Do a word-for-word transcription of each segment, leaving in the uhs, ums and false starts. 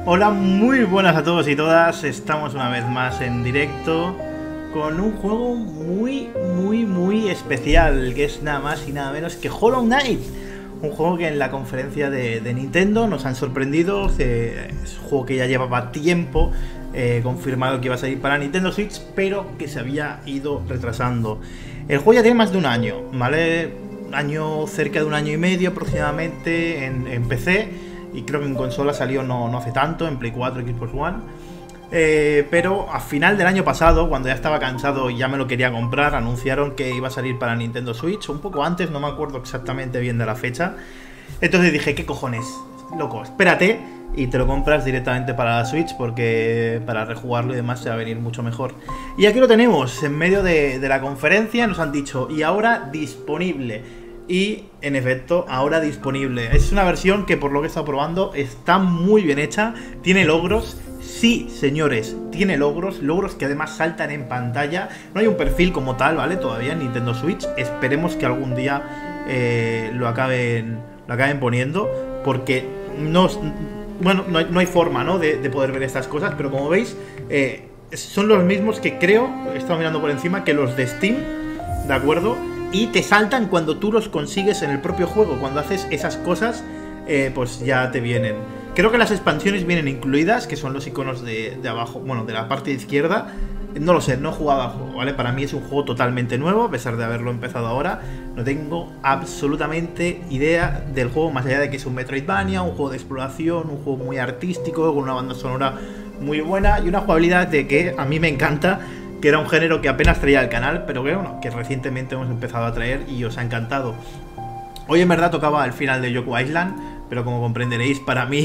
Hola, muy buenas a todos y todas. Estamos una vez más en directo con un juego muy, muy, muy especial, que es nada más y nada menos que Hollow Knight. Un juego que en la conferencia de, de Nintendo nos han sorprendido. Es un juego que ya llevaba tiempo eh, confirmado que iba a salir para Nintendo Switch, pero que se había ido retrasando. El juego ya tiene más de un año, ¿vale? Un año, cerca de un año y medio aproximadamente en, en P C. Y creo que en consola salió no, no hace tanto, en Play cuatro, Xbox One. Eh, pero a final del año pasado, cuando ya estaba cansado y ya me lo quería comprar, anunciaron que iba a salir para Nintendo Switch. Un poco antes, no me acuerdo exactamente bien de la fecha. Entonces dije, ¿qué cojones? Loco, espérate y te lo compras directamente para la Switch, porque para rejugarlo y demás se va a venir mucho mejor. Y aquí lo tenemos, en medio de, de la conferencia nos han dicho, y ahora disponible. Y, en efecto, ahora disponible. Es una versión que, por lo que he estado probando, está muy bien hecha. Tiene logros. Sí, señores, tiene logros. Logros que además saltan en pantalla. No hay un perfil como tal, ¿vale? Todavía en Nintendo Switch. Esperemos que algún día eh, lo acaben lo acaben poniendo. Porque no, bueno, no, hay, no hay forma, ¿no? De, de poder ver estas cosas. Pero como veis, eh, son los mismos que creo, he estado mirando por encima, que los de Steam. ¿De acuerdo? Y te saltan cuando tú los consigues en el propio juego. Cuando haces esas cosas, eh, pues ya te vienen. Creo que las expansiones vienen incluidas, que son los iconos de, de abajo, bueno, de la parte izquierda. No lo sé, no he jugado al juego, ¿vale? Para mí es un juego totalmente nuevo, a pesar de haberlo empezado ahora. No tengo absolutamente idea del juego, más allá de que es un Metroidvania, un juego de exploración, un juego muy artístico, con una banda sonora muy buena y una jugabilidad de que a mí me encanta, que era un género que apenas traía al canal, pero que bueno, que recientemente hemos empezado a traer y os ha encantado. Hoy en verdad tocaba el final de Yoku Island, pero como comprenderéis, para mí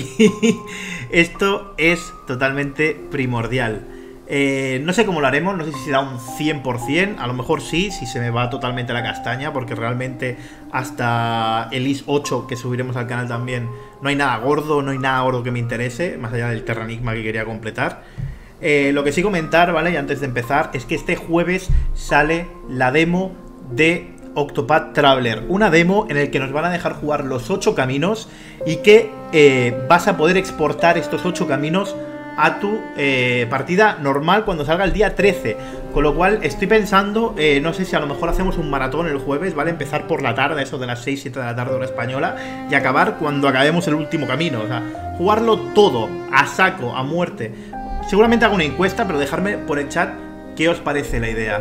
esto es totalmente primordial. Eh, no sé cómo lo haremos, no sé si será un cien por cien, a lo mejor sí, si se me va totalmente la castaña, porque realmente hasta el I S ocho que subiremos al canal también no hay nada gordo, no hay nada gordo que me interese, más allá del Terranigma que quería completar. Eh, lo que sí comentar, ¿vale? Y antes de empezar, es que este jueves sale la demo de Octopath Traveler. Una demo en la que nos van a dejar jugar los ocho caminos y que eh, vas a poder exportar estos ocho caminos a tu eh, partida normal cuando salga el día trece. Con lo cual estoy pensando, eh, no sé si a lo mejor hacemos un maratón el jueves, ¿vale? Empezar por la tarde, eso de las seis, siete de la tarde hora española, y acabar cuando acabemos el último camino. O sea, jugarlo todo, a saco, a muerte. Seguramente hago una encuesta, pero dejadme por el chat qué os parece la idea.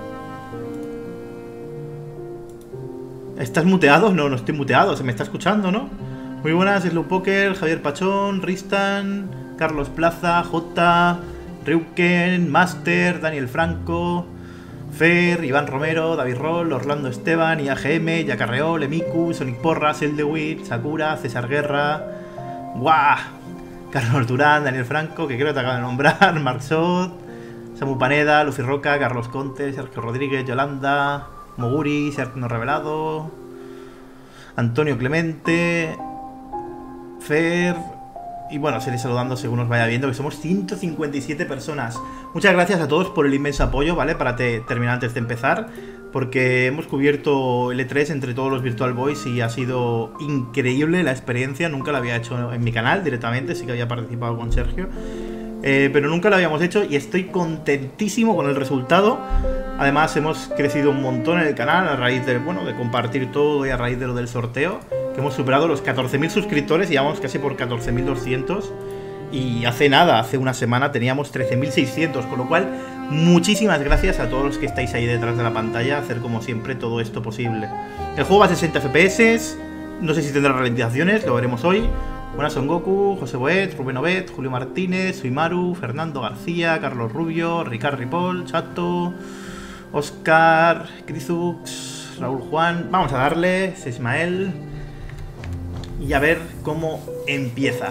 ¿Estás muteado? No, no estoy muteado, se me está escuchando, ¿no? Muy buenas, Slowpoker, Javier Pachón, Ristan, Carlos Plaza, J, Ryuken, Master, Daniel Franco, Fer, Iván Romero, David Roll, Orlando Esteban, I A G M, Yacarreol, Emiku, Sonic Porras, Eldewit, Sakura, César Guerra, ¡guau! Carlos Durán, Daniel Franco, que creo que te acabo de nombrar, Marc Sot, Samu Paneda, Lucy Roca, Carlos Conte, Sergio Rodríguez, Yolanda, Moguri, Sergio Revelado, Antonio Clemente, Fer, y bueno, seguiré saludando según os vaya viendo, que somos ciento cincuenta y siete personas. Muchas gracias a todos por el inmenso apoyo, ¿vale? Para te terminar antes de empezar, porque hemos cubierto el E tres entre todos los Virtual Boys y ha sido increíble la experiencia. Nunca la había hecho en mi canal directamente, sí que había participado con Sergio, eh, pero nunca lo habíamos hecho y estoy contentísimo con el resultado. Además hemos crecido un montón en el canal a raíz de, bueno, de compartir todo y a raíz de lo del sorteo, que hemos superado los catorce mil suscriptores y vamos casi por catorce mil doscientos. Y hace nada, hace una semana teníamos trece mil seiscientos, con lo cual muchísimas gracias a todos los que estáis ahí detrás de la pantalla a hacer como siempre todo esto posible. El juego va a sesenta F P S, no sé si tendrá ralentizaciones, lo veremos hoy. Buenas, Son Goku, José Boet, Rubén Obet, Julio Martínez, Suimaru, Fernando García, Carlos Rubio, Ricard Ripoll, Chato, Oscar, Crizux, Raúl Juan. Vamos a darle, Ismael, y a ver cómo empieza.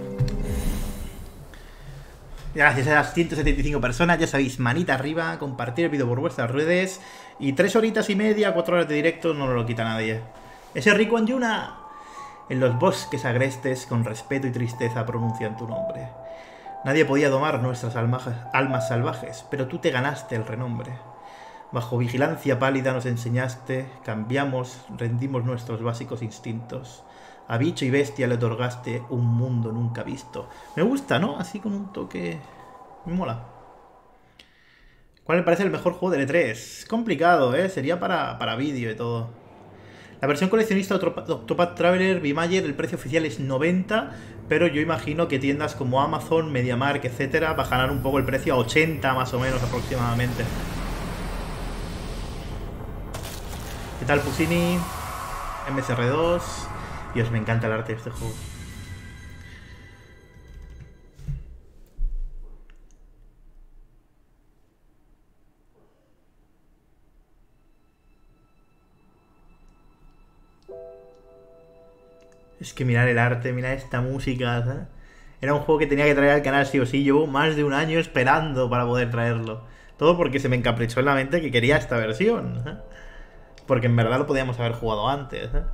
Gracias a las ciento setenta y cinco personas, ya sabéis, manita arriba, compartir el vídeo por vuestras redes. Y tres horitas y media, cuatro horas de directo no lo quita nadie. Ese Rico Anjuna. En los bosques agrestes, con respeto y tristeza pronuncian tu nombre. Nadie podía domar nuestras almas, almas salvajes, pero tú te ganaste el renombre. Bajo vigilancia pálida nos enseñaste, cambiamos, rendimos nuestros básicos instintos. A bicho y bestia le otorgaste un mundo nunca visto. Me gusta, ¿no? Así con un toque... Me mola. ¿Cuál me parece el mejor juego de E tres? Complicado, ¿eh? Sería para, para vídeo y todo. La versión coleccionista de Octopath Traveler V-Mayer, el precio oficial es noventa, pero yo imagino que tiendas como Amazon, MediaMarkt, etcétera, bajarán un poco el precio a ochenta más o menos aproximadamente. ¿Qué tal, Pusini? M S R dos. Dios, me encanta el arte de este juego. Es que mirar el arte, mirar esta música, ¿sabes? Era un juego que tenía que traer al canal sí o sí. Llevo más de un año esperando para poder traerlo. Todo porque se me encaprichó en la mente que quería esta versión, ¿eh? Porque en verdad lo podíamos haber jugado antes, ¿eh?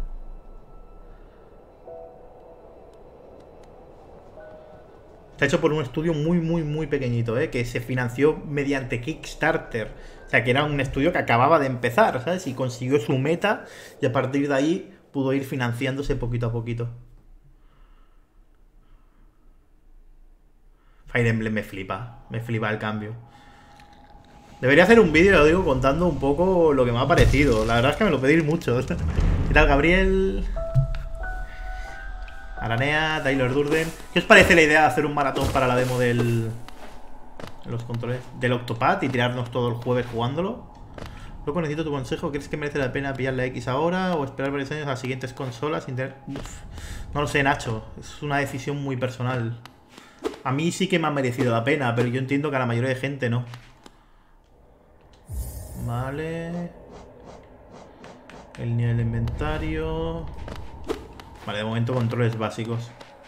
Está hecho por un estudio muy, muy, muy pequeñito, ¿eh? Que se financió mediante Kickstarter. O sea, que era un estudio que acababa de empezar, ¿sabes? Y consiguió su meta y a partir de ahí pudo ir financiándose poquito a poquito. Fire Emblem me flipa. Me flipa el cambio. Debería hacer un vídeo, lo digo, contando un poco lo que me ha parecido. La verdad es que me lo pedís mucho. ¿Qué tal, Gabriel? Aranea, Tyler Durden. ¿Qué os parece la idea de hacer un maratón para la demo del... los controles del Octopath y tirarnos todo el jueves jugándolo? Luego necesito tu consejo. ¿Crees que merece la pena pillar la X ahora o esperar varios años a las siguientes consolas? Inter... Uf, no lo sé, Nacho. Es una decisión muy personal. A mí sí que me ha merecido la pena, pero yo entiendo que a la mayoría de gente no. Vale. El nivel de inventario. Vale, de momento controles básicos.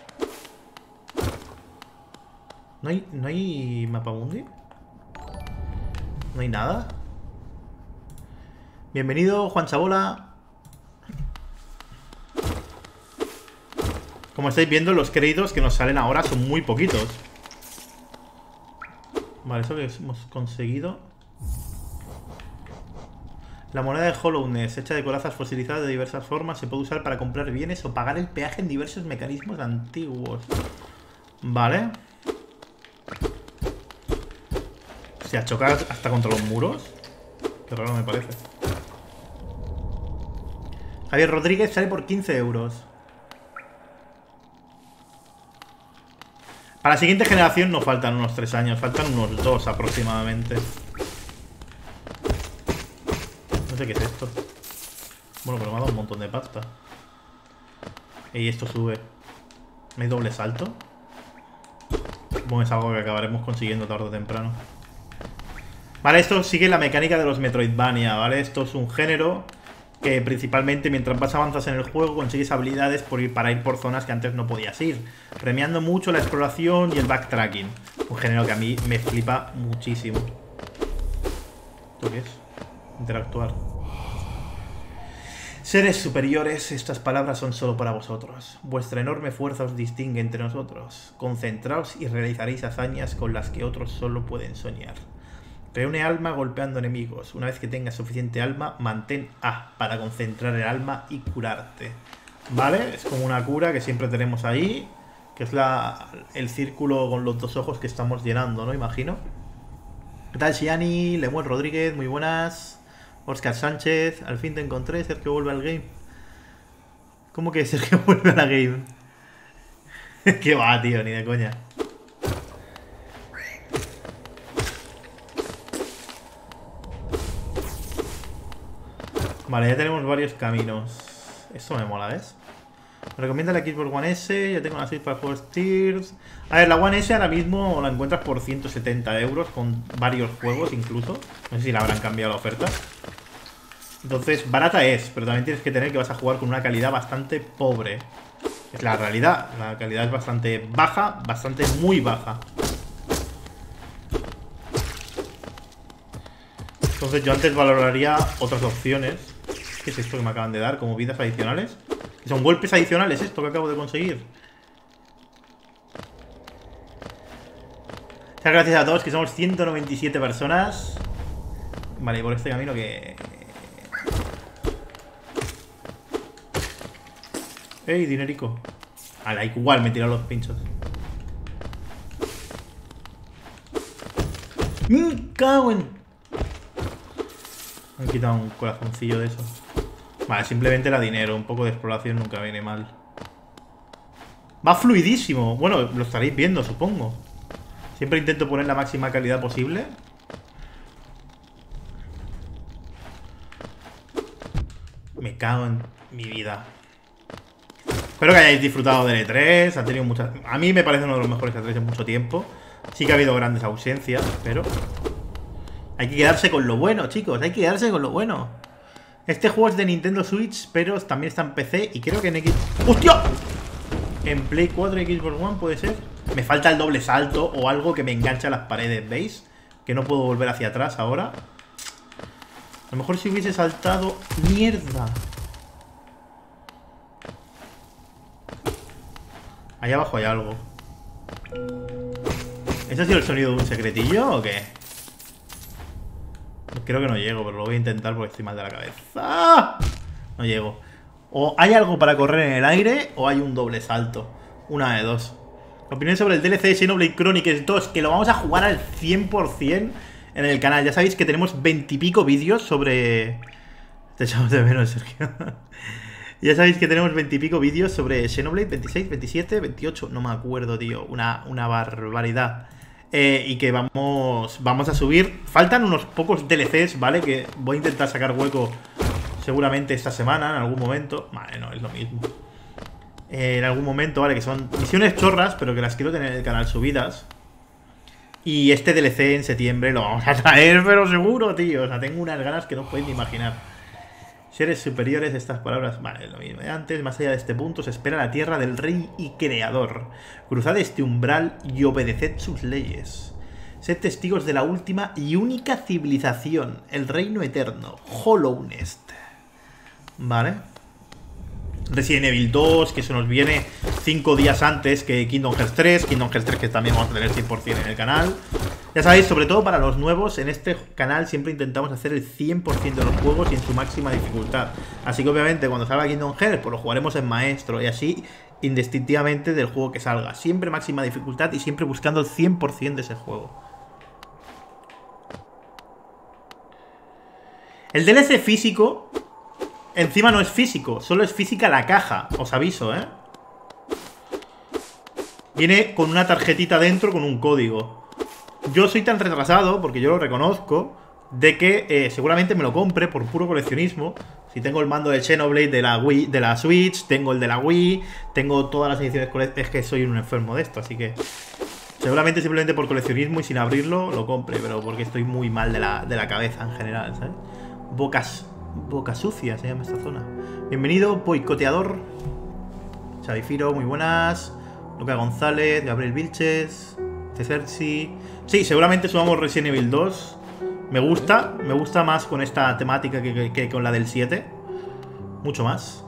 ¿No hay, no hay mapa mundi? ¿No hay nada? Bienvenido, Juan Chabola. Como estáis viendo, los créditos que nos salen ahora son muy poquitos. Vale, eso que hemos conseguido. La moneda de Hollowness, hecha de corazas fosilizadas de diversas formas, se puede usar para comprar bienes o pagar el peaje en diversos mecanismos antiguos. Vale. O sea, chocas hasta contra los muros. Qué raro me parece. Javier Rodríguez sale por quince euros. Para la siguiente generación no faltan unos tres años, faltan unos dos aproximadamente. No sé qué es esto. Bueno, pero me ha dado un montón de pasta. Y esto sube. ¿No hay doble salto? Bueno, es algo que acabaremos consiguiendo tarde o temprano. Vale, esto sigue la mecánica de los Metroidvania, ¿vale? Esto es un género que principalmente mientras más avanzas en el juego consigues habilidades por ir, para ir por zonas que antes no podías ir, premiando mucho la exploración y el backtracking. Un género que a mí me flipa muchísimo. ¿Esto qué es? Interactuar. Seres superiores, estas palabras son solo para vosotros. Vuestra enorme fuerza os distingue entre nosotros. Concentraos y realizaréis hazañas con las que otros solo pueden soñar. Reúne alma golpeando enemigos. Una vez que tengas suficiente alma, mantén A para concentrar el alma y curarte. ¿Vale? Es como una cura que siempre tenemos ahí, que es la, el círculo con los dos ojos que estamos llenando, ¿no? Imagino. ¿Qué tal, Shiani? Lemuel Rodríguez, muy buenas. Oscar Sánchez, al fin te encontré. Sergio vuelve al game. ¿Cómo que Sergio vuelve a la game? ¿Qué va, tío? Ni de coña. Vale, ya tenemos varios caminos. Esto me mola, ¿ves? Me recomienda la Xbox One S. Ya tengo la seis para juegos Tears. A ver, la One S ahora mismo la encuentras por ciento setenta euros con varios juegos incluso. No sé si la habrán cambiado la oferta. Entonces, barata es, pero también tienes que tener que vas a jugar con una calidad bastante pobre. Es la realidad. La calidad es bastante baja, bastante muy baja. Entonces yo antes valoraría otras opciones. ¿Qué es esto que me acaban de dar? Como vidas adicionales. Son golpes adicionales esto que acabo de conseguir. Muchas gracias a todos, que somos ciento noventa y siete personas. Vale, por este camino que... Ey, dinerico. Ala, igual me tiran los pinchos. ¡Me cago en! Me han quitado un corazoncillo de eso. Vale, simplemente era dinero. Un poco de exploración nunca viene mal. Va fluidísimo. Bueno, lo estaréis viendo, supongo. Siempre intento poner la máxima calidad posible. Me cago en mi vida. Espero que hayáis disfrutado del E tres. Ha tenido muchas... A mí me parece uno de los mejores E tres en mucho tiempo. Sí que ha habido grandes ausencias, pero... hay que quedarse con lo bueno, chicos. Hay que quedarse con lo bueno. Este juego es de Nintendo Switch, pero también está en P C y creo que en X... ¡Hostia! En Play cuatro y Xbox One puede ser. Me falta el doble salto o algo que me engancha a las paredes, ¿veis? Que no puedo volver hacia atrás ahora. A lo mejor si hubiese saltado... ¡Mierda! Allá abajo hay algo. ¿Ese ha sido el sonido de un secretillo o qué? Creo que no llego, pero lo voy a intentar porque estoy mal de la cabeza. No llego. O hay algo para correr en el aire o hay un doble salto. Una de dos. Opinión sobre el D L C de Xenoblade Chronicles dos, que lo vamos a jugar al cien por cien en el canal. Ya sabéis que tenemos veintipico vídeos sobre... Te echamos de menos, Sergio. Ya sabéis que tenemos veintipico vídeos sobre Xenoblade, veintiséis, veintisiete, veintiocho, no me acuerdo, tío. Una, una barbaridad. Eh, y que vamos, vamos a subir. Faltan unos pocos D L Cs, ¿vale? Que voy a intentar sacar hueco seguramente esta semana, en algún momento. Vale, no, es lo mismo. Eh, en algún momento, ¿vale? Que son misiones chorras, pero que las quiero tener en el canal subidas. Y este D L C en septiembre lo vamos a traer, pero seguro, tío. O sea, tengo unas ganas que no podéis ni imaginar. Seres superiores, estas palabras... Vale, lo mismo de antes. Más allá de este punto se espera la tierra del rey y creador. Cruzad este umbral y obedeced sus leyes. Sed testigos de la última y única civilización, el reino eterno, Hollow Nest. Vale. Resident Evil dos, que se nos viene cinco días antes que Kingdom Hearts tres. Kingdom Hearts tres que también vamos a tener cien por cien en el canal. Ya sabéis, sobre todo para los nuevos, en este canal siempre intentamos hacer el cien por cien de los juegos y en su máxima dificultad. Así que obviamente cuando salga Kingdom Hearts, pues lo jugaremos en maestro y así indistintivamente del juego que salga. Siempre máxima dificultad y siempre buscando el cien por cien de ese juego. El D L C físico... Encima no es físico, solo es física la caja. Os aviso, ¿eh? Viene con una tarjetita dentro con un código. Yo soy tan retrasado, porque yo lo reconozco, de que eh, seguramente me lo compre por puro coleccionismo. Si tengo el mando de Xenoblade de la Wii, de la Switch, tengo el de la Wii, tengo todas las ediciones coleccionistas. Es que soy un enfermo de esto, así que... Seguramente simplemente por coleccionismo y sin abrirlo lo compre, pero porque estoy muy mal de la, de la cabeza en general, ¿sabes? Bocas... Boca sucia se llama esta zona. Bienvenido, boicoteador. Xavifiro, muy buenas. Luca González, Gabriel Vilches, Cecersi. Sí, seguramente subamos Resident Evil dos. Me gusta, me gusta más con esta temática que, que, que con la del siete. Mucho más.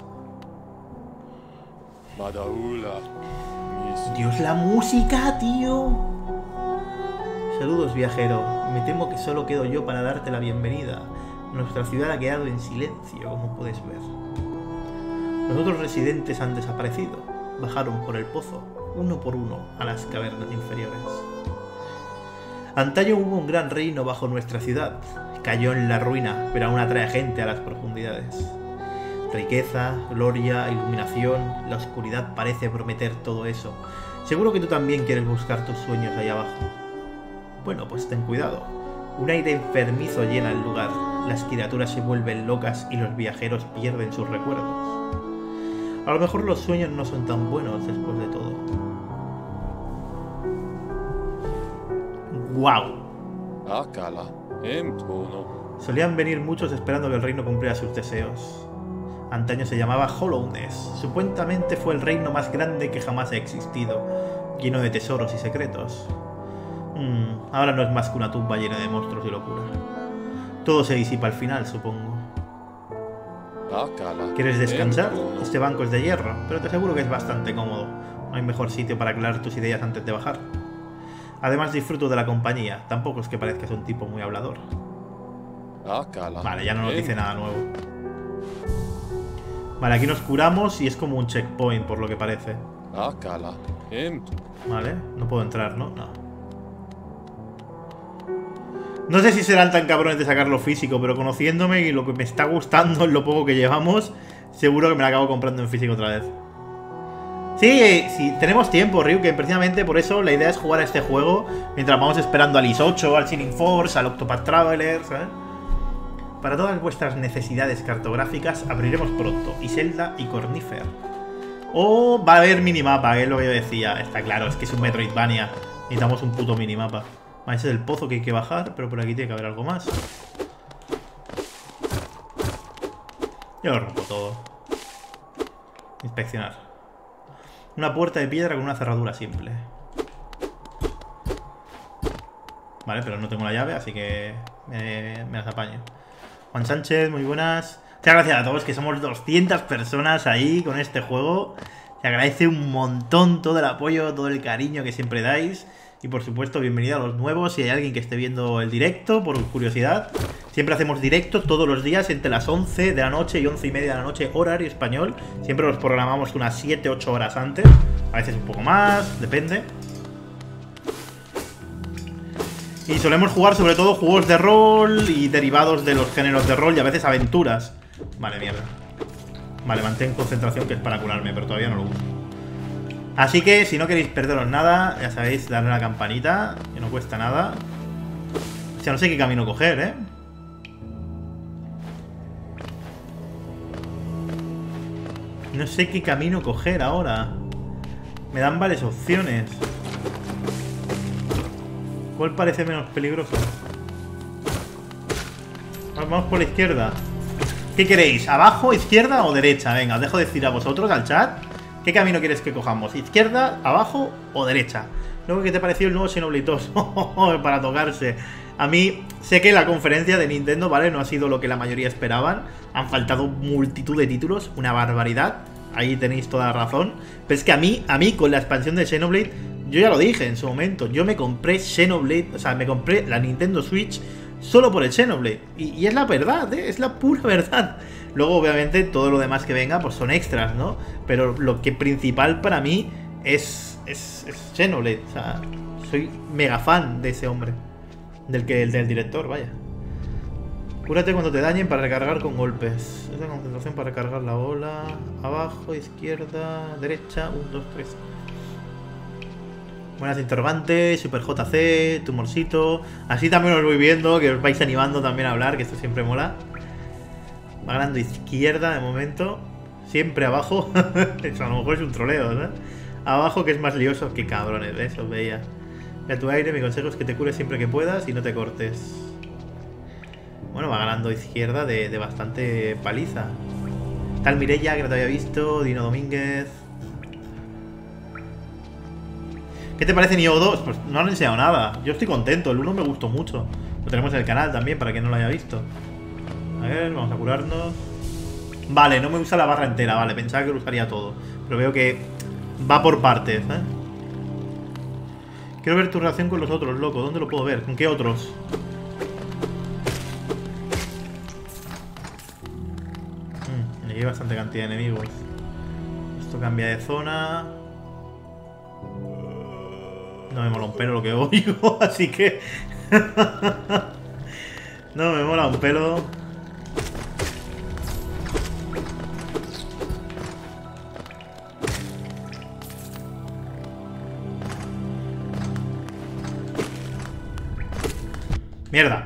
Dios, la música, tío. Saludos, viajero. Me temo que solo quedo yo para darte la bienvenida. Nuestra ciudad ha quedado en silencio, como puedes ver. Los otros residentes han desaparecido. Bajaron por el pozo, uno por uno, a las cavernas inferiores. Antaño hubo un gran reino bajo nuestra ciudad. Cayó en la ruina, pero aún atrae gente a las profundidades. Riqueza, gloria, iluminación... La oscuridad parece prometer todo eso. Seguro que tú también quieres buscar tus sueños ahí abajo. Bueno, pues ten cuidado. Un aire enfermizo llena el lugar. Las criaturas se vuelven locas y los viajeros pierden sus recuerdos. A lo mejor los sueños no son tan buenos después de todo. ¡Guau! Solían venir muchos esperando que el reino cumpliera sus deseos. Antaño se llamaba Hollow Nest. Supuestamente fue el reino más grande que jamás ha existido, lleno de tesoros y secretos. Hmm, ahora no es más que una tumba llena de monstruos y locura. Todo se disipa al final, supongo. ¿Quieres descansar? Este banco es de hierro, pero te aseguro que es bastante cómodo. No hay mejor sitio para aclarar tus ideas antes de bajar. Además disfruto de la compañía. Tampoco es que parezcas un tipo muy hablador. Vale, ya no nos dice nada nuevo. Vale, aquí nos curamos y es como un checkpoint, por lo que parece. Vale, no puedo entrar, ¿no? No. No sé si serán tan cabrones de sacarlo físico, pero conociéndome y lo que me está gustando en lo poco que llevamos, seguro que me la acabo comprando en físico otra vez. Sí, sí, tenemos tiempo, Ryu, que precisamente por eso la idea es jugar a este juego mientras vamos esperando al I S ocho, al Shining Force, al Octopath Traveler, ¿sabes? Para todas vuestras necesidades cartográficas abriremos pronto Iselda y Cornifer. O va a haber minimapa, que es lo que yo decía. Está claro, es que es un Metroidvania. Necesitamos un puto minimapa. Vale, ese es el pozo que hay que bajar, pero por aquí tiene que haber algo más. Yo lo rompo todo. Inspeccionar. Una puerta de piedra con una cerradura simple. Vale, pero no tengo la llave, así que me, me las apaño. Juan Sánchez, muy buenas. Muchas gracias a todos, que somos doscientas personas ahí con este juego. Se agradece un montón todo el apoyo, todo el cariño que siempre dais. Y por supuesto, bienvenido a los nuevos. Si hay alguien que esté viendo el directo, por curiosidad, siempre hacemos directos todos los días entre las once de la noche y once y media de la noche, horario español. Siempre los programamos unas siete ocho horas antes. A veces un poco más, depende. Y solemos jugar sobre todo juegos de rol y derivados de los géneros de rol y a veces aventuras. Vale, mierda. Vale, mantén concentración, que es para curarme, pero todavía no lo uso. Así que, si no queréis perderos nada, ya sabéis, darle a la campanita, que no cuesta nada. O sea, no sé qué camino coger, ¿eh? No sé qué camino coger ahora. Me dan varias opciones. ¿Cuál parece menos peligroso? Vamos por la izquierda. ¿Qué queréis? ¿Abajo, izquierda o derecha? Venga, os dejo decir a vosotros, al chat. ¿Qué camino quieres que cojamos? ¿Izquierda, abajo o derecha? Luego, ¿qué te pareció el nuevo Xenoblade dos? Para tocarse. A mí, sé que la conferencia de Nintendo, ¿vale? No ha sido lo que la mayoría esperaban. Han faltado multitud de títulos, una barbaridad. Ahí tenéis toda la razón. Pero es que a mí, a mí, con la expansión de Xenoblade, yo ya lo dije en su momento. Yo me compré Xenoblade, o sea, me compré la Nintendo Switch solo por el Xenoblade. Y, y es la verdad, ¿eh? Es la pura verdad. Luego, obviamente, todo lo demás que venga, pues son extras, ¿no? Pero lo que principal para mí es, es, es Xenoblade. O sea, soy mega fan de ese hombre. Del, que, del director, vaya. Cúrate cuando te dañen para recargar con golpes. Es la concentración para recargar la bola. Abajo, izquierda, derecha. uno, dos, tres. Buenas interrogantes, Super J C, Tumorcito. Así también os voy viendo, que os vais animando también a hablar, que esto siempre mola. Va ganando izquierda de momento. Siempre abajo. Eso a lo mejor es un troleo, ¿no? Abajo, que es más lioso. Qué cabrones, ¿ves? Os veía. Ve a tu aire, mi consejo es que te cures siempre que puedas y no te cortes. Bueno, va ganando izquierda de, de bastante paliza. Tal Mireya, que no te había visto. Dino Domínguez. ¿Qué te parece Nioh dos? Pues no han enseñado nada. Yo estoy contento, el uno me gustó mucho. Lo tenemos en el canal también, para quien no lo haya visto. A ver, vamos a curarnos. Vale, no me usa la barra entera, vale. Pensaba que lo usaría todo. Pero veo que va por partes, ¿eh? Quiero ver tu relación con los otros, loco. ¿Dónde lo puedo ver? ¿Con qué otros? Mm, aquí hay bastante cantidad de enemigos. Esto cambia de zona. No me mola un pelo lo que oigo, así que... no me mola un pelo. Mierda.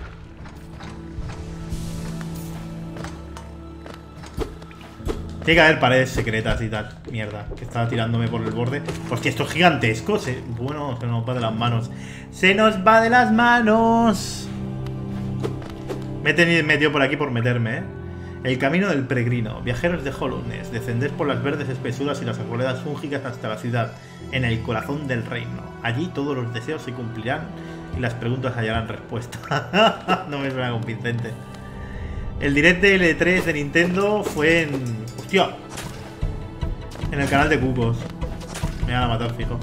Tiene que haber paredes secretas y tal. Mierda, que estaba tirándome por el borde. Hostia, esto es gigantesco. Se... Bueno, se nos va de las manos. ¡Se nos va de las manos! Me he tenido metido por aquí por meterme, ¿eh? El camino del peregrino. Viajeros de Hollowness. Descender por las verdes espesuras y las arboledas fúngicas hasta la ciudad, en el corazón del reino. Allí todos los deseos se cumplirán y las preguntas hallarán respuesta. No me suena convincente. El direct de L tres de Nintendo fue en... ¡Hostia! En el canal de Cucos. Me van a matar, fijo.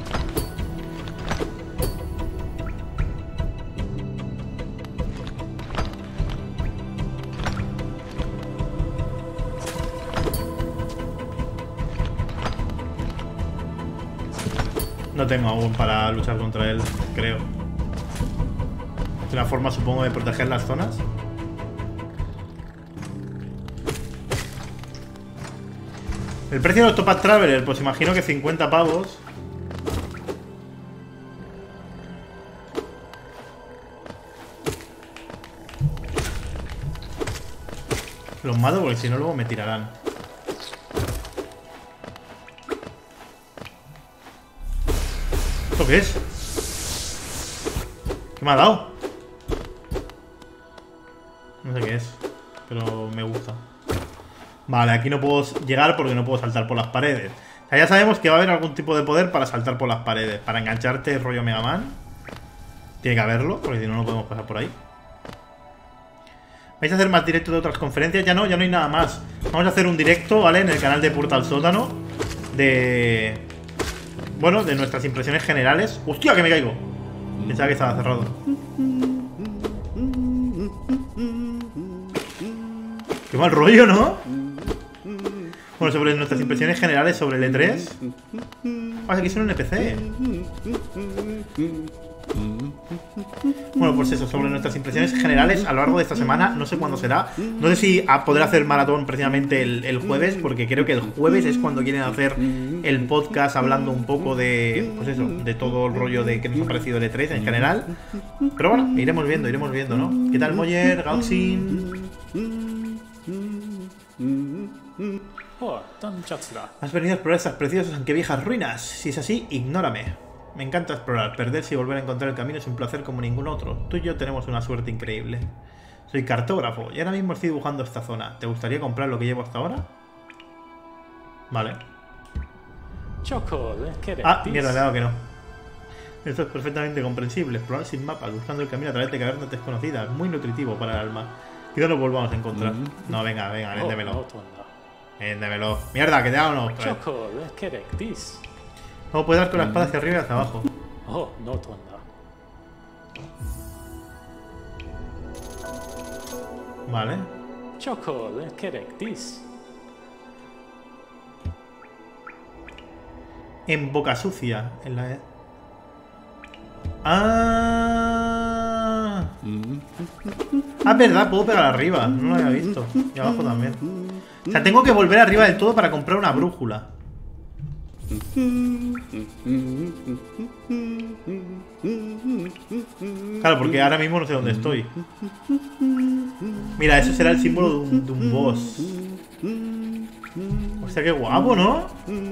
No tengo aún para luchar contra él, creo. Es una forma, supongo, de proteger las zonas. El precio del Octopath Traveler, pues imagino que cincuenta pavos. Los mato porque si no luego me tirarán. ¿Esto qué es? ¿Qué me ha dado? No sé qué es, pero me gusta. Vale, aquí no puedo llegar porque no puedo saltar por las paredes. O sea, ya sabemos que va a haber algún tipo de poder para saltar por las paredes. Para engancharte rollo Mega Man. Tiene que haberlo, porque si no, no podemos pasar por ahí. ¿Vais a hacer más directos de otras conferencias? Ya no, ya no hay nada más. Vamos a hacer un directo, ¿vale? En el canal de Portal Sótano. De... Bueno, de nuestras impresiones generales. ¡Hostia, que me caigo! Pensaba que estaba cerrado. Qué mal rollo, ¿no? Bueno, sobre nuestras impresiones generales sobre el E tres. Ah, aquí son un N P C. Bueno, pues eso, sobre nuestras impresiones generales a lo largo de esta semana. No sé cuándo será. No sé si podré hacer maratón precisamente el, el jueves, porque creo que el jueves es cuando quieren hacer el podcast hablando un poco de, pues eso, de todo el rollo de qué nos ha parecido el E tres en general. Pero bueno, iremos viendo, iremos viendo, ¿no? ¿Qué tal, Moller, Gauxin? Has venido a explorar estas preciosas aunque viejas ruinas. Si es así, ignórame. Me encanta explorar, perderse y volver a encontrar el camino es un placer como ningún otro. Tú y yo tenemos una suerte increíble. Soy cartógrafo y ahora mismo estoy dibujando esta zona. ¿Te gustaría comprar lo que llevo hasta ahora? Vale. Ah, mierda, le he dado que no. Esto es perfectamente comprensible. Explorar sin mapa, buscando el camino a través de cavernas desconocidas. Muy nutritivo para el alma. Quizá nos volvamos a encontrar. No, venga, venga, véndemelo. Véndemelo. Mierda, que te hago no. ¿Cómo puedes dar con la espada hacia arriba y hacia abajo? Vale. En boca sucia. En la... Ah. Ah, es verdad, puedo pegar arriba. No lo había visto. Y abajo también. O sea, tengo que volver arriba del todo para comprar una brújula. Claro, porque ahora mismo no sé dónde estoy. Mira, eso será el símbolo de un, de un boss. O sea, qué guapo, ¿no?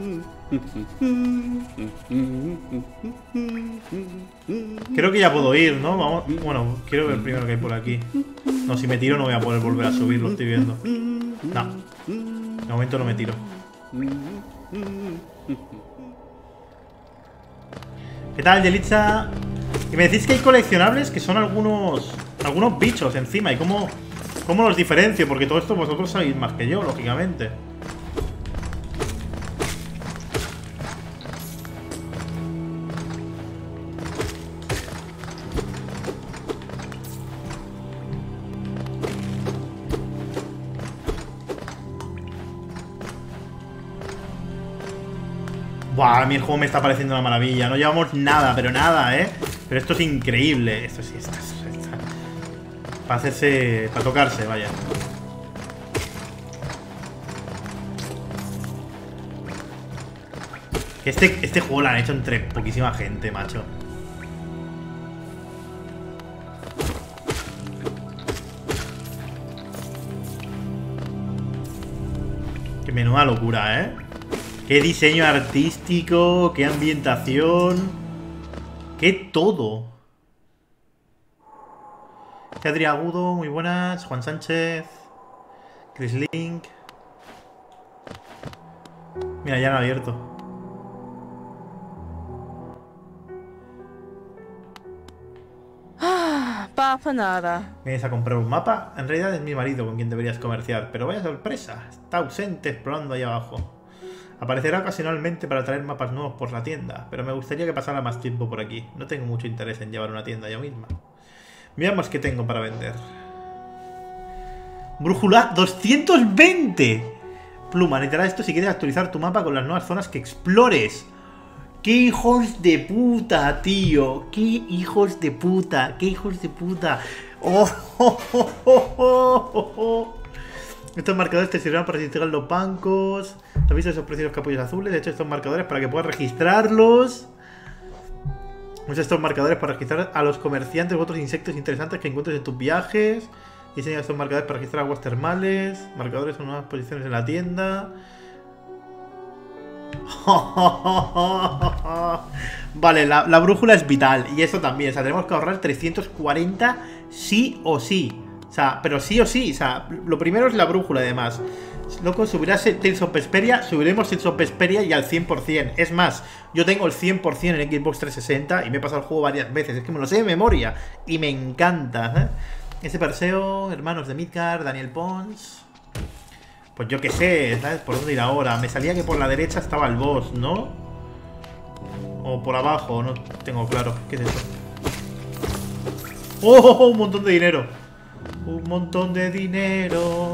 Creo que ya puedo ir, ¿no? Vamos. Bueno, quiero ver primero qué hay por aquí. No, si me tiro no voy a poder volver a subir, lo estoy viendo. No, de momento no me tiro. ¿Qué tal, Yelitza? Y me decís que hay coleccionables que son algunos algunos bichos encima. ¿Y cómo, cómo los diferencio? Porque todo esto vosotros sabéis más que yo, lógicamente. Buah, a mí el juego me está pareciendo una maravilla. No llevamos nada, pero nada, ¿eh? Pero esto es increíble. Esto sí, está, está, está. Para hacerse... Para tocarse, vaya. Este, este juego lo han hecho entre poquísima gente, macho. Qué menuda locura, ¿eh? Qué diseño artístico, qué ambientación, qué todo. Adri Agudo, muy buenas. Juan Sánchez, Chris Link. Mira, ya lo han abierto. Ah, pasa nada. ¿Vienes a comprar un mapa? En realidad es mi marido con quien deberías comerciar, pero vaya sorpresa, está ausente explorando ahí abajo. Aparecerá ocasionalmente para traer mapas nuevos por la tienda, pero me gustaría que pasara más tiempo por aquí. No tengo mucho interés en llevar una tienda yo misma. Veamos qué tengo para vender. Brújula doscientos veinte. Pluma, necesitarás esto si quieres actualizar tu mapa con las nuevas zonas que explores. ¡Qué hijos de puta, tío! ¡Qué hijos de puta! ¡Qué hijos de puta! ¡Oh, oh, oh, oh, oh, oh! Estos marcadores te servirán para registrar los bancos. ¿Has visto esos preciosos capullos azules? De hecho, estos marcadores para que puedas registrarlos. Usa estos marcadores para registrar a los comerciantes u otros insectos interesantes que encuentres en tus viajes. Diseña estos marcadores para registrar aguas termales. Marcadores son nuevas posiciones en la tienda. Vale, la, la brújula es vital. Y eso también, o sea, tenemos que ahorrar trescientos cuarenta sí o sí. O sea, pero sí o sí, o sea, lo primero es la brújula además. Loco, subirás Tales of Vesperia, subiremos Tales of Vesperia y al cien por cien. Es más, yo tengo el cien por cien en Xbox trescientos sesenta y me he pasado el juego varias veces. Es que me lo sé de memoria y me encanta, ¿eh? Ese Perseo, hermanos de Midgard, Daniel Pons. Pues yo qué sé, ¿sabes? ¿Por dónde ir ahora? Me salía que por la derecha estaba el boss, ¿no? O por abajo, no tengo claro. ¿Qué es eso? ¡Oh! Un montón de dinero. Un montón de dinero.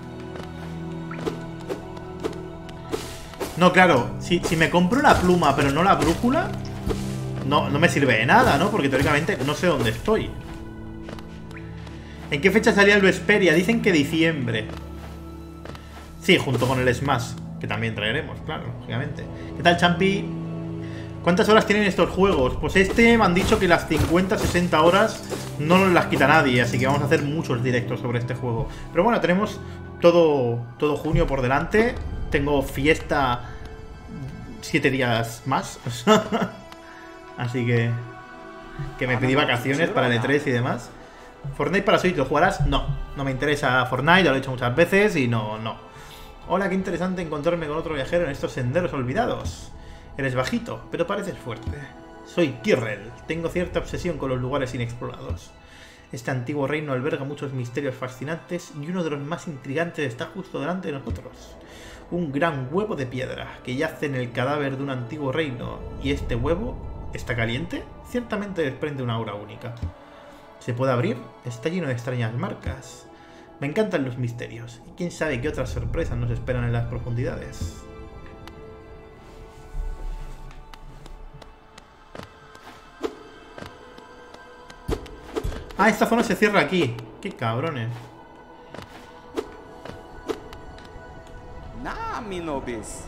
No, claro, si, si me compro la pluma pero no la brújula, no, no me sirve de nada, ¿no? Porque teóricamente no sé dónde estoy. ¿En qué fecha salía el Vesperia? Dicen que diciembre. Sí, junto con el Smash, que también traeremos, claro, lógicamente. ¿Qué tal, Champi? ¿Cuántas horas tienen estos juegos? Pues este me han dicho que las cincuenta, sesenta horas no nos las quita nadie, así que vamos a hacer muchos directos sobre este juego. Pero bueno, tenemos todo, todo junio por delante. Tengo fiesta siete días más. Así que... Que me pedí vacaciones para el E tres y demás. ¿Fortnite para Switch lo jugarás? No, no me interesa Fortnite, ya lo he hecho muchas veces y no, no. Hola, qué interesante encontrarme con otro viajero en estos senderos olvidados. Eres bajito, pero pareces fuerte. Soy Tyrrell, tengo cierta obsesión con los lugares inexplorados. Este antiguo reino alberga muchos misterios fascinantes y uno de los más intrigantes está justo delante de nosotros. Un gran huevo de piedra que yace en el cadáver de un antiguo reino. ¿Y este huevo está caliente? Ciertamente desprende una aura única. ¿Se puede abrir? Está lleno de extrañas marcas. Me encantan los misterios. Y quién sabe qué otras sorpresas nos esperan en las profundidades. Ah, esta zona se cierra aquí. Qué cabrones. Nah, mi nobis.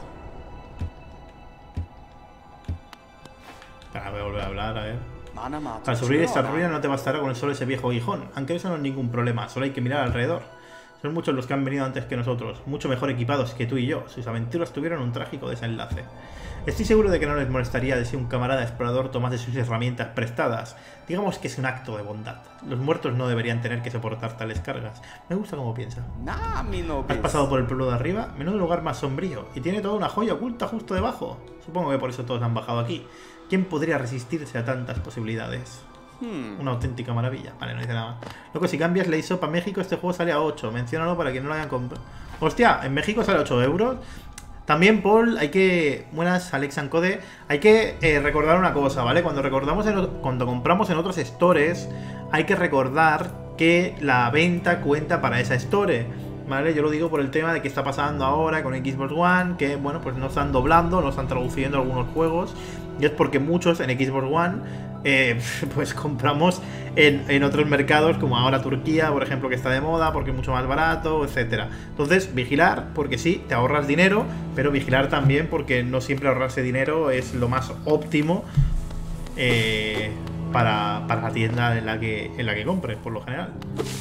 Ahora voy a volver a hablar, a ver. Para Para sobrevivir esta ruina no te bastará con solo ese viejo aguijón, aunque eso no es ningún problema, solo hay que mirar alrededor. Son muchos los que han venido antes que nosotros, mucho mejor equipados que tú y yo. Sus aventuras tuvieron un trágico desenlace. Estoy seguro de que no les molestaría de si un camarada explorador tomase sus herramientas prestadas. Digamos que es un acto de bondad. Los muertos no deberían tener que soportar tales cargas. Me gusta cómo piensa. Nah, mi nobis. ¿Has pasado por el pueblo de arriba? Menudo lugar más sombrío. Y tiene toda una joya oculta justo debajo. Supongo que por eso todos han bajado aquí. ¿Quién podría resistirse a tantas posibilidades? Hmm. Una auténtica maravilla. Vale, no dice nada más. Luego, si cambias la I S O para México, este juego sale a ocho. Menciónalo para que no lo hayan comprado. Hostia, en México sale a ocho euros. También, Paul, hay que... Buenas, Alex Ancode. Hay que eh, recordar una cosa, ¿vale? Cuando recordamos en, cuando compramos en otros stores, hay que recordar que la venta cuenta para esa store, ¿vale? Yo lo digo por el tema de que está pasando ahora con Xbox One, que, bueno, pues no están doblando, no están traduciendo algunos juegos. Y es porque muchos en Xbox One, eh, pues compramos en, en otros mercados, como ahora Turquía, por ejemplo, que está de moda, porque es mucho más barato, etcétera. Entonces, vigilar, porque sí, te ahorras dinero, pero vigilar también, porque no siempre ahorrarse dinero es lo más óptimo eh, para, para la tienda en la que, en la que compres, por lo general.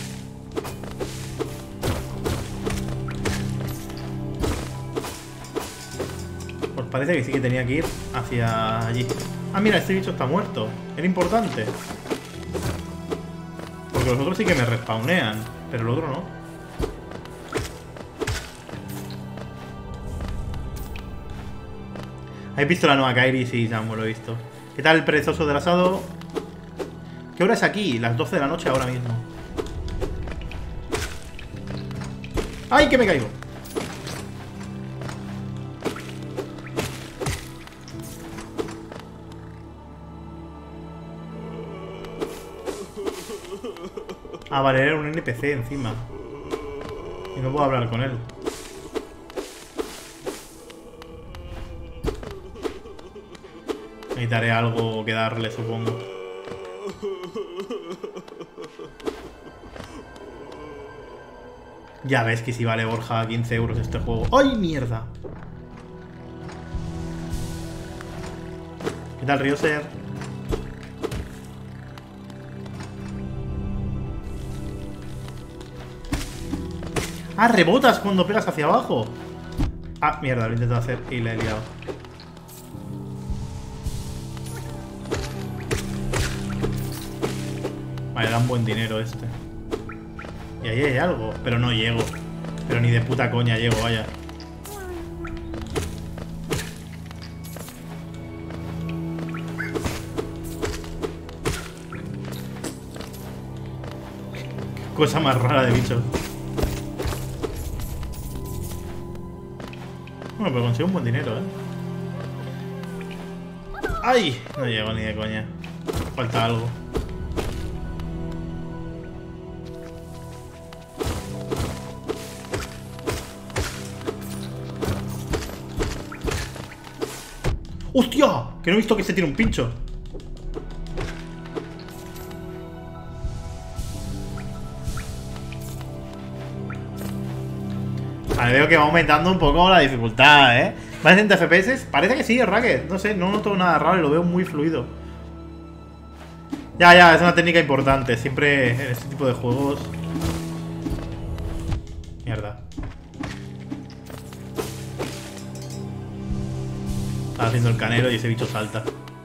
Parece que sí que tenía que ir hacia allí. Ah, mira, este bicho está muerto. Era importante. Porque los otros sí que me respawnean, pero el otro no. ¿Habéis visto la nueva Kairi? Sí, ya me lo he visto. ¿Qué tal el perezoso del asado? ¿Qué hora es aquí? Las doce de la noche ahora mismo. ¡Ay, que me caigo! Ah, vale, era un N P C encima. Y no puedo hablar con él. Necesitaré algo que darle, supongo. Ya ves que si vale, Borja, quince euros este juego. ¡Ay, mierda! ¿Qué tal, Rioser? Ah, rebotas cuando pegas hacia abajo. Ah, mierda, lo he intentado hacer y le he liado. Vale, da un buen dinero este. Y ahí hay algo, pero no llego. Pero ni de puta coña llego, vaya. Qué cosa más rara de bicho. Bueno, pero consigo un buen dinero, ¿eh? ¡Ay! No llego ni de coña. Falta algo. ¡Hostia! Que no he visto que se tire un pincho. Vale, veo que va aumentando un poco la dificultad, ¿eh? ¿Va a sesenta F P S? Parece que sí, el Racket. No sé, no noto nada raro y lo veo muy fluido. Ya, ya, es una técnica importante. Siempre en este tipo de juegos... Mierda. Estaba haciendo el canero y ese bicho salta.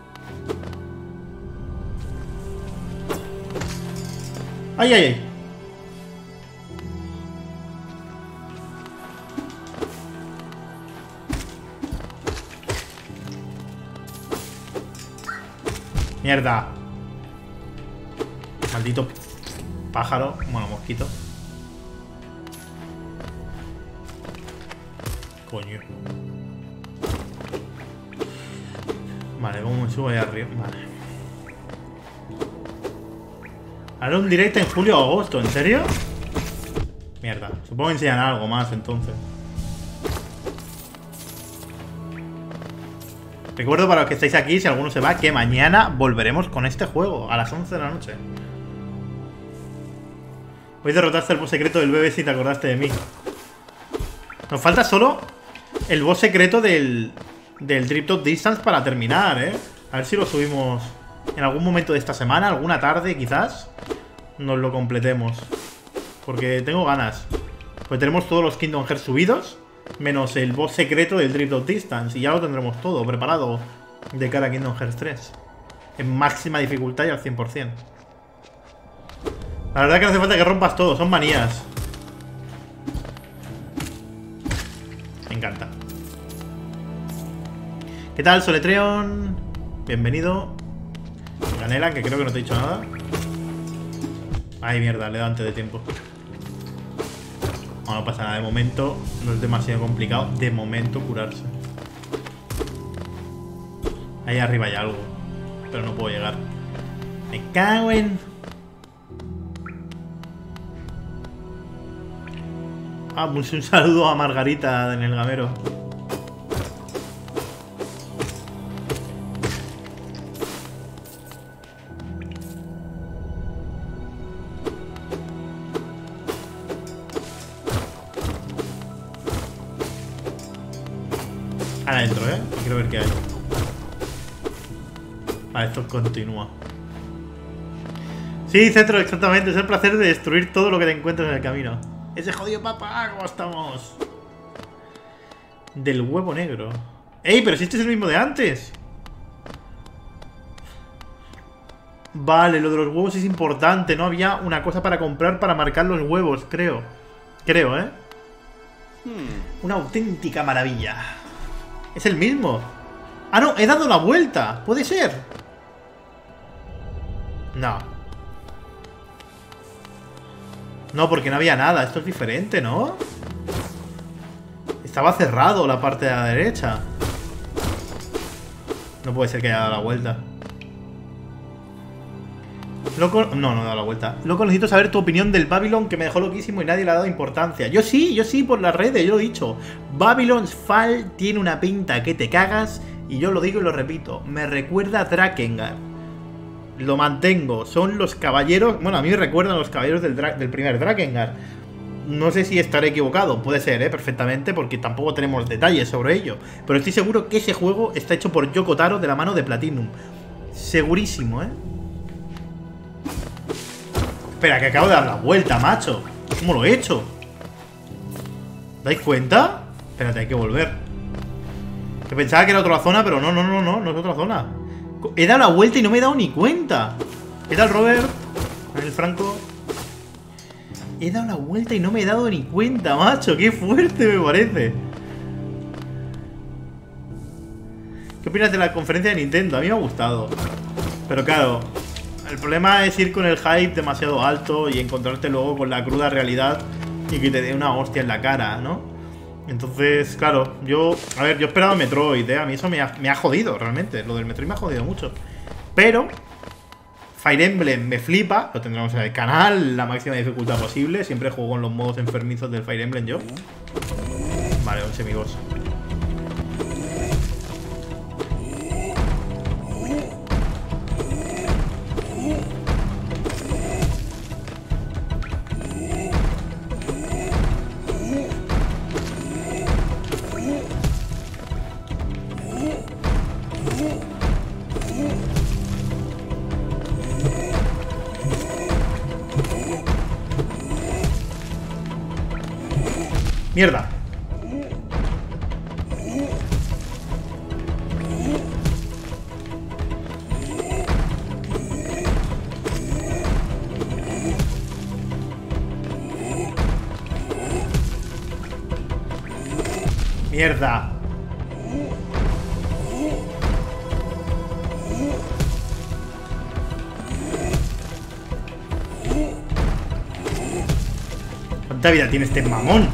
¡Ay, ay, ay! ¡Mierda! Maldito pájaro. Bueno, mosquito. Coño. Vale, ¿cómo me subo ahí arriba? Vale. Haré un directo en julio o agosto, ¿en serio? Mierda. Supongo que enseñan algo más entonces. Recuerdo para los que estáis aquí, si alguno se va, que mañana volveremos con este juego a las once de la noche. Hoy derrotaste el boss secreto del bebé si te acordaste de mí. Nos falta solo el boss secreto del, del Drift of Distance para terminar, ¿eh? A ver si lo subimos en algún momento de esta semana, alguna tarde quizás. Nos lo completemos. Porque tengo ganas. Pues tenemos todos los Kingdom Hearts subidos. Menos el boss secreto del Drift of Distance. Y ya lo tendremos todo preparado de cara a Kingdom Hearts tres. En máxima dificultad y al cien por cien. La verdad que no hace falta que rompas todo. Son manías. Me encanta. ¿Qué tal, Soletreon? Bienvenido. Ganela, que creo que no te he dicho nada. Ay, mierda, le he dado antes de tiempo. No, no pasa nada, de momento no es demasiado complicado. De momento curarse. Ahí arriba hay algo, pero no puedo llegar. Me cago en... Ah, pues un saludo a Margarita en el gamero. Adentro, ¿eh? Quiero ver qué hay. Vale, esto continúa. Sí, Cetro, exactamente. Es el placer de destruir todo lo que te encuentres en el camino. Ese jodido papá, ¿cómo estamos? Del huevo negro. ¡Ey! Pero si este es el mismo de antes. Vale, lo de los huevos es importante. No había una cosa para comprar para marcar los huevos, creo. Creo, ¿eh? Hmm. Una auténtica maravilla. Es el mismo. Ah, no, he dado la vuelta. ¿Puede ser? No. No, porque no había nada. Esto es diferente, ¿no? Estaba cerrado la parte de la derecha. No puede ser que haya dado la vuelta. Loco... No, no he dado la vuelta. Loco, necesito saber tu opinión del Babylon, que me dejó loquísimo y nadie le ha dado importancia. Yo sí, yo sí, por las redes, yo lo he dicho. Babylon's Fall tiene una pinta que te cagas Y yo lo digo y lo repito, me recuerda a Drakengard. Lo mantengo, son los caballeros... Bueno, a mí me recuerdan los caballeros del, del primer Drakengard. No sé si estaré equivocado, puede ser, ¿eh? Perfectamente, porque tampoco tenemos detalles sobre ello. Pero estoy seguro que ese juego está hecho por Yoko Taro de la mano de Platinum. Segurísimo, ¿eh? Espera, que acabo de dar la vuelta, macho. ¿Cómo lo he hecho? ¿Dais cuenta? Espérate, hay que volver. Que pensaba que era otra zona, pero no, no, no, no, no es otra zona. He dado la vuelta y no me he dado ni cuenta. ¿Qué tal, Robert? El Franco. He dado la vuelta y no me he dado ni cuenta, macho. Qué fuerte me parece. ¿Qué opinas de la conferencia de Nintendo? A mí me ha gustado. Pero claro, el problema es ir con el hype demasiado alto y encontrarte luego con la cruda realidad y que te dé una hostia en la cara, ¿no? Entonces, claro, yo... A ver, yo esperaba Metroid, ¿eh? A mí eso me ha, me ha jodido, realmente. Lo del Metroid me ha jodido mucho. Pero... Fire Emblem me flipa, lo tendremos en el canal, la máxima dificultad posible. Siempre juego con los modos enfermizos del Fire Emblem yo. Vale, un semiboss. ¡Mierda! ¡Mierda! ¿Cuánta vida tiene este mamón?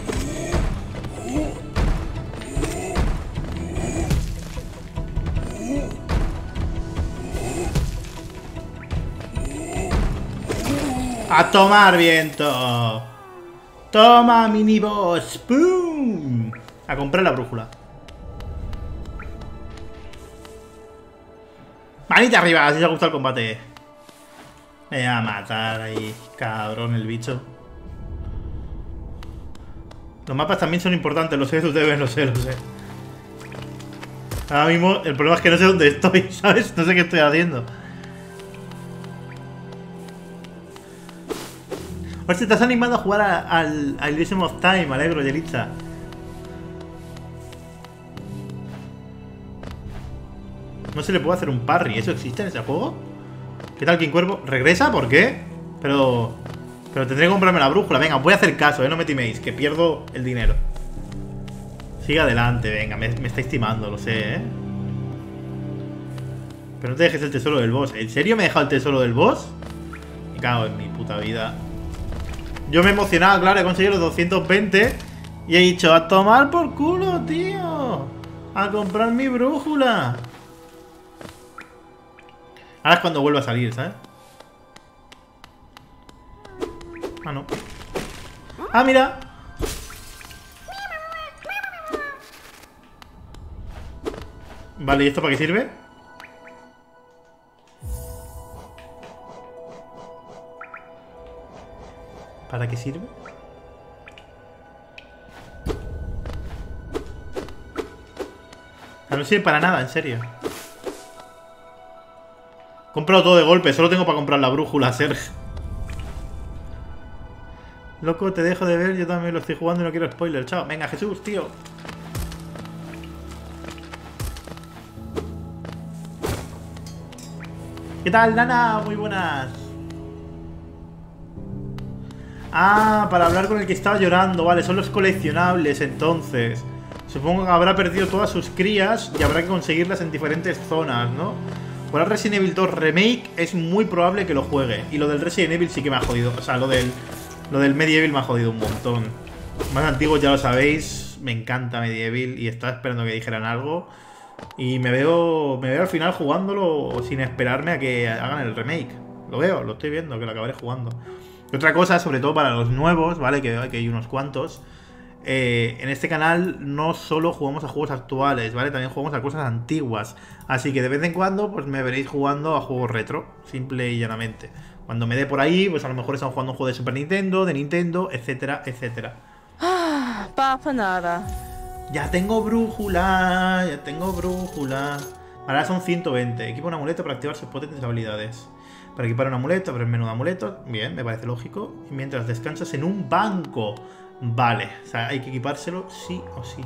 ¡A tomar viento! ¡Toma, miniboss! ¡Pum! A comprar la brújula. ¡Manita arriba! Si os ha gustado el combate. Me voy a matar ahí, cabrón, el bicho. Los mapas también son importantes, lo sé, ustedes lo sé, lo sé. Ahora mismo el problema es que no sé dónde estoy, ¿sabes? No sé qué estoy haciendo. Hostia, te has animado a jugar a, al, al Elysium of Time, me alegro, Yelitza. No se le puede hacer un parry, ¿eso existe en ese juego? ¿Qué tal, King Cuervo? ¿Regresa? ¿Por qué? Pero... Pero tendré que comprarme la brújula. Venga, voy a hacer caso, ¿eh? No me timéis, que pierdo el dinero. Sigue adelante, venga, me, me estáis timando, lo sé, ¿eh? Pero no te dejes el tesoro del boss. ¿En serio me he dejado el tesoro del boss? Me cago en mi puta vida. Yo me he emocionado, claro, he conseguido los doscientos veinte y he dicho, a tomar por culo, tío. A comprar mi brújula. Ahora es cuando vuelva a salir, ¿sabes? Ah, no. Ah, mira. Vale, ¿y esto para qué sirve? ¿Para qué sirve? No sirve para nada, en serio. He comprado todo de golpe, solo tengo para comprar la brújula, Sergio. Loco, te dejo de ver, yo también lo estoy jugando y no quiero spoiler. Chao. Venga, Jesús, tío. ¿Qué tal, Nana? Muy buenas. Ah, para hablar con el que estaba llorando. Vale, son los coleccionables, entonces. Supongo que habrá perdido todas sus crías y habrá que conseguirlas en diferentes zonas, ¿no? Por el Resident Evil dos Remake es muy probable que lo juegue. Y lo del Resident Evil sí que me ha jodido. O sea, lo del... Lo del Medieval me ha jodido un montón. Más antiguos ya lo sabéis. Me encanta Medieval y estaba esperando que dijeran algo. Y me veo me veo al final jugándolo sin esperarme a que hagan el remake. Lo veo, lo estoy viendo, que lo acabaré jugando. Y otra cosa, sobre todo para los nuevos, ¿vale? Que, que hay unos cuantos. eh, en este canal no solo jugamos a juegos actuales, ¿vale? También jugamos a cosas antiguas. Así que de vez en cuando pues me veréis jugando a juegos retro, simple y llanamente. Cuando me dé por ahí, pues a lo mejor estamos jugando un juego de Super Nintendo, de Nintendo, etcétera, etcétera. Ah, pasa nada. Ya tengo brújula, ya tengo brújula. Ahora son ciento veinte. Equipa un amuleto para activar sus potentes habilidades. Para equipar un amuleto, abre el menú de amuletos. Bien, me parece lógico. Y mientras descansas en un banco. Vale, o sea, hay que equipárselo sí o sí.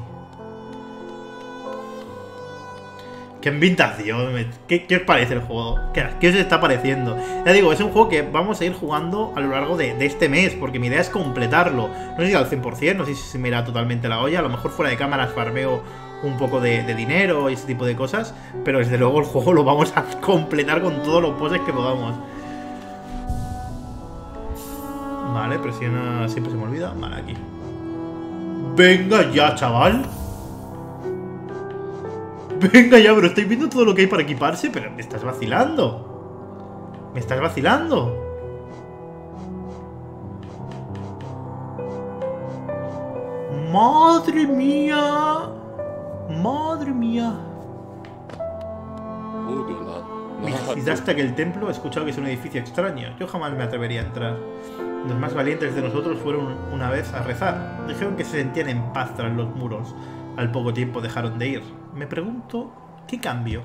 ¡Qué ambientación! ¿Qué, ¿Qué os parece el juego? ¿Qué, ¿Qué os está pareciendo? Ya digo, es un juego que vamos a ir jugando a lo largo de, de este mes, porque mi idea es completarlo. No sé si al cien por cien, no sé si se me irá totalmente la olla. A lo mejor fuera de cámaras farmeo un poco de, de dinero y ese tipo de cosas, pero desde luego el juego lo vamos a completar con todos los poses que podamos. Vale, presiona... Siempre se me olvida. Vale, aquí. ¡Venga ya, chaval! Venga ya, pero estáis viendo todo lo que hay para equiparse, pero me estás vacilando. Me estás vacilando. ¡Madre mía! ¡Madre mía! Visitaste aquel templo, he escuchado que es un edificio extraño. Yo jamás me atrevería a entrar. Los más valientes de nosotros fueron una vez a rezar. Dijeron que se sentían en paz tras los muros. Al poco tiempo dejaron de ir. Me pregunto, ¿qué cambio?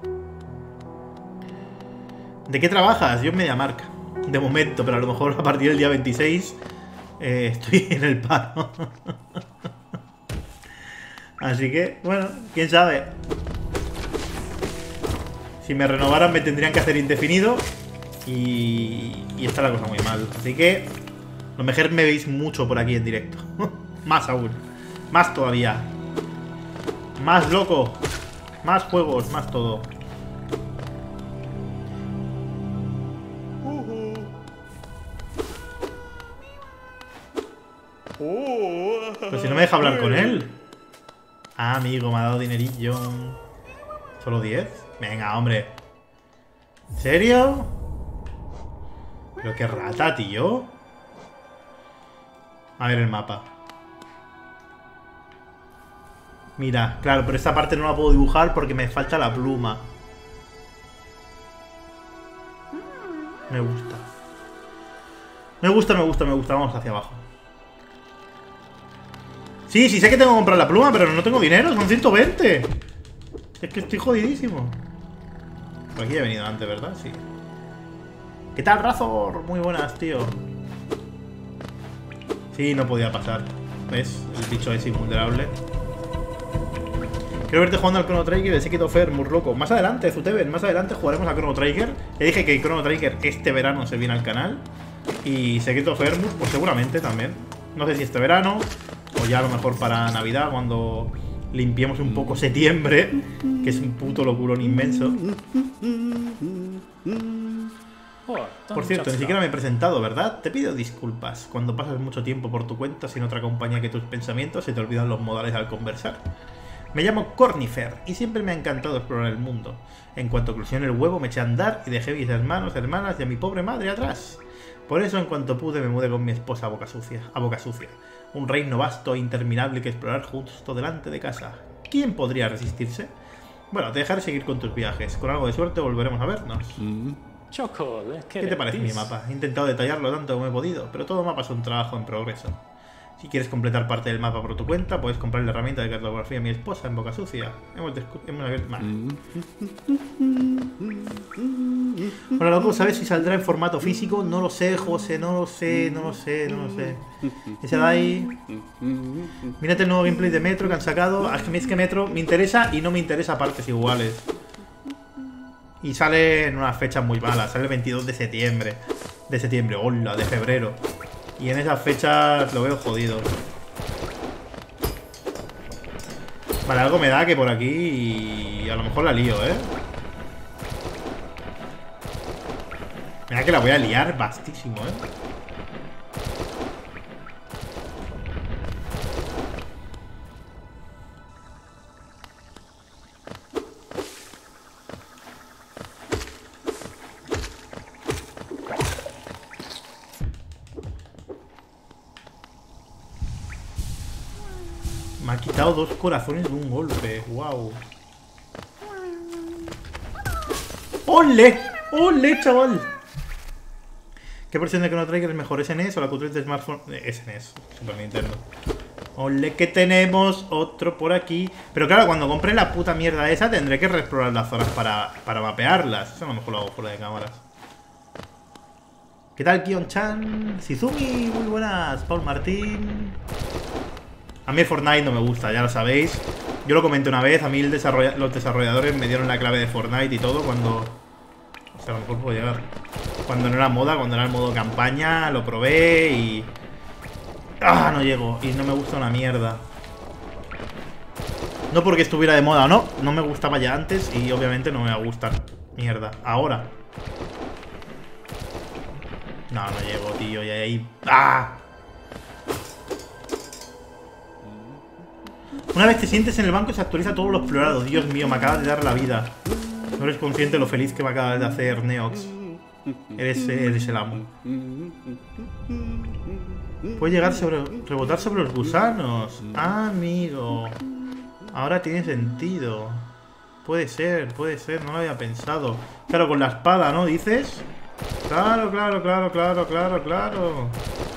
¿De qué trabajas? Yo en MediaMarkt. De momento, pero a lo mejor a partir del día veintiséis eh, estoy en el paro. Así que, bueno, quién sabe. Si me renovaran me tendrían que hacer indefinido. Y, y está la cosa muy mal. Así que a lo mejor me veis mucho por aquí en directo. Más aún. Más todavía. Más loco. Más juegos, más todo. Pero si no me deja hablar con él. Ah, amigo, me ha dado dinerillo. ¿Solo diez? Venga, hombre. ¿En serio? Pero qué rata, tío. A ver el mapa. Mira, claro, pero esta parte no la puedo dibujar porque me falta la pluma. Me gusta. Me gusta, me gusta, me gusta. Vamos hacia abajo. Sí, sí sé que tengo que comprar la pluma, pero no tengo dinero. Son ciento veinte. Es que estoy jodidísimo. Por aquí he venido antes, ¿verdad? Sí. ¿Qué tal, Razor? Muy buenas, tío. Sí, no podía pasar. ¿Ves? El bicho es invulnerable. Quiero verte jugando al Chrono Trigger de Sekiro Fair, muy loco. Más adelante, Zuteven, más adelante jugaremos a Chrono Trigger. Le dije que Chrono Trigger este verano se viene al canal. Y Sekiro Fair, pues seguramente también. No sé si este verano o ya a lo mejor para Navidad, cuando limpiemos un poco septiembre, que es un puto locurón inmenso. Por cierto, ni siquiera me he presentado, ¿verdad? Te pido disculpas. Cuando pasas mucho tiempo por tu cuenta sin otra compañía que tus pensamientos, se te olvidan los modales al conversar. Me llamo Cornifer y siempre me ha encantado explorar el mundo. En cuanto eclosioné el huevo me eché a andar y dejé mis hermanos, hermanas y a mi pobre madre atrás. Por eso en cuanto pude me mudé con mi esposa a Boca Sucia, a Boca Sucia. Un reino vasto e interminable que explorar justo delante de casa. ¿Quién podría resistirse? Bueno, te dejaré seguir con tus viajes. Con algo de suerte volveremos a vernos. Mm. ¿Qué te parece mi mapa? He intentado detallarlo tanto como he podido, pero todo mapa es un trabajo en progreso. Si quieres completar parte del mapa por tu cuenta, puedes comprar la herramienta de cartografía a mi esposa en Boca Sucia. Hemos, hemos abierto... Vale. Bueno, loco, ¿sabes si saldrá en formato físico? No lo sé, José, no lo sé, no lo sé, no lo sé. Ese de ahí... Mírate el nuevo gameplay de Metro que han sacado. A mí es que Metro me interesa y no me interesa partes iguales. Y sale en unas fechas muy malas. Sale el veintidós de septiembre. De septiembre, hola, de febrero. Y en esas fechas lo veo jodido. Vale, algo me da que por aquí a lo mejor la lío, ¿eh? Mira que la voy a liar bastísimo, ¿eh? ha quitado dos corazones de un golpe. Wow. ¡Ole! ¡Ole, chaval! ¿Qué versión de Chrono Trigger es mejor? ¿S N E S o la Q tres de smartphone? S N E S, Super Nintendo. ¡Ole, que tenemos otro por aquí! Pero claro, cuando compre la puta mierda esa tendré que reexplorar las zonas para, para mapearlas. Eso a lo mejor lo hago fuera de cámaras. ¿Qué tal, Kion-chan? Shizumi, muy buenas. Paul Martín. A mí el Fortnite no me gusta, ya lo sabéis. Yo lo comenté una vez, a mí el desarrolla los desarrolladores me dieron la clave de Fortnite y todo cuando... O sea, a lo mejor puedo llegar. Cuando no era moda, cuando era el modo campaña, lo probé y... ¡Ah! No llego. Y no me gusta una mierda. No porque estuviera de moda o no. No me gustaba ya antes y obviamente no me va a gustar. Mierda. Ahora. No, no llego, tío. Y ahí... ¡Ah! Una vez te sientes en el banco se actualiza todo lo explorado. Dios mío, me acabas de dar la vida. No eres consciente de lo feliz que me acabas de hacer, Neox. Eres, eres el amo. Puede llegar sobre... rebotar sobre los gusanos. Ah, amigo. Ahora tiene sentido. Puede ser, puede ser. No lo había pensado. Claro, con la espada, ¿no? ¿Dices? Claro, claro, claro, claro, claro, claro.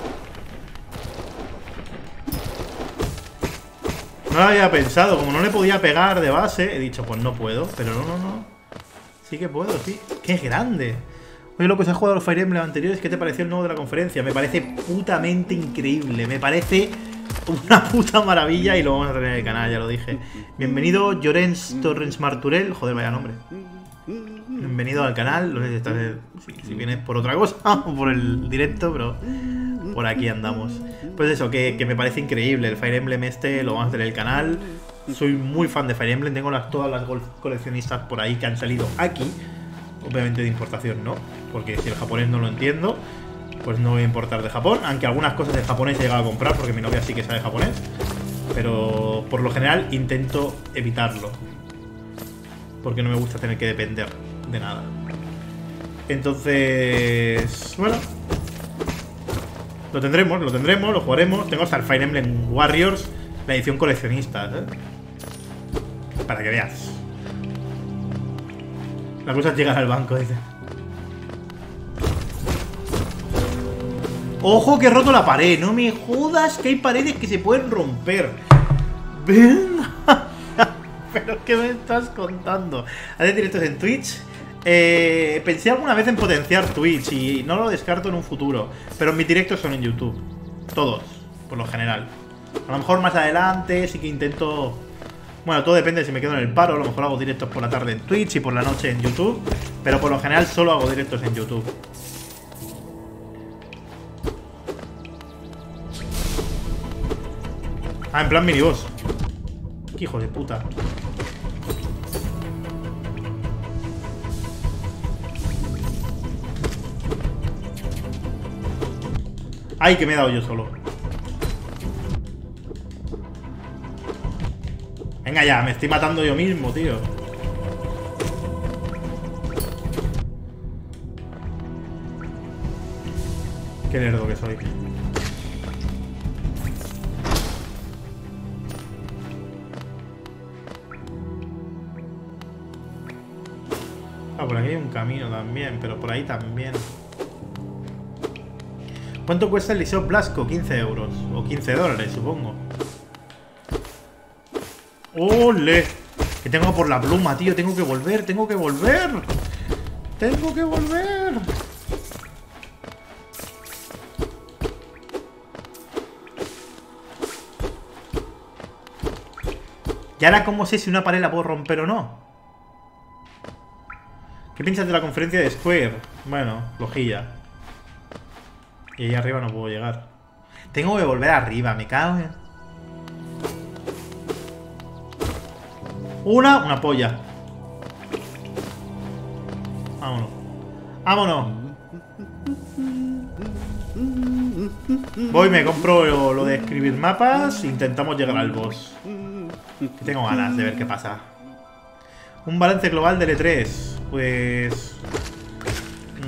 No lo había pensado. Como no le podía pegar de base, he dicho, pues no puedo. Pero no, no, no. Sí que puedo, sí. ¡Qué grande! Oye, loco, si has jugado a los Fire Emblem anteriores, ¿qué te pareció el nuevo de la conferencia? Me parece putamente increíble. Me parece una puta maravilla y lo vamos a tener en el canal, ya lo dije. Bienvenido, Llorens Torrens Marturel. Joder, vaya nombre. Bienvenido al canal. No sé si, estás, si, si vienes por otra cosa o por el directo, pero por aquí andamos. Pues eso, que, que me parece increíble. El Fire Emblem este lo vamos a tener en el canal. Soy muy fan de Fire Emblem. Tengo las, todas las coleccionistas por ahí que han salido aquí. Obviamente de importación no, porque si el japonés no lo entiendo, pues no voy a importar de Japón. Aunque algunas cosas de japonés he llegado a comprar, porque mi novia sí que sabe japonés. Pero por lo general intento evitarlo, porque no me gusta tener que depender de nada. Entonces, bueno, lo tendremos, lo tendremos, lo jugaremos. Tengo hasta el Fire Emblem Warriors, la edición coleccionista, ¿eh? Para que veas. La cosa es llegar al banco, dice. ¡Ojo que he roto la pared! No me jodas que hay paredes que se pueden romper. ¡Ven! ¿Pero qué me estás contando? ¿Haces directos en Twitch? Eh, pensé alguna vez en potenciar Twitch y no lo descarto en un futuro. Pero mis directos son en YouTube. Todos, por lo general. A lo mejor más adelante sí que intento... Bueno, todo depende de si me quedo en el paro. A lo mejor hago directos por la tarde en Twitch y por la noche en YouTube. Pero por lo general solo hago directos en YouTube. Ah, en plan miniboss. Qué hijo de puta. Ay, que me he dado yo solo. Venga ya, me estoy matando yo mismo, tío. Qué lerdo que soy. Ah, por aquí hay un camino también, pero por ahí también. ¿Cuánto cuesta el Liceo Blasco? quince euros. O quince dólares, supongo. ¡Ole! Que tengo por la pluma, tío. Tengo que volver, tengo que volver. Tengo que volver. ¿Y ahora cómo sé si una pared la puedo romper o no? ¿Qué piensas de la conferencia de Square? Bueno, flojilla. Y ahí arriba no puedo llegar. Tengo que volver arriba, me cago en... Una, una polla. Vámonos. Vámonos. Voy, me compro lo, lo de escribir mapas. Intentamos llegar al boss. Que tengo ganas de ver qué pasa. Un balance global del E tres. Pues...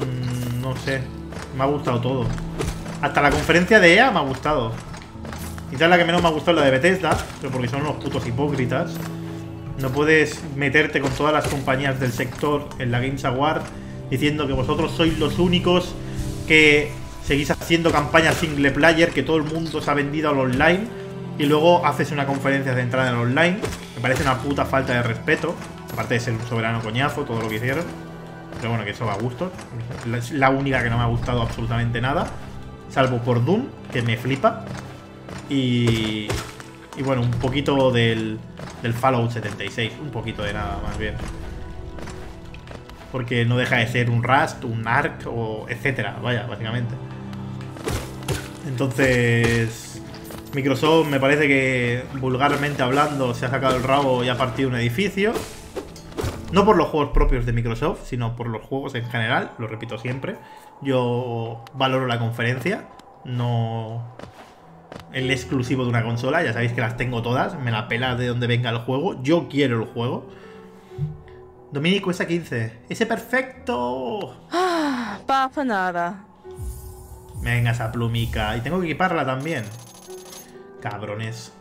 Mmm, no sé. Me ha gustado todo. Hasta la conferencia de E A me ha gustado. Quizás la que menos me ha gustado es la de Bethesda, pero porque son unos putos hipócritas. No puedes meterte con todas las compañías del sector en la Games Award diciendo que vosotros sois los únicos que seguís haciendo campañas single player, que todo el mundo se ha vendido al online, y luego haces una conferencia centrada en el online. Me parece una puta falta de respeto, aparte de ser un soberano coñazo todo lo que hicieron. Pero bueno, que eso va a gusto. Es la única que no me ha gustado absolutamente nada, salvo por Doom, que me flipa. Y... Y bueno, un poquito del, del Fallout setenta y seis. Un poquito de nada, más bien. Porque no deja de ser un Rust, un Ark, o etcétera. Vaya, básicamente. Entonces... Microsoft me parece que, vulgarmente hablando, se ha sacado el rabo y ha partido un edificio. No por los juegos propios de Microsoft, sino por los juegos en general. Lo repito siempre. Yo valoro la conferencia. No... el exclusivo de una consola, ya sabéis que las tengo todas, me la pela de donde venga el juego, yo quiero el juego. Dominic cuesta quince. ¡Ese perfecto! Ah, papa nada. Venga, esa plumica. Y tengo que equiparla también. Cabrones.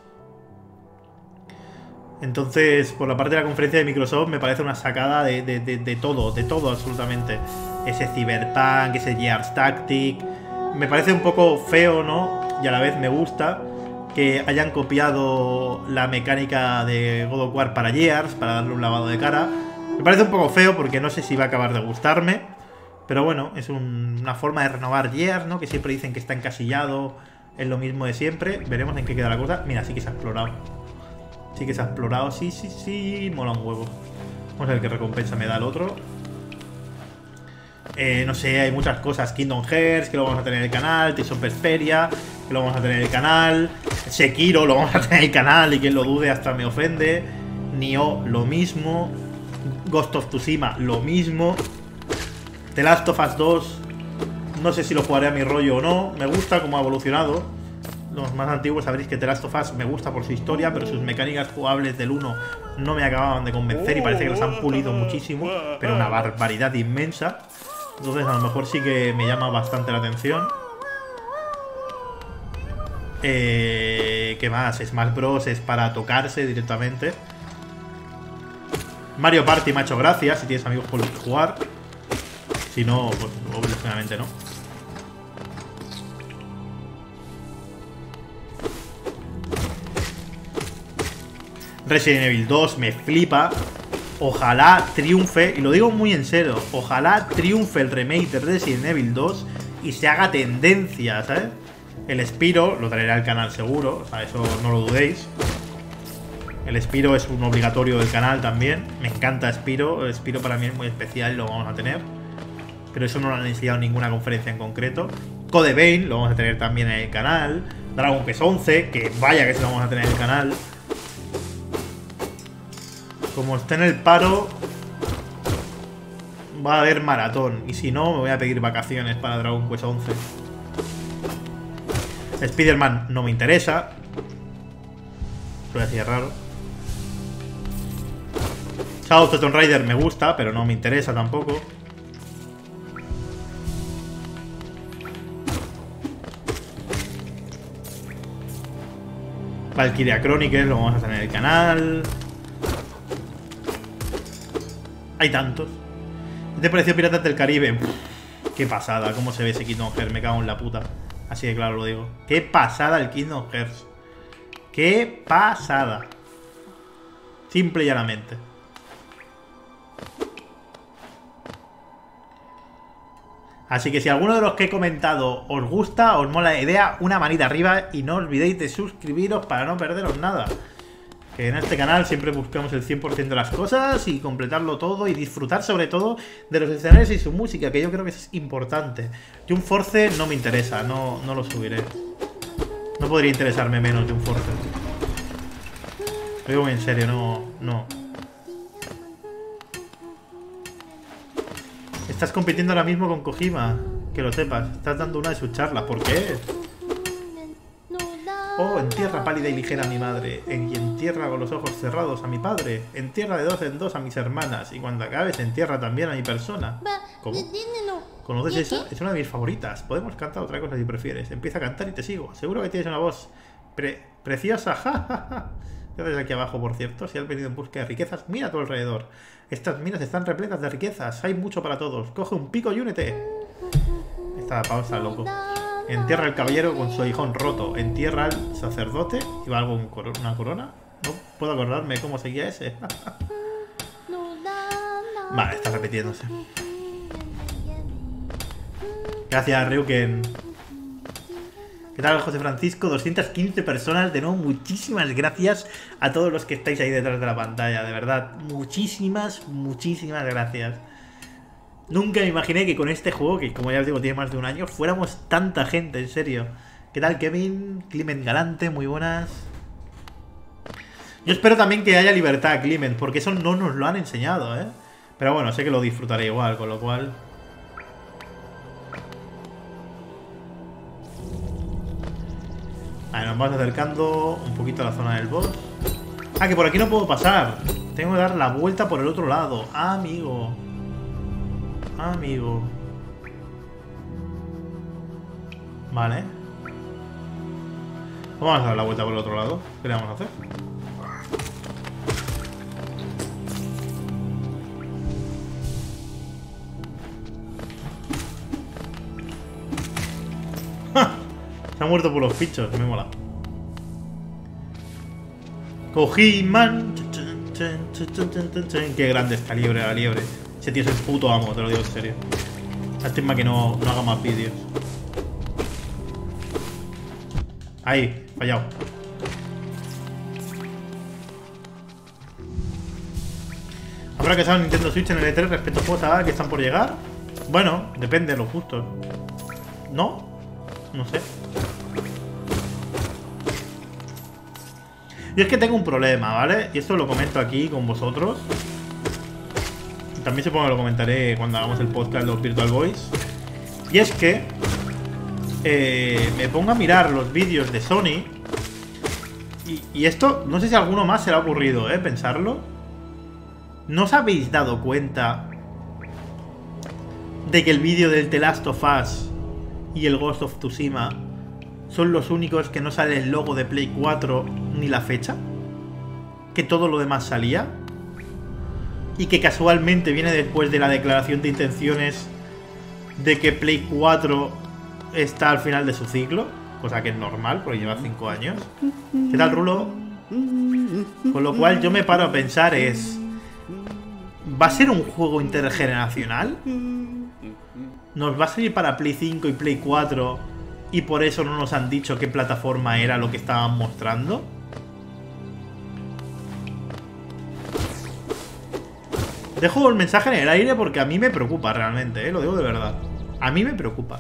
Entonces, por la parte de la conferencia de Microsoft, me parece una sacada de, de, de, de todo, de todo absolutamente. Ese Cyberpunk, ese Gears Tactic. Me parece un poco feo, ¿no? Y a la vez me gusta que hayan copiado la mecánica de God of War para Gears, para darle un lavado de cara. Me parece un poco feo porque no sé si va a acabar de gustarme. Pero bueno, es un, una forma de renovar Gears, ¿no? Que siempre dicen que está encasillado en lo mismo de siempre. Veremos en qué queda la cosa. Mira, sí que se ha explorado. Sí que se ha explorado. Sí, sí, sí. Mola un huevo. Vamos a ver qué recompensa me da el otro. Eh, no sé, hay muchas cosas. Kingdom Hearts, que lo vamos a tener en el canal. Tales of Vesperia, que lo vamos a tener en el canal. Sekiro, lo vamos a tener en el canal. Y quien lo dude hasta me ofende. Nioh, lo mismo. Ghost of Tsushima, lo mismo. The Last of Us dos, no sé si lo jugaré a mi rollo o no. Me gusta cómo ha evolucionado. Los más antiguos sabréis que The Last of Us me gusta por su historia, pero sus mecánicas jugables del uno no me acababan de convencer y parece que los han pulido muchísimo, pero una barbaridad inmensa. Entonces a lo mejor sí que me llama bastante la atención. Eh, ¿Qué más? Smash Bros. Es para tocarse directamente. Mario Party me ha hecho gracia, si tienes amigos con los que jugar. Si no, pues obviamente no. Resident Evil dos me flipa. Ojalá triunfe, y lo digo muy en serio, ojalá triunfe el remake de Resident Evil dos y se haga tendencia, ¿sabes? El Spyro lo traerá al canal seguro, o sea, eso no lo dudéis. El Spyro es un obligatorio del canal también. Me encanta Spyro, el Spyro para mí es muy especial y lo vamos a tener. Pero eso no lo han enseñado en ninguna conferencia en concreto. Code Vein lo vamos a tener también en el canal. Dragon Quest once, que vaya que se lo vamos a tener en el canal. Como esté en el paro, va a haber maratón. Y si no, me voy a pedir vacaciones para Dragon Quest once. Spider-Man no me interesa. Lo voy a decir raro. Shadow of the Tomb Raider me gusta, pero no me interesa tampoco. Valkyria Chronicles lo vamos a tener en el canal. Hay tantos. ¿Qué te pareció Piratas del Caribe? Uf, qué pasada, cómo se ve ese Kingdom Hearts, me cago en la puta. Así de claro lo digo. Qué pasada el Kingdom Hearts. Qué pasada. Simple y llanamente. Así que si alguno de los que he comentado os gusta, os mola la idea, una manita arriba y no olvidéis de suscribiros para no perderos nada. Que en este canal siempre buscamos el cien por ciento de las cosas y completarlo todo y disfrutar sobre todo de los escenarios y su música, que yo creo que es importante. Y un Force no me interesa, no, no lo subiré. No podría interesarme menos de un Force. Lo digo muy en serio, no, no. Estás compitiendo ahora mismo con Kojima, que lo sepas. Estás dando una de sus charlas, ¿por qué? Oh, en tierra pálida y ligera a mi madre, en en tierra con los ojos cerrados a mi padre, en tierra de dos en dos a mis hermanas, y cuando acabes en tierra también a mi persona. ¿Cómo? ¿Conoces esa? Es una de mis favoritas. Podemos cantar otra cosa si prefieres. Empieza a cantar y te sigo. Seguro que tienes una voz Pre preciosa, jajaja. ¿Qué haces aquí abajo, por cierto? Si has venido en busca de riquezas, mira a tu alrededor. Estas minas están repletas de riquezas. Hay mucho para todos. Coge un pico y únete. Esta pausa, loco. Entierra al caballero con su aguijón roto. Entierra al sacerdote. ¿Iba algo en cor una corona? No puedo acordarme cómo seguía ese. Vale, está repitiéndose. Gracias, Ryuken. ¿Qué tal, José Francisco? doscientas quince personas. De nuevo, muchísimas gracias a todos los que estáis ahí detrás de la pantalla. De verdad, muchísimas, muchísimas gracias. Nunca me imaginé que con este juego, que como ya os digo tiene más de un año, fuéramos tanta gente, en serio. ¿Qué tal, Kevin? Clement Galante, muy buenas. Yo espero también que haya libertad, Clement, porque eso no nos lo han enseñado, ¿eh? Pero bueno, sé que lo disfrutaré igual, con lo cual... Vale, nos vamos acercando un poquito a la zona del boss. Ah, que por aquí no puedo pasar. Tengo que dar la vuelta por el otro lado. Ah, amigo. Amigo. Vale. Vamos a dar la vuelta por el otro lado. ¿Qué le vamos a hacer? ¡Ja! Se ha muerto por los pichos. Me mola. Cogí man. Qué grande está liebre la liebre. Ese tío es el puto amo, te lo digo en serio. Lástima que no, no haga más vídeos. Ahí, fallado. ¿Habrá que saber Nintendo Switch en el E tres respecto a juegos A A que están por llegar? Bueno, depende de los gustos. ¿No? No sé. Yo es que tengo un problema, ¿vale? Y esto lo comento aquí con vosotros. También supongo que lo comentaré cuando hagamos el podcast de los Virtual Boys. Y es que eh, me pongo a mirar los vídeos de Sony. Y, y esto, no sé si a alguno más se le ha ocurrido, ¿eh? Pensarlo. ¿No os habéis dado cuenta de que el vídeo del The Last of Us y el Ghost of Tsushima son los únicos que no sale el logo de Play cuatro ni la fecha? Que todo lo demás salía. Y que casualmente viene después de la declaración de intenciones de que Play cuatro está al final de su ciclo. Cosa que es normal, porque lleva cinco años. ¿Qué tal, Rulo? Con lo cual yo me paro a pensar es... ¿Va a ser un juego intergeneracional? ¿Nos va a salir para Play cinco y Play cuatro y por eso no nos han dicho qué plataforma era lo que estaban mostrando? Dejo el mensaje en el aire porque a mí me preocupa realmente, ¿eh? Lo digo de verdad. A mí me preocupa.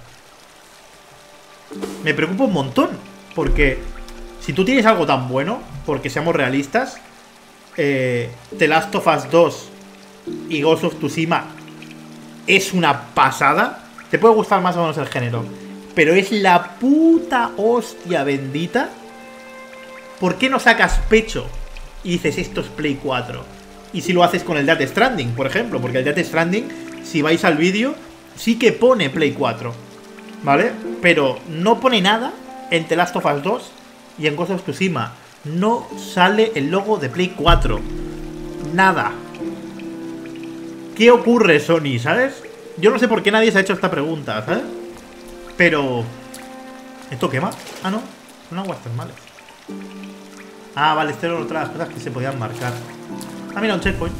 Me preocupa un montón. Porque si tú tienes algo tan bueno, porque seamos realistas, eh, The Last of Us dos y Ghost of Tsushima es una pasada. Te puede gustar más o menos el género, pero es la puta hostia bendita. ¿Por qué no sacas pecho y dices esto es Play cuatro? Y si lo haces con el Death Stranding, por ejemplo. Porque el Death Stranding, si vais al vídeo, sí que pone Play cuatro, ¿vale? Pero no pone nada en The Last of Us dos y en Ghost of Tsushima. No sale el logo de Play cuatro. Nada. ¿Qué ocurre, Sony? ¿Sabes? Yo no sé por qué nadie se ha hecho esta pregunta, ¿sabes? Pero... ¿esto quema? Ah, no. Son aguas termales. Ah, vale, esto era otra de las cosas que se podían marcar. Ah, mira, un checkpoint.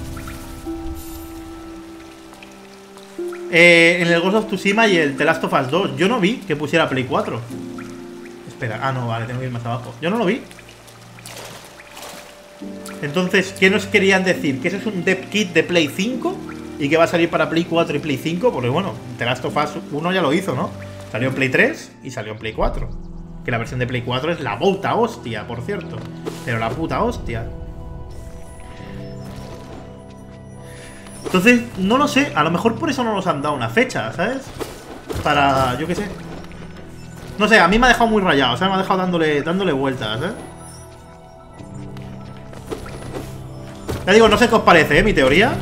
Eh, en el Ghost of Tsushima y el The Last of Us dos yo no vi que pusiera Play cuatro. Espera, ah, no, vale, tengo que ir más abajo. Yo no lo vi. Entonces, ¿qué nos querían decir? ¿Que eso es un dev kit de Play cinco? ¿Y que va a salir para Play cuatro y Play cinco? Porque bueno, The Last of Us uno ya lo hizo, ¿no? Salió en Play tres y salió en Play cuatro. Que la versión de Play cuatro es la puta hostia, por cierto. Pero la puta hostia. Entonces, no lo sé. A lo mejor por eso no nos han dado una fecha, ¿sabes? Para, yo qué sé. No sé, a mí me ha dejado muy rayado. O sea, me ha dejado dándole, dándole vueltas, ¿eh? Ya digo, no sé qué os parece, ¿eh? Mi teoría.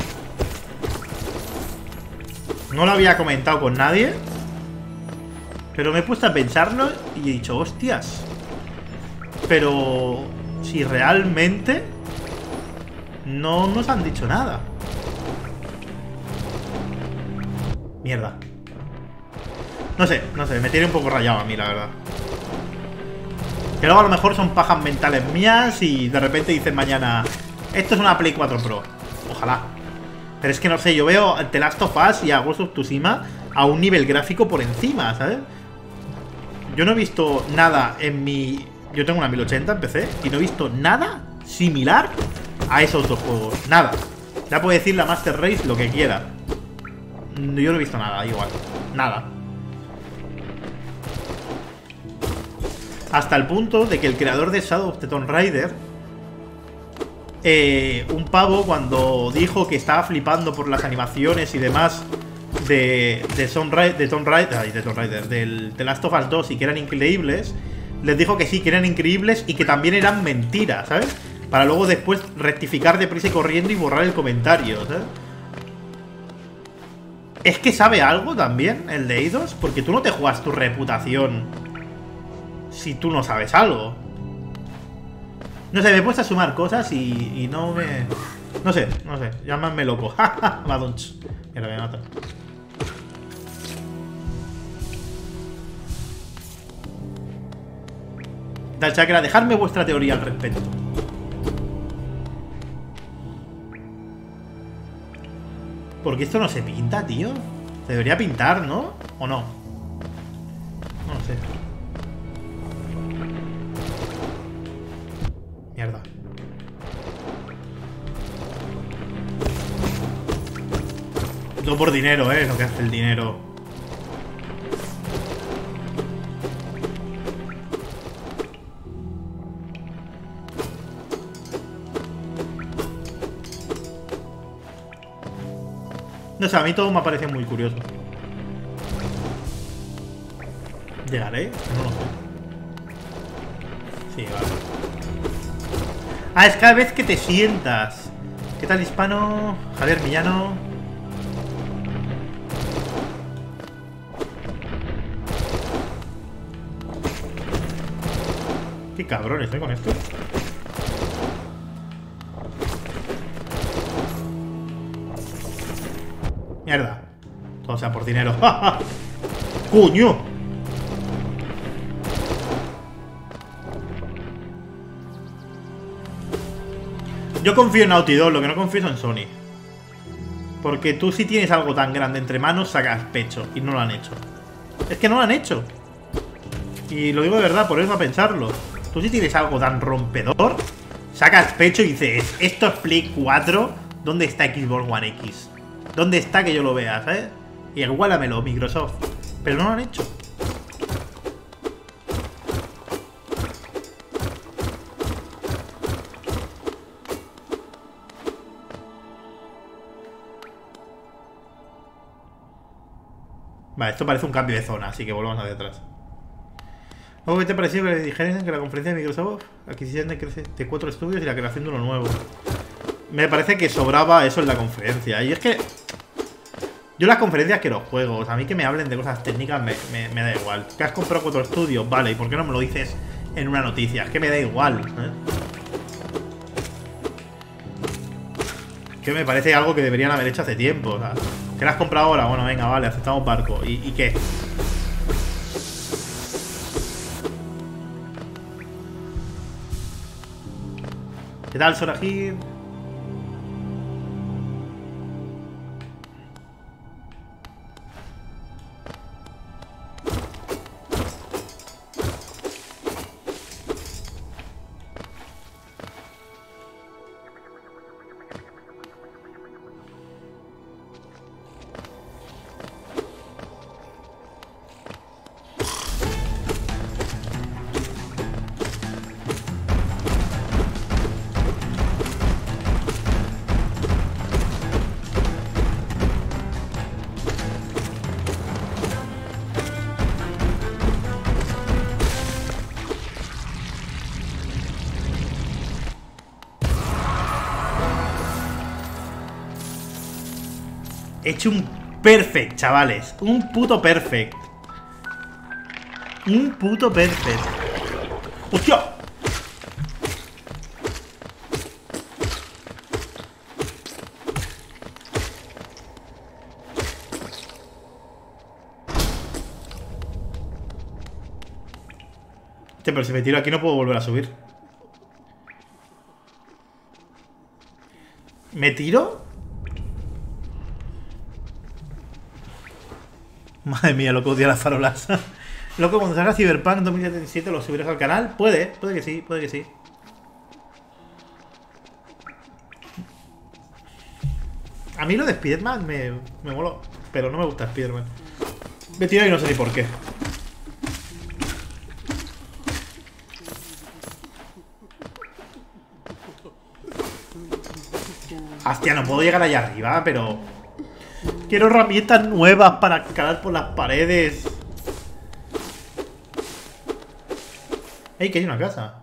No lo había comentado con nadie. Pero me he puesto a pensarlo y he dicho, hostias. Pero si realmente no nos han dicho nada. Mierda. No sé, no sé, me tiene un poco rayado a mí, la verdad. Que luego a lo mejor son pajas mentales mías y de repente dicen mañana, esto es una Play cuatro Pro. Ojalá. Pero es que no sé, yo veo a The Last of Us y a Ghost of Tsushima a un nivel gráfico por encima, ¿sabes? Yo no he visto nada en mi... Yo tengo una mil ochenta en P C y no he visto nada similar a esos dos juegos. Nada. Ya puede decir la Master Race lo que quiera. Yo no he visto nada, igual. Nada. Hasta el punto de que el creador de Shadow of the Tomb Raider, eh, un pavo, cuando dijo que estaba flipando por las animaciones y demás de, de, Tomb Raider, de Tomb Raider, ay, de Tomb Raider, del The Last of Us dos, y que eran increíbles, les dijo que sí, que eran increíbles y que también eran mentiras, ¿sabes? Para luego después rectificar deprisa y corriendo y borrar el comentario, ¿sabes? Es que sabe algo también el de Eidos, porque tú no te juegas tu reputación si tú no sabes algo. No sé, me he puesto a sumar cosas y, y no me... No sé, no sé, llámame loco. Madunch. Mira, me mata. Dal Chakra, dejadme vuestra teoría al respecto. Porque esto no se pinta, tío. Se debería pintar, ¿no? ¿O no? No lo sé. Mierda. Todo por dinero, ¿eh? Lo que hace el dinero. No sé, a mí todo me parece muy curioso. ¿Llegaré? No lo sé. Sí, vale. Ah, es cada vez que te sientas. ¿Qué tal, hispano? Javier Millano. Qué cabrón estoy con esto. Mierda. Todo sea por dinero. ¡Coño! Yo confío en Naughty Dog, lo que no confío es en Sony. Porque tú, si tienes algo tan grande entre manos, sacas pecho. Y no lo han hecho. Es que no lo han hecho. Y lo digo de verdad, por eso a pensarlo. Tú, si tienes algo tan rompedor, sacas pecho y dices, esto es Play cuatro, ¿dónde está Xbox One X? ¿Dónde está que yo lo vea, sabes? Y igualamelo, Microsoft. Pero no lo han hecho. Vale, esto parece un cambio de zona, así que volvamos hacia atrás. ¿Cómo te pareció que le dijeran que la conferencia de Microsoft, adquisición de, de cuatro estudios y la creación de uno nuevo? Me parece que sobraba eso en la conferencia. Y es que yo las conferencias que los juegos, a mí que me hablen de cosas técnicas me, me, me da igual. Que has comprado cuatro estudios, vale, ¿y por qué no me lo dices en una noticia? Es que me da igual, ¿eh? Que me parece algo que deberían haber hecho hace tiempo, o sea, ¿que la has comprado ahora? Bueno, venga, vale, aceptamos barco. ¿Y, y qué? ¿Qué tal, Sorajir? He hecho un perfect, chavales. Un puto perfect. Un puto perfect. ¡Hostia! Pero si me tiro aquí no puedo volver a subir. ¿Me tiro? Madre mía, loco, odia las farolas. Loco, cuando salga Cyberpunk dos mil setenta y siete lo subirás al canal. Puede, puede que sí, puede que sí. A mí lo de Spiderman me, me moló, pero no me gusta Spiderman. Me tiro y no sé ni por qué. Hostia, no puedo llegar allá arriba, pero... Quiero herramientas nuevas para escalar por las paredes. ¡Ey, que hay una casa!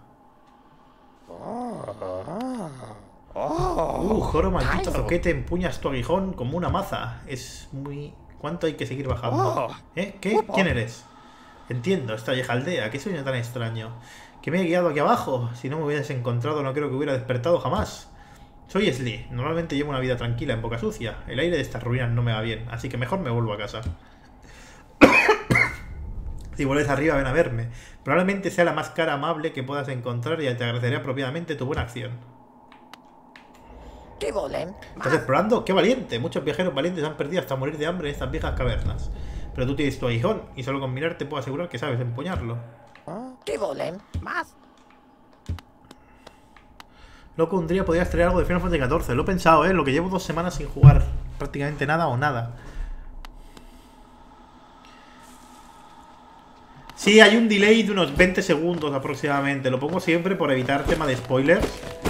Uh, Joro, maldito zoquete, empuñas tu aguijón como una maza. Es muy... ¿Cuánto hay que seguir bajando? ¿Eh? ¿Qué? ¿Quién eres? Entiendo, esta vieja aldea. ¿Qué sueño tan extraño? ¿Que me he guiado aquí abajo? Si no me hubieras encontrado, no creo que hubiera despertado jamás. Soy Slee. Normalmente llevo una vida tranquila en Boca Sucia. El aire de estas ruinas no me va bien, así que mejor me vuelvo a casa. Si vuelves arriba, ven a verme. Probablemente sea la más cara amable que puedas encontrar y te agradeceré apropiadamente tu buena acción. ¿Estás explorando? ¡Qué valiente! Muchos viajeros valientes han perdido hasta morir de hambre en estas viejas cavernas. Pero tú tienes tu aguijón y solo con mirar te puedo asegurar que sabes empuñarlo. ¿Qué volem? Más. Loco, un día podrías traer algo de Final Fantasy catorce. Lo he pensado, ¿eh? Lo que llevo dos semanas sin jugar prácticamente nada o nada. Sí, hay un delay de unos veinte segundos aproximadamente. Lo pongo siempre por evitar tema de spoilers.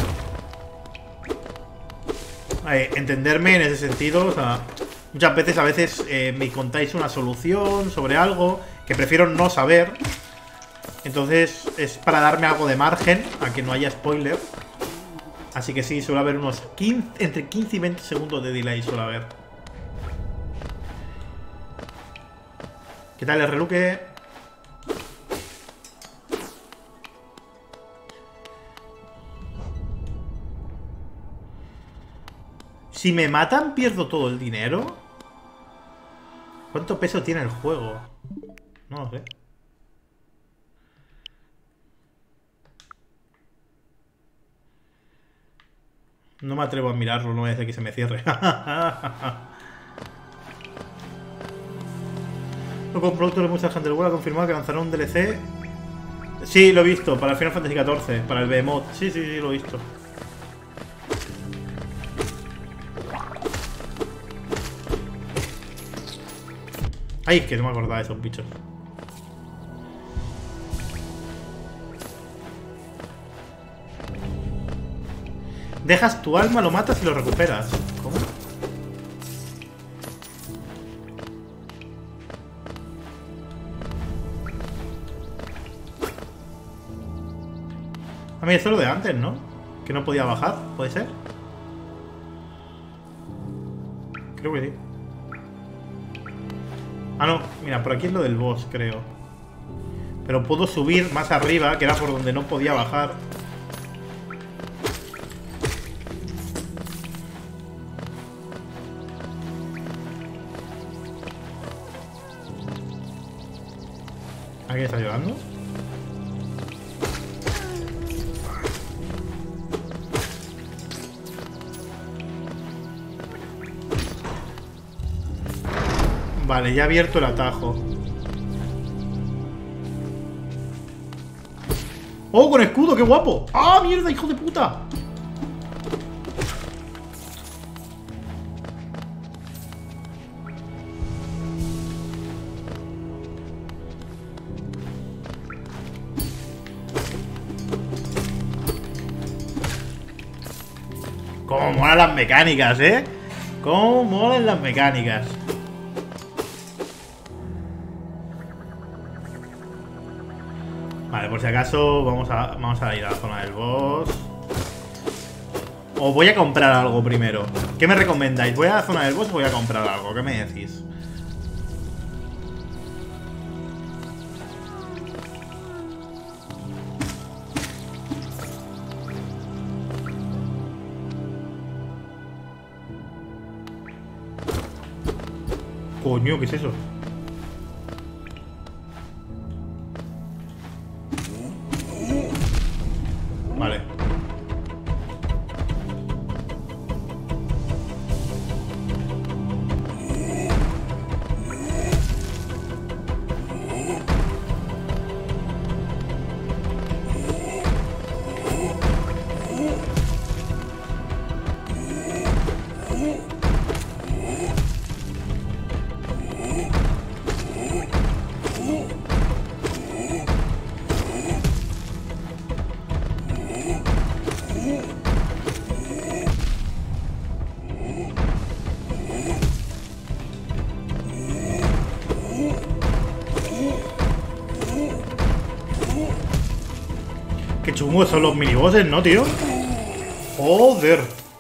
Eh, entenderme en ese sentido. O sea, muchas veces, a veces eh, me contáis una solución sobre algo que prefiero no saber. Entonces es para darme algo de margen a que no haya spoiler. Así que sí, suele haber unos quince, entre quince y veinte segundos de delay suele haber. ¿Qué tal el reluque? Si me matan, ¿pierdo todo el dinero? ¿Cuánto peso tiene el juego? No lo sé. No me atrevo a mirarlo, no voy a hacer que se me cierre. Loco, productor de Monster Hunter World ha confirmado que lanzará un D L C. Sí, lo he visto, para el Final Fantasy catorce, para el Behemoth. Sí, sí, sí, lo he visto. Ay, es que no me acordaba de esos bichos. Dejas tu alma, lo matas y lo recuperas. ¿Cómo? A mí esto es lo de antes, ¿no? Que no podía bajar, ¿puede ser? Creo que sí. Ah, no, mira, por aquí es lo del boss, creo. Pero puedo subir más arriba, que era por donde no podía bajar. ¿Alguien está llorando? Vale, ya he abierto el atajo. ¡Oh, con escudo! ¡Qué guapo! ¡Ah, mierda, hijo de puta! Cómo molan las mecánicas, ¿eh? Cómo molan las mecánicas. Vale, por si acaso vamos a, vamos a ir a la zona del boss. O voy a comprar algo primero. ¿Qué me recomendáis? ¿Voy a la zona del boss o voy a comprar algo? ¿Qué me decís? Coño, ¿qué es eso? Vale. Qué chungos son los minibosses, ¿no, tío? Joder.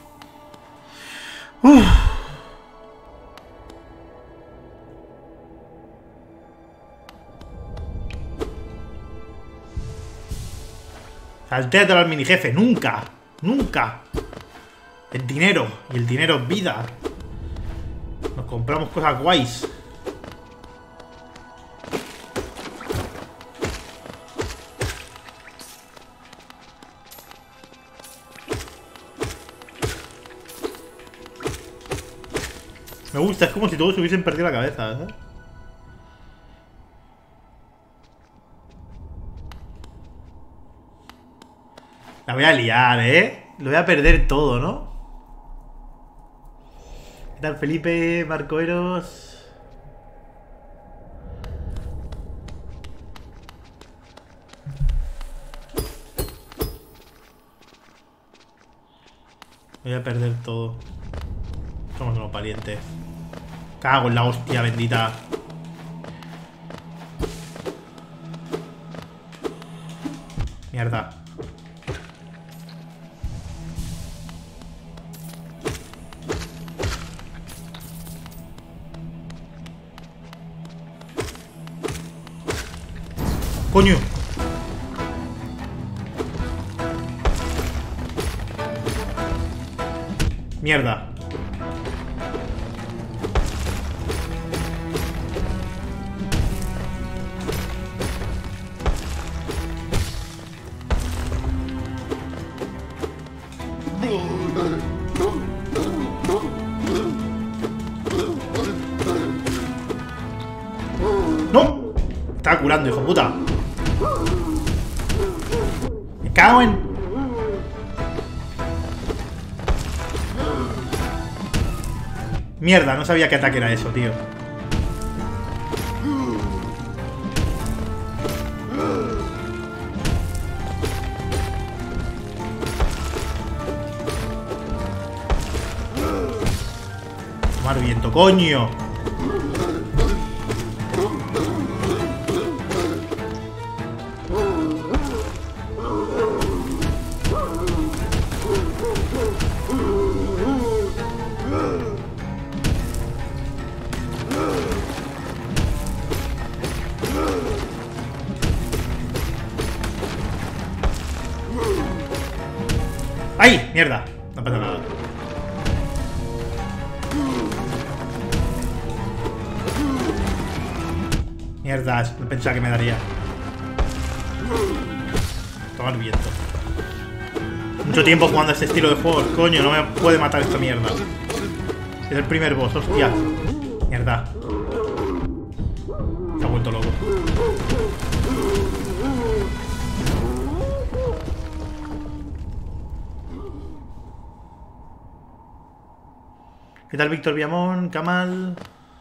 Uf. Saltéatelo al mini jefe, nunca, nunca. El dinero, y el dinero es vida. Nos compramos cosas guays. Me gusta, es como si todos hubiesen perdido la cabeza, ¿eh? La voy a liar, ¿eh? Lo voy a perder todo, ¿no? ¿Qué tal, Felipe? Marcoeros. Voy a perder todo. Somos unos parientes. Cago en la hostia bendita. Mierda. Coño. Mierda. ¡No! Estaba curando, hijo puta. Me cago en... Mierda, no sabía qué ataque era eso, tío. Tomar viento, coño. ¡Ay! ¡Mierda! No pasa nada. Mierda, no pensaba que me daría. Tomar viento. Mucho tiempo jugando a este estilo de juegos, coño, no me puede matar esta mierda. Es el primer boss, hostia. Mierda. Se ha vuelto loco. ¿Qué tal, Víctor Viamón? Kamal.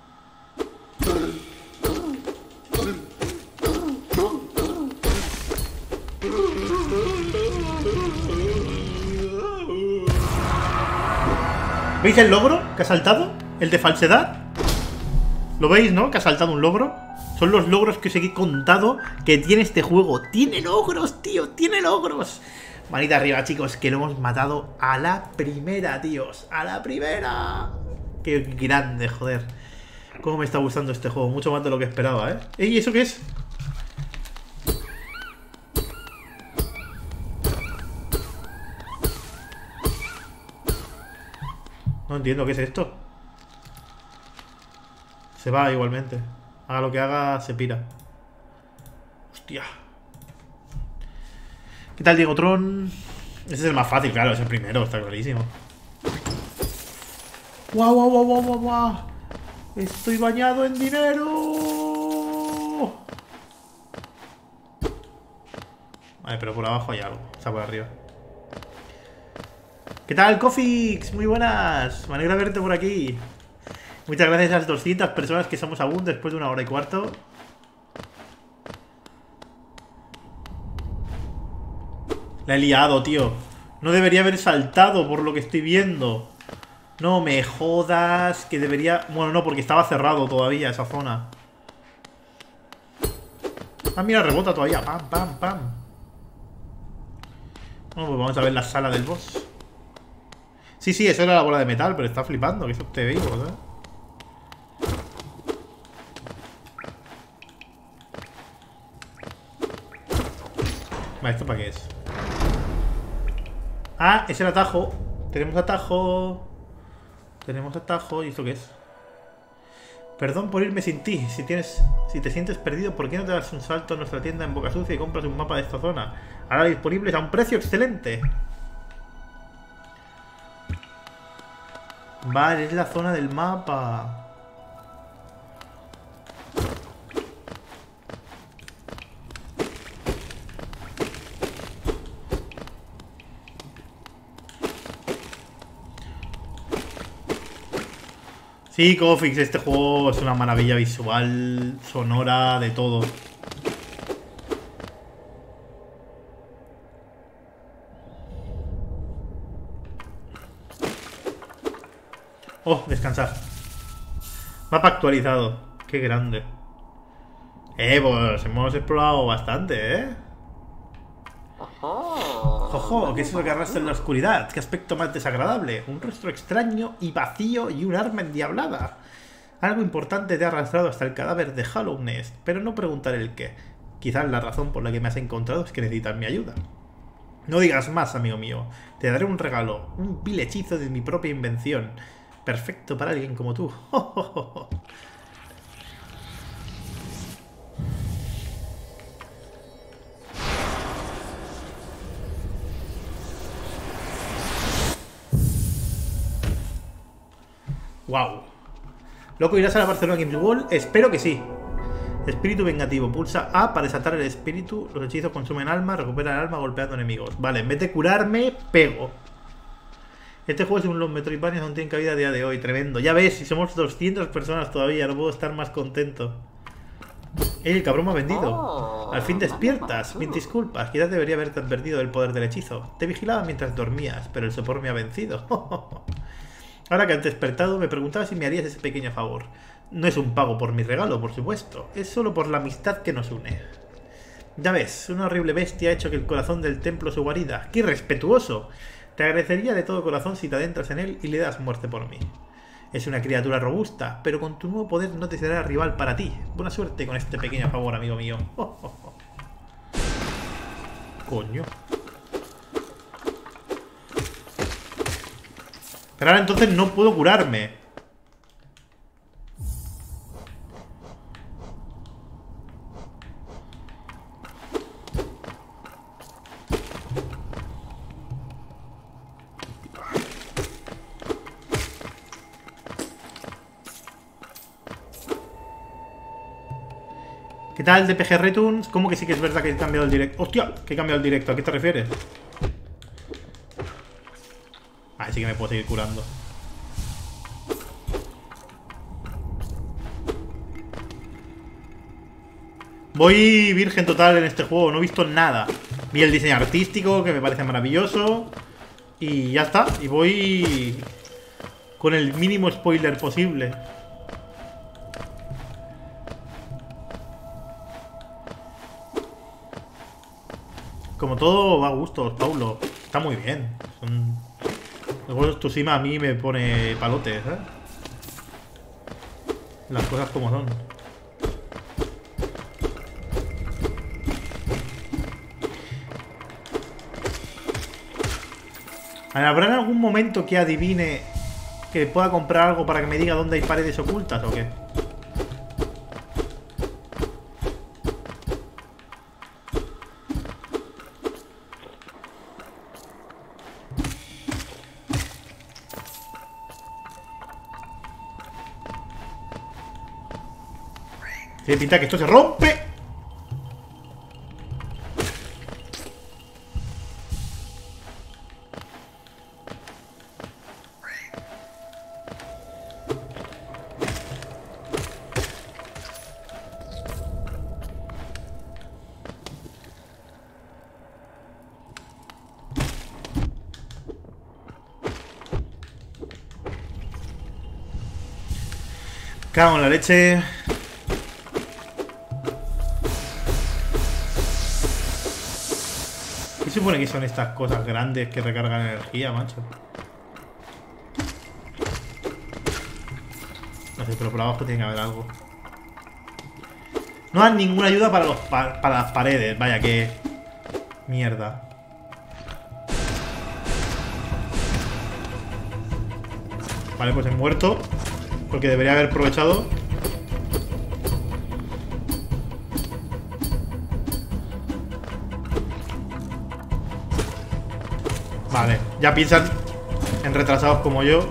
¿Veis el logro que ha saltado? ¿El de falsedad? ¿Lo veis, no? Que ha saltado un logro. Son los logros que os he contado que tiene este juego. ¡Tiene logros, tío! ¡Tiene logros! Manita arriba, chicos, que lo hemos matado a la primera, tíos. ¡A la primera! ¡Qué grande, joder! Cómo me está gustando este juego. Mucho más de lo que esperaba, ¿eh? ¿Y eso qué es? No entiendo qué es esto. Se va igualmente. Haga lo que haga, se pira. Hostia. ¿Qué tal, Diego Tron? Ese es el más fácil, claro, es el primero, está clarísimo. ¡Guau, guau, guau, guau, guau, guau! ¡Estoy bañado en dinero! Vale, pero por abajo hay algo. Está por arriba. ¿Qué tal, Cofix? Muy buenas. Me alegra verte por aquí. Muchas gracias a las doscientas personas que somos aún después de una hora y cuarto. La he liado, tío. No debería haber saltado por lo que estoy viendo. No me jodas. Que debería... Bueno, no, porque estaba cerrado todavía esa zona. Ah, mira, rebota todavía. Pam, pam, pam. Bueno, pues vamos a ver la sala del boss. Sí, sí, eso era la bola de metal, pero está flipando. Que eso te veo, ¿verdad? Vale, ¿esto para qué es? Ah, es el atajo. Tenemos atajo. Tenemos atajo. ¿Y esto qué es? Perdón por irme sin ti. Si tienes, si te sientes perdido, ¿por qué no te das un salto a nuestra tienda en Boca Sucia y compras un mapa de esta zona? Ahora disponibles a un precio excelente. Vale, es la zona del mapa. Sí, Cofix, este juego es una maravilla visual, sonora, de todo. Oh, descansar. Mapa actualizado. Qué grande. Eh, pues hemos explorado bastante, ¿eh? Ojo, ¿qué es eso que arrastra en la oscuridad? ¿Qué aspecto más desagradable? Un rostro extraño y vacío y un arma endiablada. Algo importante te ha arrastrado hasta el cadáver de Hollow Nest, pero no preguntaré el qué. Quizás la razón por la que me has encontrado es que necesitas mi ayuda. No digas más, amigo mío. Te daré un regalo, un vil hechizo de mi propia invención. Perfecto para alguien como tú. Wow. Loco, ¿irás a la Barcelona Games World? Espero que sí. Espíritu vengativo. Pulsa A para desatar el espíritu. Los hechizos consumen alma. Recupera el alma golpeando enemigos. Vale, en vez de curarme, pego. Este juego es un los Metroidvania donde tienen cabida a día de hoy. Tremendo. Ya ves, si somos doscientas personas todavía, no puedo estar más contento. ¡Eh, el cabrón me ha vendido! Al fin despiertas. Mil disculpas. Quizás debería haberte advertido del poder del hechizo. Te vigilaba mientras dormías, pero el sopor me ha vencido. Ahora que has despertado, me preguntaba si me harías ese pequeño favor. No es un pago por mi regalo, por supuesto. Es solo por la amistad que nos une. Ya ves, una horrible bestia ha hecho que el corazón del templo su guarida. ¡Qué irrespetuoso! Te agradecería de todo corazón si te adentras en él y le das muerte por mí. Es una criatura robusta, pero con tu nuevo poder no te será rival para ti. Buena suerte con este pequeño favor, amigo mío. Oh, oh, oh. Coño. Pero ahora entonces no puedo curarme. ¿Qué tal, D P G Returns? ¿Cómo que sí que es verdad que he cambiado el directo? ¡Hostia! Que he cambiado el directo. ¿A qué te refieres? Ah, sí que me puedo seguir curando. Voy virgen total en este juego. No he visto nada. Vi el diseño artístico, que me parece maravilloso. Y ya está. Y voy con el mínimo spoiler posible. Como todo va a gustos, Paulo. Está muy bien. Son... El Ghost of Tsushima a mí me pone palotes, ¿eh? Las cosas como son. ¿Habrá en algún momento que adivine que pueda comprar algo para que me diga dónde hay paredes ocultas o qué? Tiene pinta que esto se rompe. Cago en la leche. ¿Qué se supone que son estas cosas grandes que recargan energía, macho? No sé, pero por abajo tiene que haber algo. No dan ninguna ayuda para, los pa para las paredes. Vaya que... mierda. Vale, pues he muerto. Porque debería haber aprovechado. Vale, ya piensan en retrasados como yo.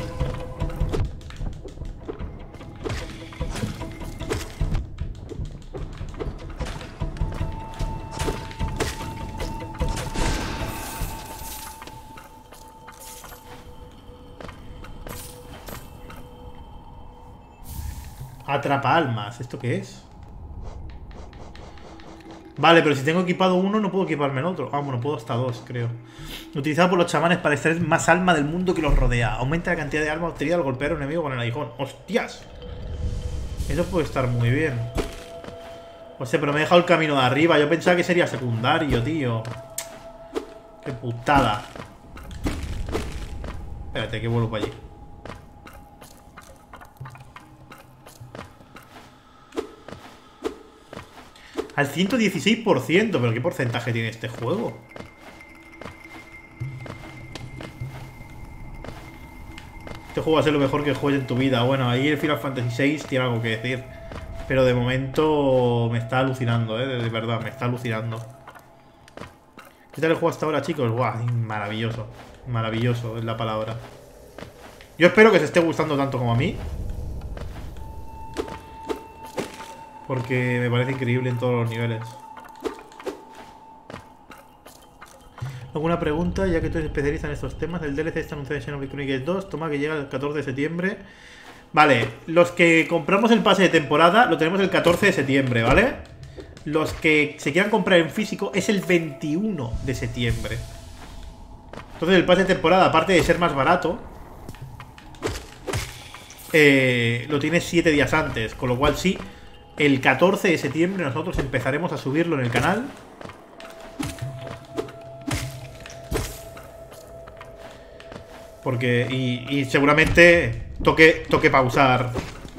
Atrapa almas, ¿esto qué es? Vale, pero si tengo equipado uno no puedo equiparme el otro. Ah, bueno, puedo hasta dos, creo. Utilizado por los chamanes para extraer más alma del mundo que los rodea. Aumenta la cantidad de alma obtenida al golpear a un enemigo con el aguijón. ¡Hostias! Eso puede estar muy bien. O sea, pero me he dejado el camino de arriba. Yo pensaba que sería secundario, tío. Qué putada. Espérate, que vuelvo para allí. Al ciento dieciséis por ciento. ¿Pero qué porcentaje tiene este juego? Este juego va a ser lo mejor que juegues en tu vida. Bueno, ahí el Final Fantasy seis tiene algo que decir. Pero de momento me está alucinando, ¿eh? De verdad, me está alucinando. ¿Qué tal el juego hasta ahora, chicos? ¡Guau! Maravilloso. Maravilloso es la palabra. Yo espero que os esté gustando tanto como a mí. Porque me parece increíble en todos los niveles. ¿Alguna pregunta? Ya que tú eres especialista en estos temas. El D L C está anunciado en Xenoblade Chronicles dos. Toma que llega el catorce de septiembre. Vale, los que compramos el pase de temporada lo tenemos el catorce de septiembre, ¿vale? Los que se quieran comprar en físico es el veintiuno de septiembre. Entonces el pase de temporada, aparte de ser más barato, eh, lo tienes siete días antes. Con lo cual sí, el catorce de septiembre nosotros empezaremos a subirlo en el canal. Porque, y, y seguramente toque, toque pausar.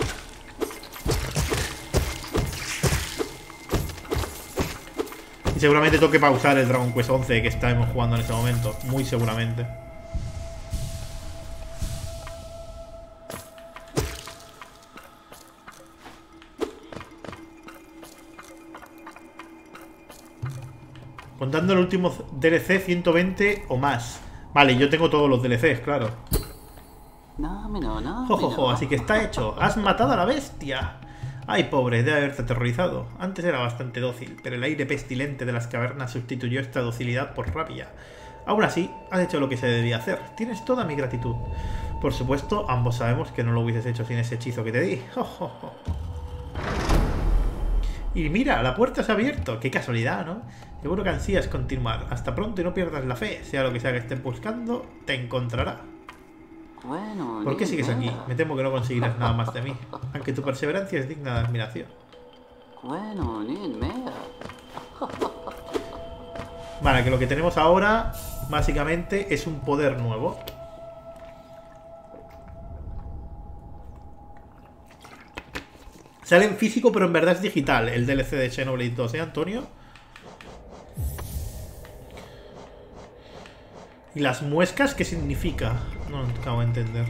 Y seguramente toque pausar el Dragon Quest once que estamos jugando en ese momento. Muy seguramente. Contando el último D L C, ciento veinte o más. Vale, yo tengo todos los D L Cs, claro. No, no, no. Jojojo, así que está hecho. Has matado a la bestia. Ay, pobre, debe haberte aterrorizado. Antes era bastante dócil, pero el aire pestilente de las cavernas sustituyó esta docilidad por rabia. Aún así, has hecho lo que se debía hacer. Tienes toda mi gratitud. Por supuesto, ambos sabemos que no lo hubieses hecho sin ese hechizo que te di. Jojojo. Y mira, la puerta se ha abierto. Qué casualidad, ¿no? Seguro que ansías continuar. Hasta pronto y no pierdas la fe. Sea lo que sea que estén buscando, te encontrará. Bueno, ¿Por qué sigues aquí? Me temo que no conseguirás nada más de mí. Aunque tu perseverancia es digna de admiración. Bueno, ni en medio. Vale, que lo que tenemos ahora, básicamente, es un poder nuevo. Sale en físico, pero en verdad es digital. El D L C de Xenoblade dos, ¿eh, Antonio? ¿Y las muescas qué significa? No lo acabo de entender.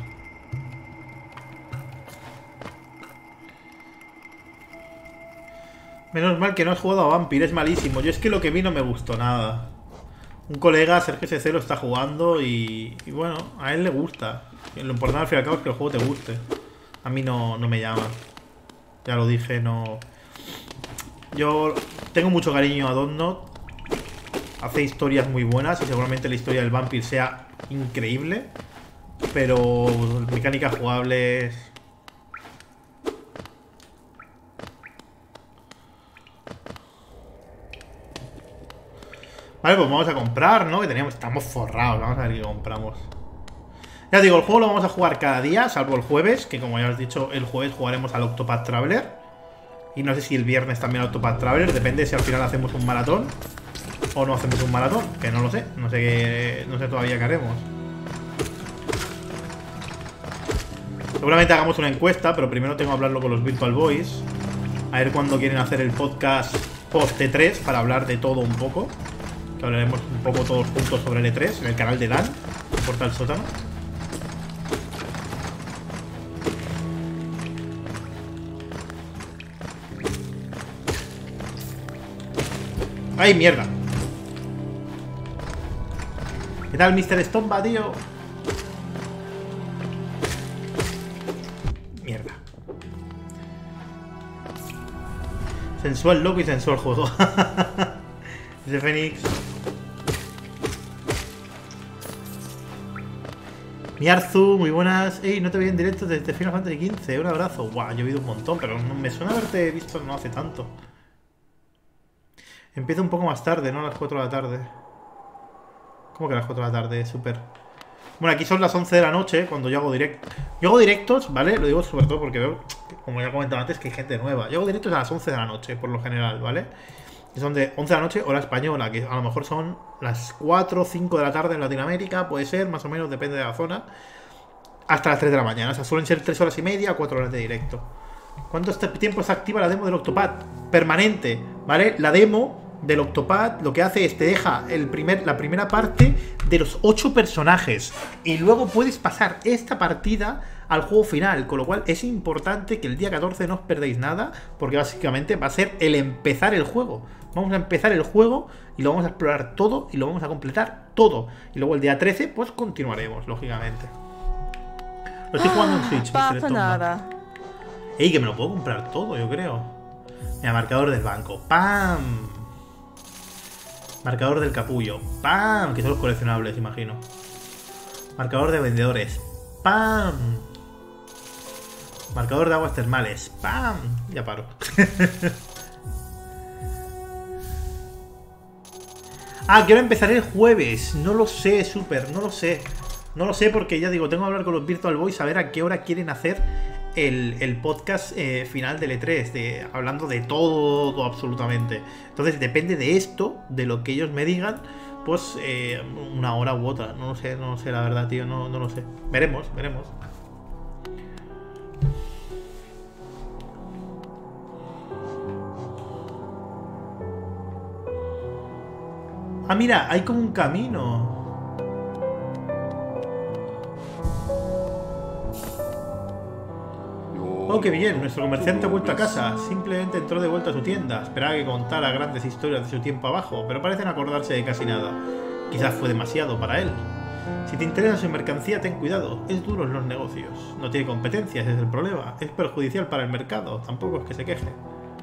Menos mal que no has jugado a Vampire, es malísimo. Yo es que lo que vi no me gustó nada. Un colega, Sergio S C, lo está jugando y, y bueno, a él le gusta. Lo importante al fin y al cabo es que el juego te guste. A mí no, no me llama. Ya lo dije, no... Yo tengo mucho cariño a Dontnod. Hace historias muy buenas y seguramente la historia del Vampire sea increíble. Pero mecánicas jugables... Vale, pues vamos a comprar, ¿no? Que teníamos, estamos forrados. Vamos a ver qué compramos. Ya os digo, el juego lo vamos a jugar cada día, salvo el jueves, que como ya os he dicho, el jueves jugaremos al Octopath Traveler. Y no sé si el viernes también al Octopath Traveler, depende si al final hacemos un maratón o no hacemos un maratón, que no lo sé, no sé qué, no sé todavía qué haremos. Seguramente hagamos una encuesta, pero primero tengo que hablarlo con los Virtual Boys. A ver cuándo quieren hacer el podcast post E tres para hablar de todo un poco. Que hablaremos un poco todos juntos sobre el E tres en el canal de Dan, Portal Sótano. ¡Ay, mierda! ¿Qué tal, mister Stomba, tío? Mierda. Sensual loco y sensual juego. Ese Fénix. Miarzu, muy buenas. Ey, no te veo en directo desde Final Fantasy quince. Un abrazo. Guau, he llovido un montón, pero no, me suena haberte visto no hace tanto. Empieza un poco más tarde, ¿no? A las cuatro de la tarde. ¿Cómo que a las cuatro de la tarde? Súper. Bueno, aquí son las once de la noche cuando yo hago directo. Yo hago directos, ¿vale? Lo digo sobre todo porque veo, como ya comentaba antes, que hay gente nueva. Yo hago directos a las once de la noche, por lo general, ¿vale? Y son de once de la noche, hora española, que a lo mejor son las cuatro o cinco de la tarde en Latinoamérica, puede ser, más o menos, depende de la zona. Hasta las tres de la mañana. O sea, suelen ser tres horas y media, cuatro horas de directo. ¿Cuánto tiempo está activa la demo del Octopath? Permanente, ¿vale? La demo del Octopath lo que hace es te deja el primer, la primera parte de los ocho personajes y luego puedes pasar esta partida al juego final, con lo cual es importante que el día catorce no os perdáis nada, porque básicamente va a ser el empezar el juego. Vamos a empezar el juego y lo vamos a explorar todo y lo vamos a completar todo. Y luego el día trece pues continuaremos, lógicamente. Lo estoy jugando en Switch, Ah, mister pasa Stomba. nada. Ey, que me lo puedo comprar todo, yo creo. Mira, marcador del banco. ¡Pam! Marcador del capullo. ¡Pam! Que son los coleccionables, imagino. Marcador de vendedores. ¡Pam! Marcador de aguas termales. ¡Pam! Ya paro. Ah, que ahora empezaré el jueves. No lo sé, súper, no lo sé. No lo sé porque ya digo, tengo que hablar con los Virtual Boys a ver a qué hora quieren hacer el, el podcast eh, final del E tres, de, hablando de todo absolutamente. Entonces depende de esto, de lo que ellos me digan, pues eh, una hora u otra. No lo sé, no lo sé, la verdad, tío, no, no lo sé. Veremos, veremos. Ah, mira, hay como un camino. Oh, qué bien, nuestro comerciante ha vuelto a casa. Simplemente entró de vuelta a su tienda. Esperaba que contara grandes historias de su tiempo abajo, pero parecen acordarse de casi nada. Quizás fue demasiado para él. Si te interesa su mercancía, ten cuidado. Es duro en los negocios. No tiene competencia, ese es el problema. Es perjudicial para el mercado. Tampoco es que se queje.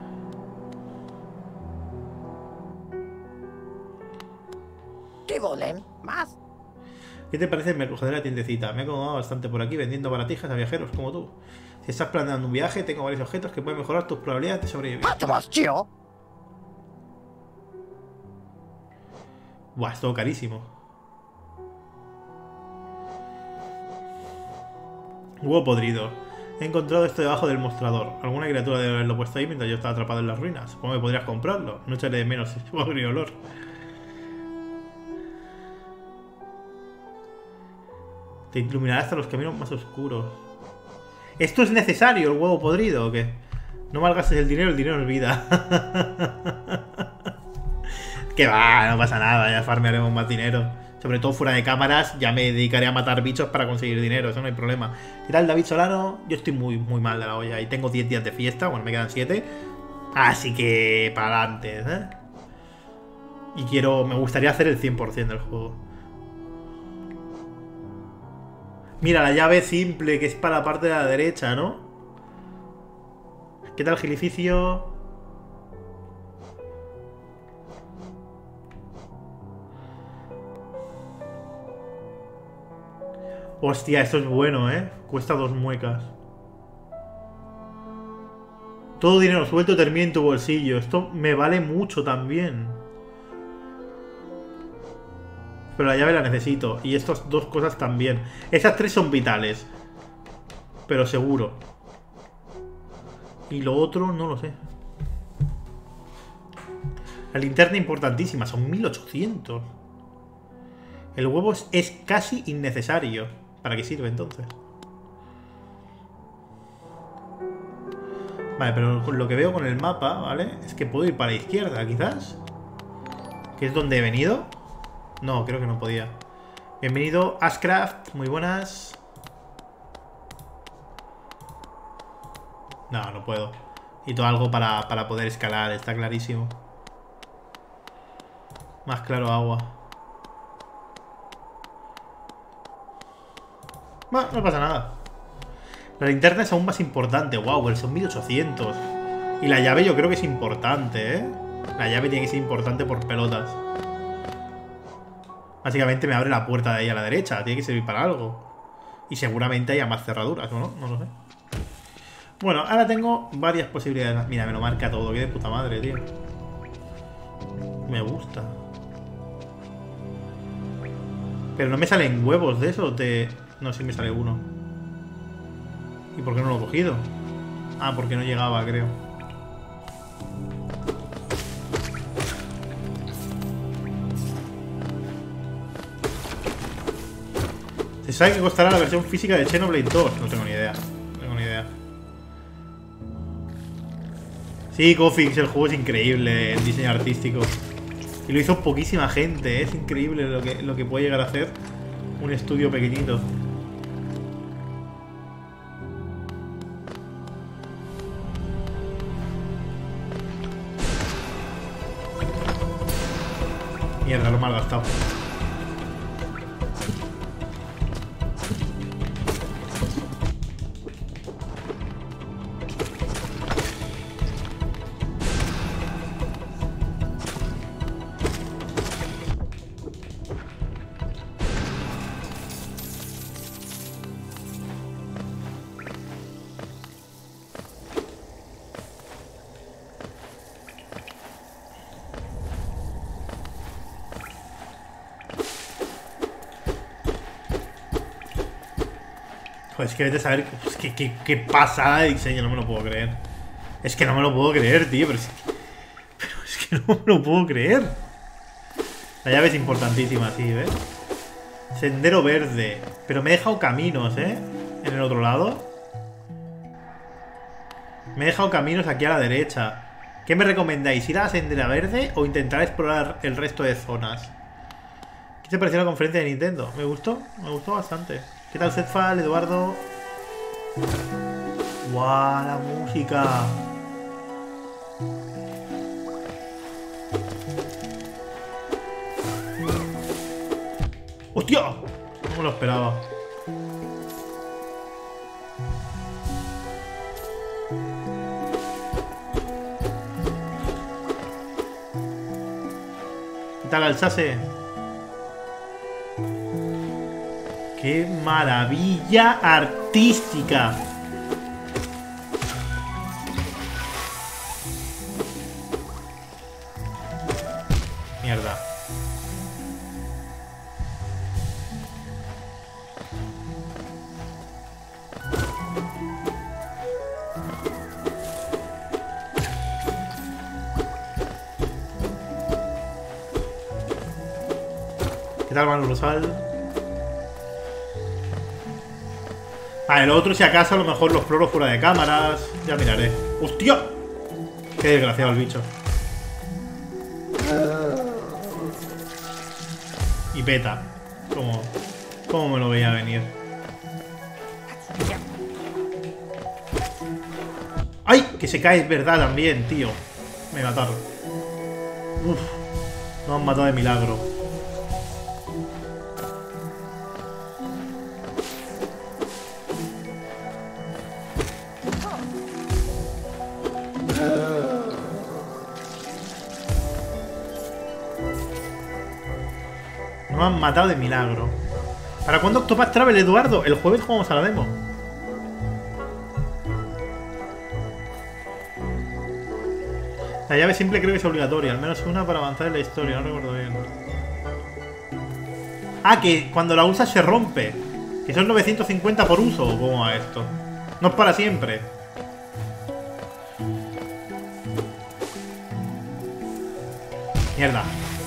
¿Qué volen? ¿Más? ¿Qué te parece me cogeré la tiendecita? Me he acomodado bastante por aquí vendiendo baratijas a viajeros como tú. Si estás planeando un viaje, tengo varios objetos que pueden mejorar tus probabilidades de sobrevivir. ¿Cuánto más, tío? Buah, es todo carísimo. Huevo podrido. He encontrado esto debajo del mostrador. Alguna criatura debe haberlo puesto ahí mientras yo estaba atrapado en las ruinas. Supongo que podrías comprarlo. No echaré de menos ese pobre olor. Te iluminará hasta los caminos más oscuros. ¿Esto es necesario, el huevo podrido o qué? No malgastes el dinero, el dinero es vida. Que va, no pasa nada, ya farmearemos más dinero. Sobre todo fuera de cámaras, ya me dedicaré a matar bichos para conseguir dinero, eso no hay problema. ¿Qué tal, David Solano? Yo estoy muy, muy mal de la olla y tengo diez días de fiesta, bueno, me quedan siete. Así que para adelante, ¿eh? Y quiero, me gustaría hacer el cien por cien del juego. Mira, la llave simple, que es para la parte de la derecha, ¿no? ¿Qué tal, Gilificio? Hostia, esto es bueno, ¿eh? Cuesta dos muecas. Todo dinero suelto termina en tu bolsillo. Esto me vale mucho también. Pero la llave la necesito. Y estas dos cosas también. Esas tres son vitales. Pero seguro. Y lo otro no lo sé. La linterna importantísima. Son mil ochocientos. El huevo es, es casi innecesario. ¿Para qué sirve entonces? Vale, pero con lo que veo con el mapa, ¿vale? Es que puedo ir para la izquierda, quizás. ¿Que es donde he venido? No, creo que no podía. Bienvenido, Ashcraft. Muy buenas. No, no puedo. Necesito algo para, para poder escalar, está clarísimo. Más claro, agua. Bueno, no pasa nada. La linterna es aún más importante. Wow, pero son mil ochocientos. Y la llave yo creo que es importante, ¿eh? La llave tiene que ser importante por pelotas. Básicamente me abre la puerta de ahí a la derecha. Tiene que servir para algo. Y seguramente haya más cerraduras, ¿o no? No lo sé. Bueno, ahora tengo varias posibilidades. Mira, me lo marca todo. Qué de puta madre, tío. Me gusta. Pero no me salen huevos de esos de... No, sí me sale uno. ¿Y por qué no lo he cogido? Ah, porque no llegaba, creo. ¿Se sabe qué costará la versión física de Xenoblade dos? No tengo ni idea. No tengo ni idea. Sí, Coffix, el juego es increíble, el diseño artístico. Y lo hizo poquísima gente, ¿eh? Es increíble lo que, lo que puede llegar a hacer un estudio pequeñito. Mierda, lo he malgastado. Es que vete a saber pues, qué, qué, qué pasada de diseño, no me lo puedo creer. Es que no me lo puedo creer, tío. Pero es, que, pero es que no me lo puedo creer. La llave es importantísima, sí, ¿ves? Sendero verde. Pero me he dejado caminos, ¿eh? En el otro lado. Me he dejado caminos aquí a la derecha. ¿Qué me recomendáis? ¿Ir a la sendera verde o intentar explorar el resto de zonas? ¿Qué te pareció la conferencia de Nintendo? Me gustó, me gustó bastante. ¿Qué tal, Zedfal, Eduardo? ¡Guau, la música! ¡Hostia! No me lo esperaba. ¿Qué tal, Alsace? ¡Qué maravilla artística! Mierda. ¿Qué tal, Manu Rosal? Ah, el otro, si acaso, a lo mejor lo exploro fuera de cámaras. Ya miraré. ¡Hostia! Qué desgraciado el bicho. Y peta. ¿Cómo, cómo me lo veía venir? ¡Ay! Que se cae, es verdad, también, tío. Me mataron. Uf. No han matado de milagro. No me han matado de milagro. ¿Para cuándo Octopath Travel, Eduardo? El jueves jugamos a la demo. La llave simple creo que es obligatoria. Al menos una para avanzar en la historia. No recuerdo bien. Ah, que cuando la usas se rompe. Que son novecientos cincuenta por uso. ¿O cómo va esto? No es para siempre. Mierda.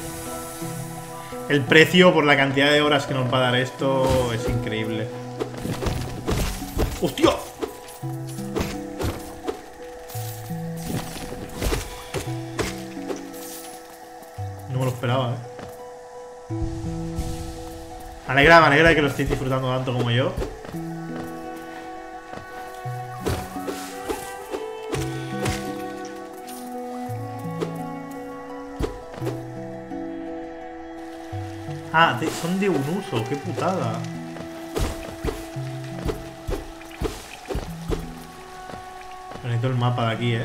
El precio por la cantidad de horas que nos va a dar esto es increíble. ¡Hostia! No me lo esperaba, eh. Me alegra, me alegra de que lo estéis disfrutando tanto como yo. Ah, de, son de un uso, qué putada. Necesito el mapa de aquí, eh.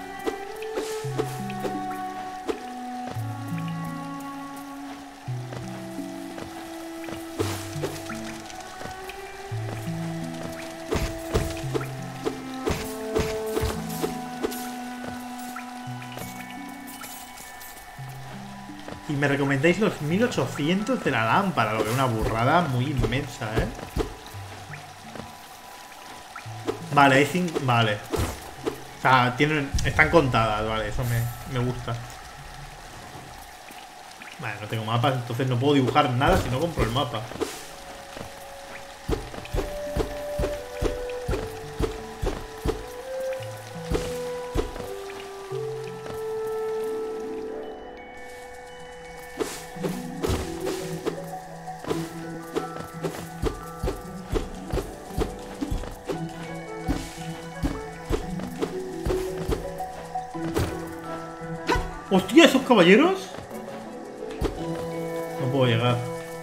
Y me recomendáis los mil ochocientos de la lámpara, lo que es una burrada muy inmensa, ¿eh? Vale, hay cinco... Vale. O sea, tienen... están contadas, vale, eso me, me gusta. Vale, no tengo mapas, entonces no puedo dibujar nada si no compro el mapa. ¡Hostia, esos caballeros! No puedo llegar.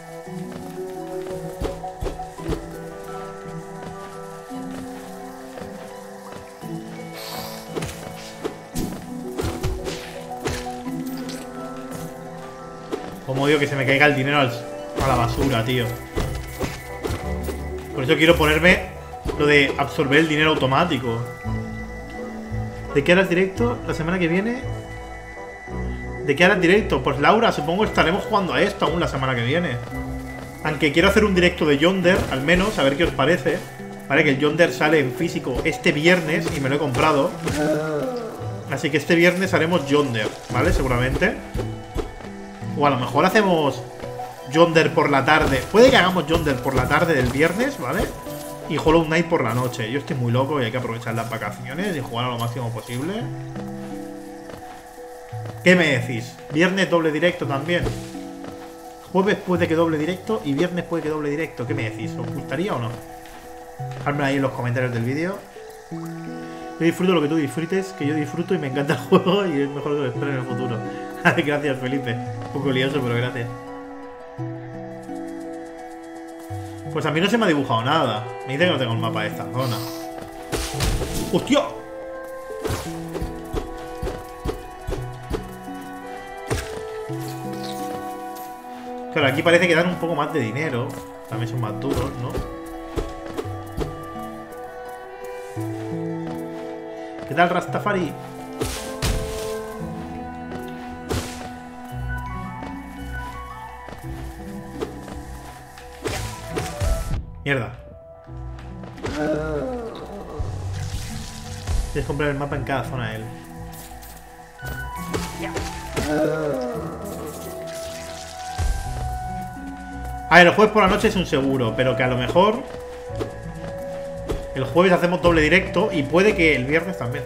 Como digo que se me caiga el dinero al, a la basura, tío. Por eso quiero ponerme lo de absorber el dinero automático. ¿De qué harás directo la semana que viene? ¿De qué harás directo? Pues Laura, supongo que estaremos jugando a esto aún la semana que viene. Aunque quiero hacer un directo de Yonder, al menos, a ver qué os parece. Vale, que el Yonder sale en físico este viernes y me lo he comprado. Así que este viernes haremos Yonder, ¿vale? Seguramente. O a lo mejor hacemos Yonder por la tarde. Puede que hagamos Yonder por la tarde del viernes, ¿vale? Y Hollow Knight por la noche. Yo estoy muy loco y hay que aprovechar las vacaciones y jugar a lo máximo posible. ¿Qué me decís? Viernes doble directo también. Jueves puede que doble directo y viernes puede que doble directo. ¿Qué me decís? ¿Os gustaría o no? Dejadme ahí en los comentarios del vídeo. Yo disfruto lo que tú disfrutes, que yo disfruto y me encanta el juego y es mejor que lo espero en el futuro. Gracias, Felipe. Un poco lioso, pero gracias. Pues a mí no se me ha dibujado nada. Me dice que no tengo el mapa de esta zona. ¡Hostia! Claro, aquí parece que dan un poco más de dinero. También son más duros, ¿no? ¿Qué tal, Rastafari? Mierda. Tienes que comprar el mapa en cada zona, él. A ver, el jueves por la noche es un seguro, pero que a lo mejor el jueves hacemos doble directo y puede que el viernes también.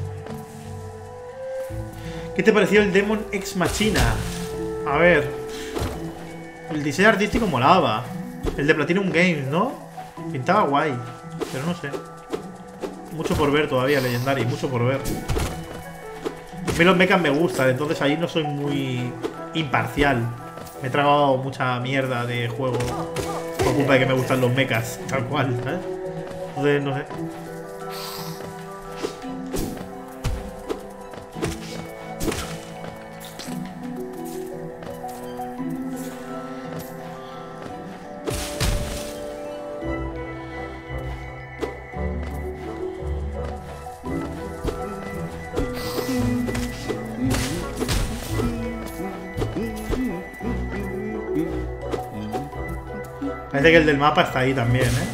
¿Qué te pareció el Demon Ex Machina? A ver, el diseño artístico molaba. El de Platinum Games, ¿no? Pintaba guay, pero no sé. Mucho por ver todavía, Legendary, mucho por ver. A mí los mechas me gustan, entonces ahí no soy muy imparcial. Me he tragado mucha mierda de juego por culpa de que me gustan los mechas, tal cual, ¿sabes? Entonces, no sé. Parece que el del mapa está ahí también, ¿eh?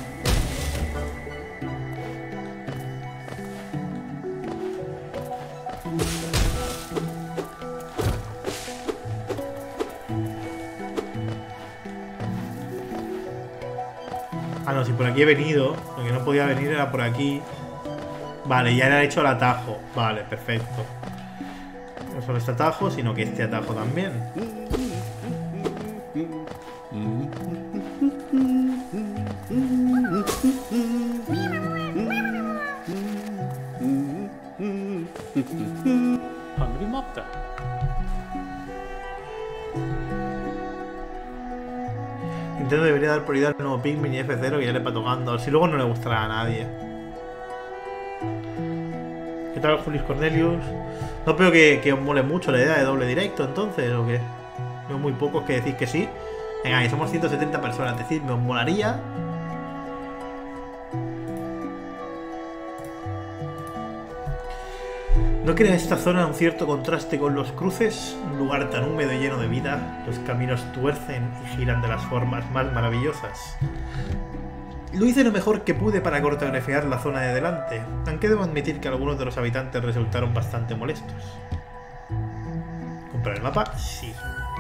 Ah, no, si por aquí he venido, lo que no podía venir era por aquí. Vale, ya era hecho el atajo. Vale, perfecto. No solo este atajo, sino que este atajo también. Hungry Mopta. Nintendo debería dar prioridad al nuevo Pikmin y F cero que ya le va tocando. Si luego no le gustará a nadie. ¿Qué tal, Julius Cornelius? No veo que, que os mole mucho la idea de doble directo, entonces, ¿o qué? Veo muy pocos que decís que sí. Venga, y somos ciento setenta personas. Decidme, ¿os molaría? ¿No crea esta zona un cierto contraste con los cruces? Un lugar tan húmedo y lleno de vida. Los caminos tuercen y giran de las formas más maravillosas. Lo hice lo mejor que pude para cartografiar la zona de delante, aunque debo admitir que algunos de los habitantes resultaron bastante molestos. ¿Comprar el mapa? Sí.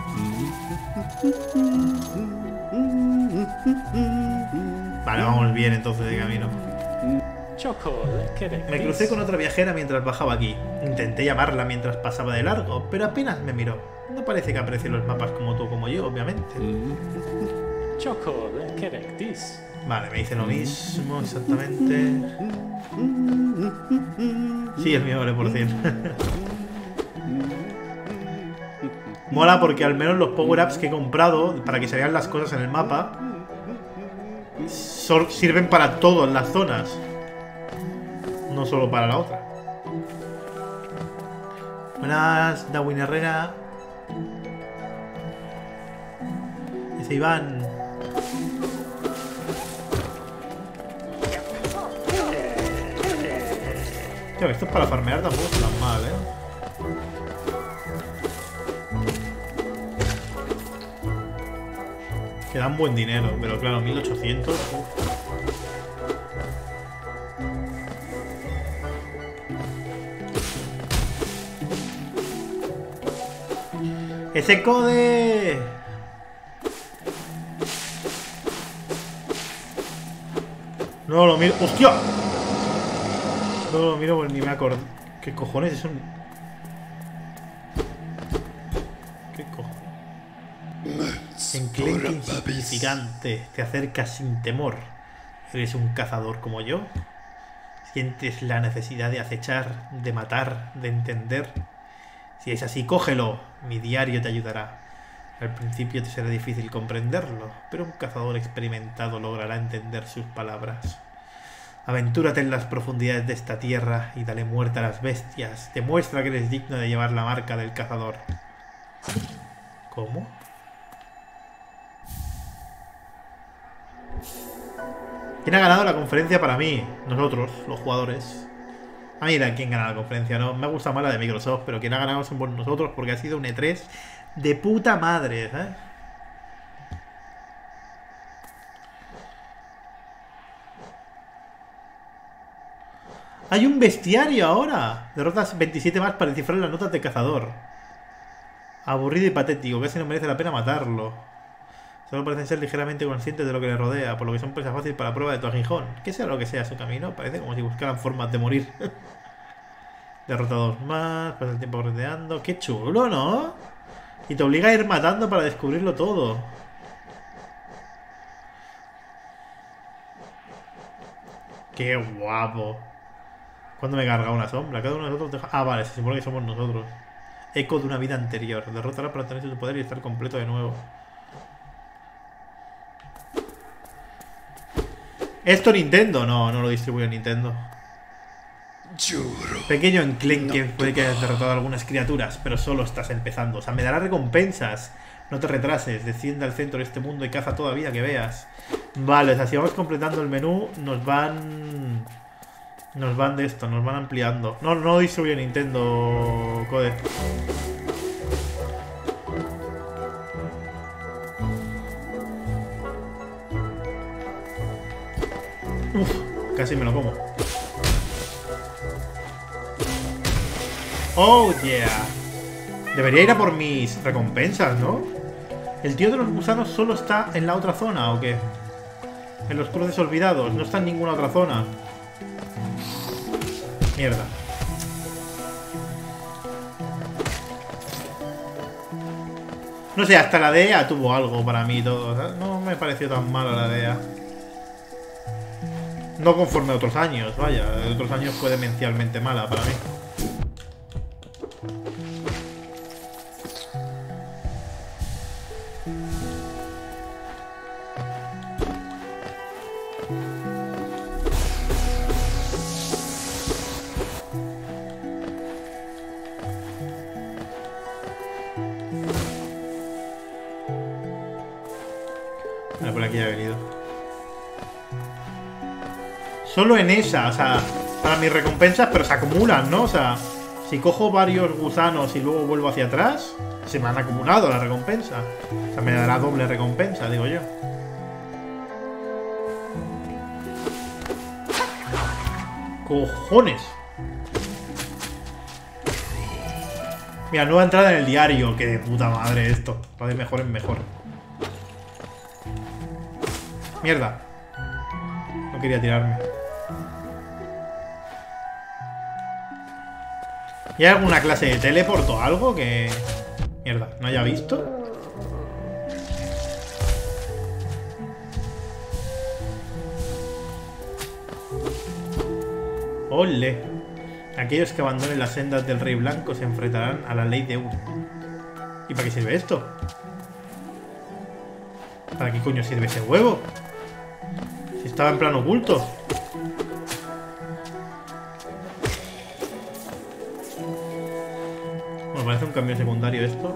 Vale, vamos bien entonces de camino. Me crucé con otra viajera mientras bajaba aquí. Intenté llamarla mientras pasaba de largo, pero apenas me miró. No parece que aprecie los mapas como tú o como yo, obviamente. Vale, me dice lo mismo, exactamente. Sí, el mío vale por cien. Mola porque al menos los power-ups que he comprado, para que se vean las cosas en el mapa, sirven para todas las zonas. No solo para la otra. Buenas, Darwin Herrera. Ese Iván. Tío, esto es para farmear tampoco es tan mal, eh. Que dan buen dinero, pero claro, mil ochocientos. Uf. ¡Ese code! No lo miro. ¡Hostia! No lo miro porque ni me acuerdo. ¿Qué cojones es un...? ¿Qué cojones? Enclenque insignificante. Te acercas sin temor. ¿Eres un cazador como yo? ¿Sientes la necesidad de acechar, de matar, de entender? Si es así, cógelo. Mi diario te ayudará. Al principio te será difícil comprenderlo, pero un cazador experimentado logrará entender sus palabras. Aventúrate en las profundidades de esta tierra y dale muerte a las bestias. Demuestra que eres digno de llevar la marca del cazador. ¿Cómo? ¿Quién ha ganado la conferencia para mí? Nosotros, los jugadores. Ah, mira, quién gana la conferencia, ¿no? Me gusta más la de Microsoft, pero quien ha ganado somos nosotros porque ha sido un E tres de puta madre, ¿eh? Hay un bestiario ahora. Derrotas veintisiete más para descifrar las notas de cazador. Aburrido y patético, casi no merece la pena matarlo. Solo parecen ser ligeramente conscientes de lo que les rodea, por lo que son presa fácil para la prueba de tu aguijón. Que sea lo que sea su camino, parece como si buscaran formas de morir. Derrotados más, pasa el tiempo correteando. ¡Qué chulo!, ¿no? Y te obliga a ir matando para descubrirlo todo. ¡Qué guapo! ¿Cuándo me carga una sombra? Cada uno de nosotros deja... Ah, vale, se supone que somos nosotros. Eco de una vida anterior. Derrótala para tener su poder y estar completo de nuevo. ¿Esto Nintendo? No, no lo distribuye Nintendo. Pequeño enclenque, puede que hayas derrotado a algunas criaturas, pero solo estás empezando. O sea, me dará recompensas. No te retrases, desciende al centro de este mundo y caza todavía que veas. Vale, o sea, si vamos completando el menú, nos van... Nos van de esto, nos van ampliando. No, no distribuye Nintendo, Code. casi me lo como. Oh, yeah. Debería ir a por mis recompensas, ¿no? ¿El tío de los gusanos solo está en la otra zona o qué? En los cruces olvidados. No está en ninguna otra zona. Mierda. No sé, hasta la D E A tuvo algo para mí todo. ¿Sabes? No me pareció tan mala la D E A. No conforme a otros años, vaya. De otros años fue demencialmente mala para mí. Por aquí ya he venido. Solo en esa, o sea, para mis recompensas, pero se acumulan, ¿no? O sea, si cojo varios gusanos y luego vuelvo hacia atrás, se me han acumulado la recompensa. O sea, me dará doble recompensa, digo yo. ¡Cojones! Mira, nueva entrada en el diario. ¡Qué de puta madre esto! Va de mejor en mejor. Mierda. No quería tirarme. ¿Y hay alguna clase de teleport o algo que... Mierda, no haya visto? ¡Ole! Aquellos que abandonen las sendas del Rey Blanco se enfrentarán a la ley de Ur. ¿Y para qué sirve esto? ¿Para qué coño sirve ese huevo? Si estaba en plan oculto. Bueno, parece un cambio secundario esto.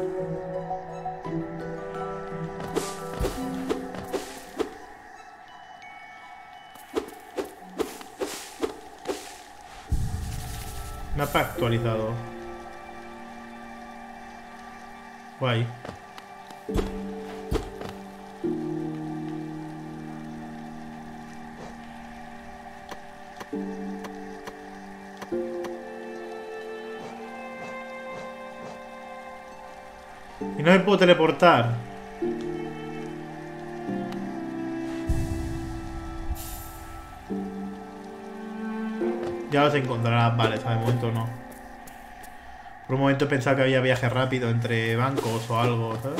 Mapa actualizado. Guay. Y no me puedo teleportar. Ya los encontrarás, vale, de momento no. Por un momento he pensado que había viaje rápido entre bancos o algo, ¿sabes?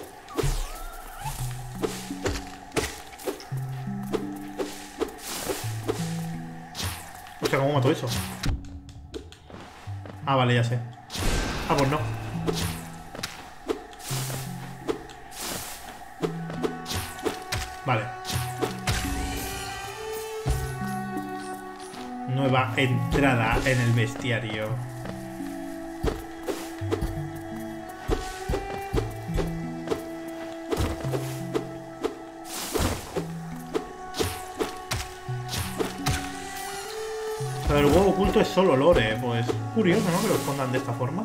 Hostia, ¿cómo mato eso? Ah, vale, ya sé. Ah, pues no. Vale. Nueva entrada en el bestiario. Pero el huevo oculto es solo lore, pues curioso, ¿no? Que lo escondan de esta forma.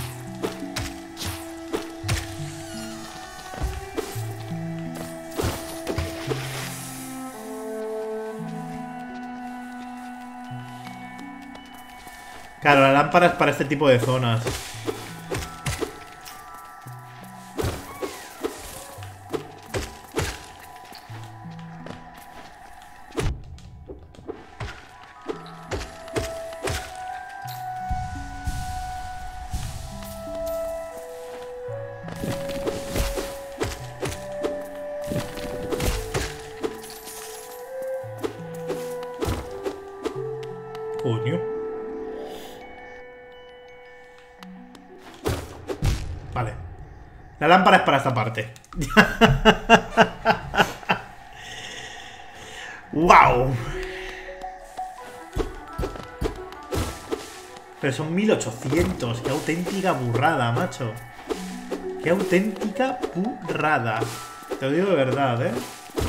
Claro, la lámpara es para este tipo de zonas. Coño. Vale. La lámpara es para esta parte. ¡Wow! Pero son mil ochocientos. ¡Qué auténtica burrada, macho! ¡Qué auténtica burrada! Te lo digo de verdad, ¿eh?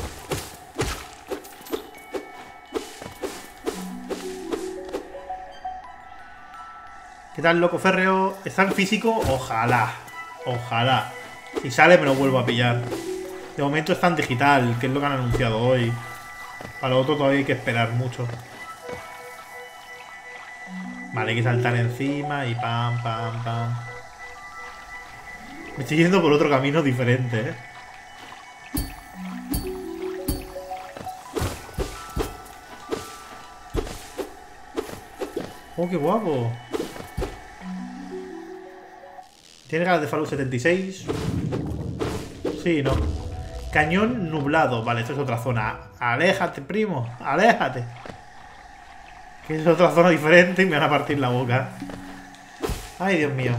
¿Qué tal, loco férreo? ¿Está en físico? Ojalá. Ojalá. Si sale me lo vuelvo a pillar. De momento está en digital, que es lo que han anunciado hoy. Para lo otro todavía hay que esperar mucho. Vale, hay que saltar encima y pam, pam, pam. Me estoy yendo por otro camino diferente, ¿eh? ¡Oh, qué guapo! ¿Tiene ganas de Fallout setenta y seis? Sí, no. Cañón nublado. Vale, esto es otra zona. Aléjate, primo. Aléjate. Que es otra zona diferente y me van a partir la boca. Ay, Dios mío.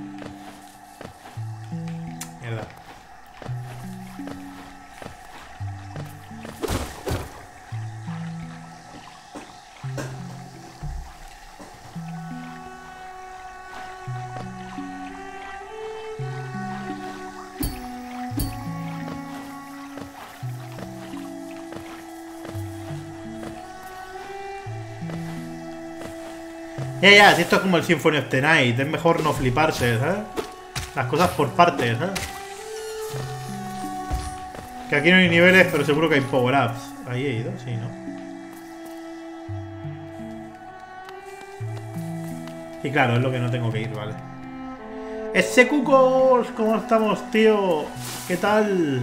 Mierda. Ya, ya, si esto es como el Symphony of the Night, es mejor no fliparse, ¿sabes? Las cosas por partes, ¿sabes? Que aquí no hay niveles, pero seguro que hay power-ups. Ahí he ido, sí, ¿no? Y claro, es lo que no tengo que ir, vale. ¡Ese Cucos! ¿Cómo estamos, tío? ¿Qué tal?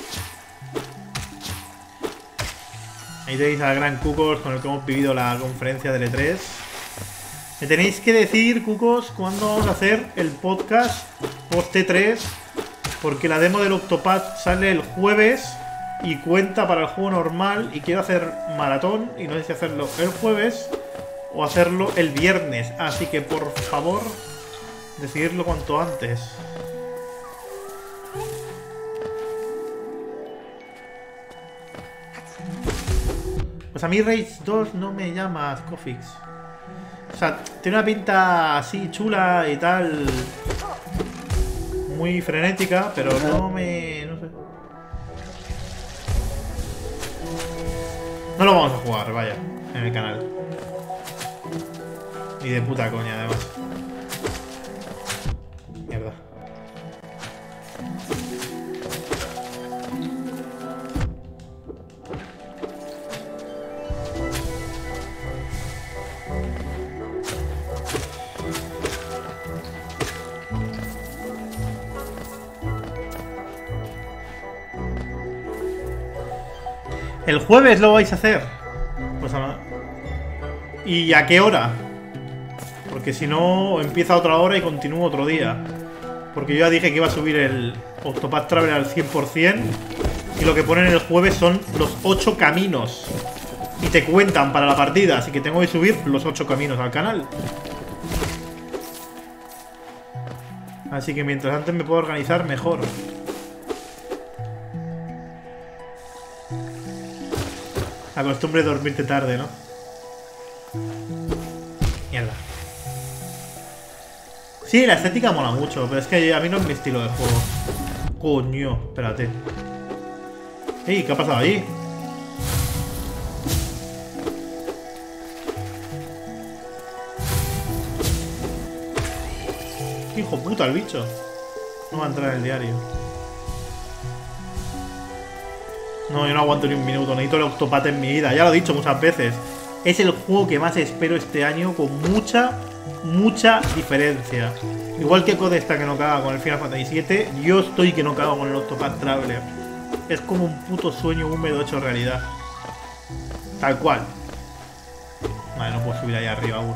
Ahí tenéis al gran Cucos con el que hemos vivido la conferencia del E tres. Me tenéis que decir, Cucos, cuándo vamos a hacer el podcast post E tres, porque la demo del Octopath sale el jueves y cuenta para el juego normal y quiero hacer maratón y no sé si hacerlo el jueves o hacerlo el viernes, así que por favor, decidirlo cuanto antes. Pues a mí Rage dos no me llama, Scofix. O sea, tiene una pinta así chula y tal, muy frenética, pero no me... no sé. No lo vamos a jugar, vaya, en el canal. Ni de puta coña, además. Mierda. ¿El jueves lo vais a hacer? Pues a... ¿Y a qué hora? Porque si no, empieza otra hora y continúo otro día. Porque yo ya dije que iba a subir el Octopath Traveler al cien por cien. Y lo que ponen el jueves son los ocho caminos. Y te cuentan para la partida. Así que tengo que subir los ocho caminos al canal. Así que mientras antes me puedo organizar, mejor. La costumbre de dormirte tarde, ¿no? Mierda. Sí, la estética mola mucho, pero es que a mí no es mi estilo de juego. Coño, espérate. Ey, ¿qué ha pasado ahí? Hijo puta el bicho. No va a entrar en el diario. No, yo no aguanto ni un minuto. Necesito el Octopath en mi vida. Ya lo he dicho muchas veces. Es el juego que más espero este año con mucha, mucha diferencia. Igual que Codesta que no caga con el Final Fantasy siete, yo estoy que no cago con el Octopath Traveler. Es como un puto sueño húmedo hecho realidad. Tal cual. Vale, no puedo subir ahí arriba aún.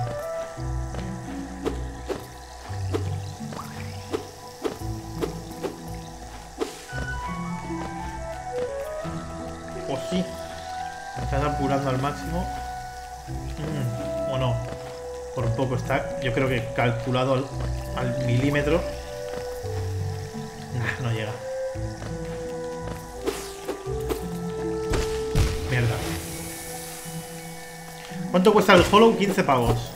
Sí, estás apurando al máximo. Mm, o no, por un poco está, yo creo que calculado al, al milímetro. Nah, no llega. Mierda. ¿Cuánto cuesta el Hollow? quince pavos.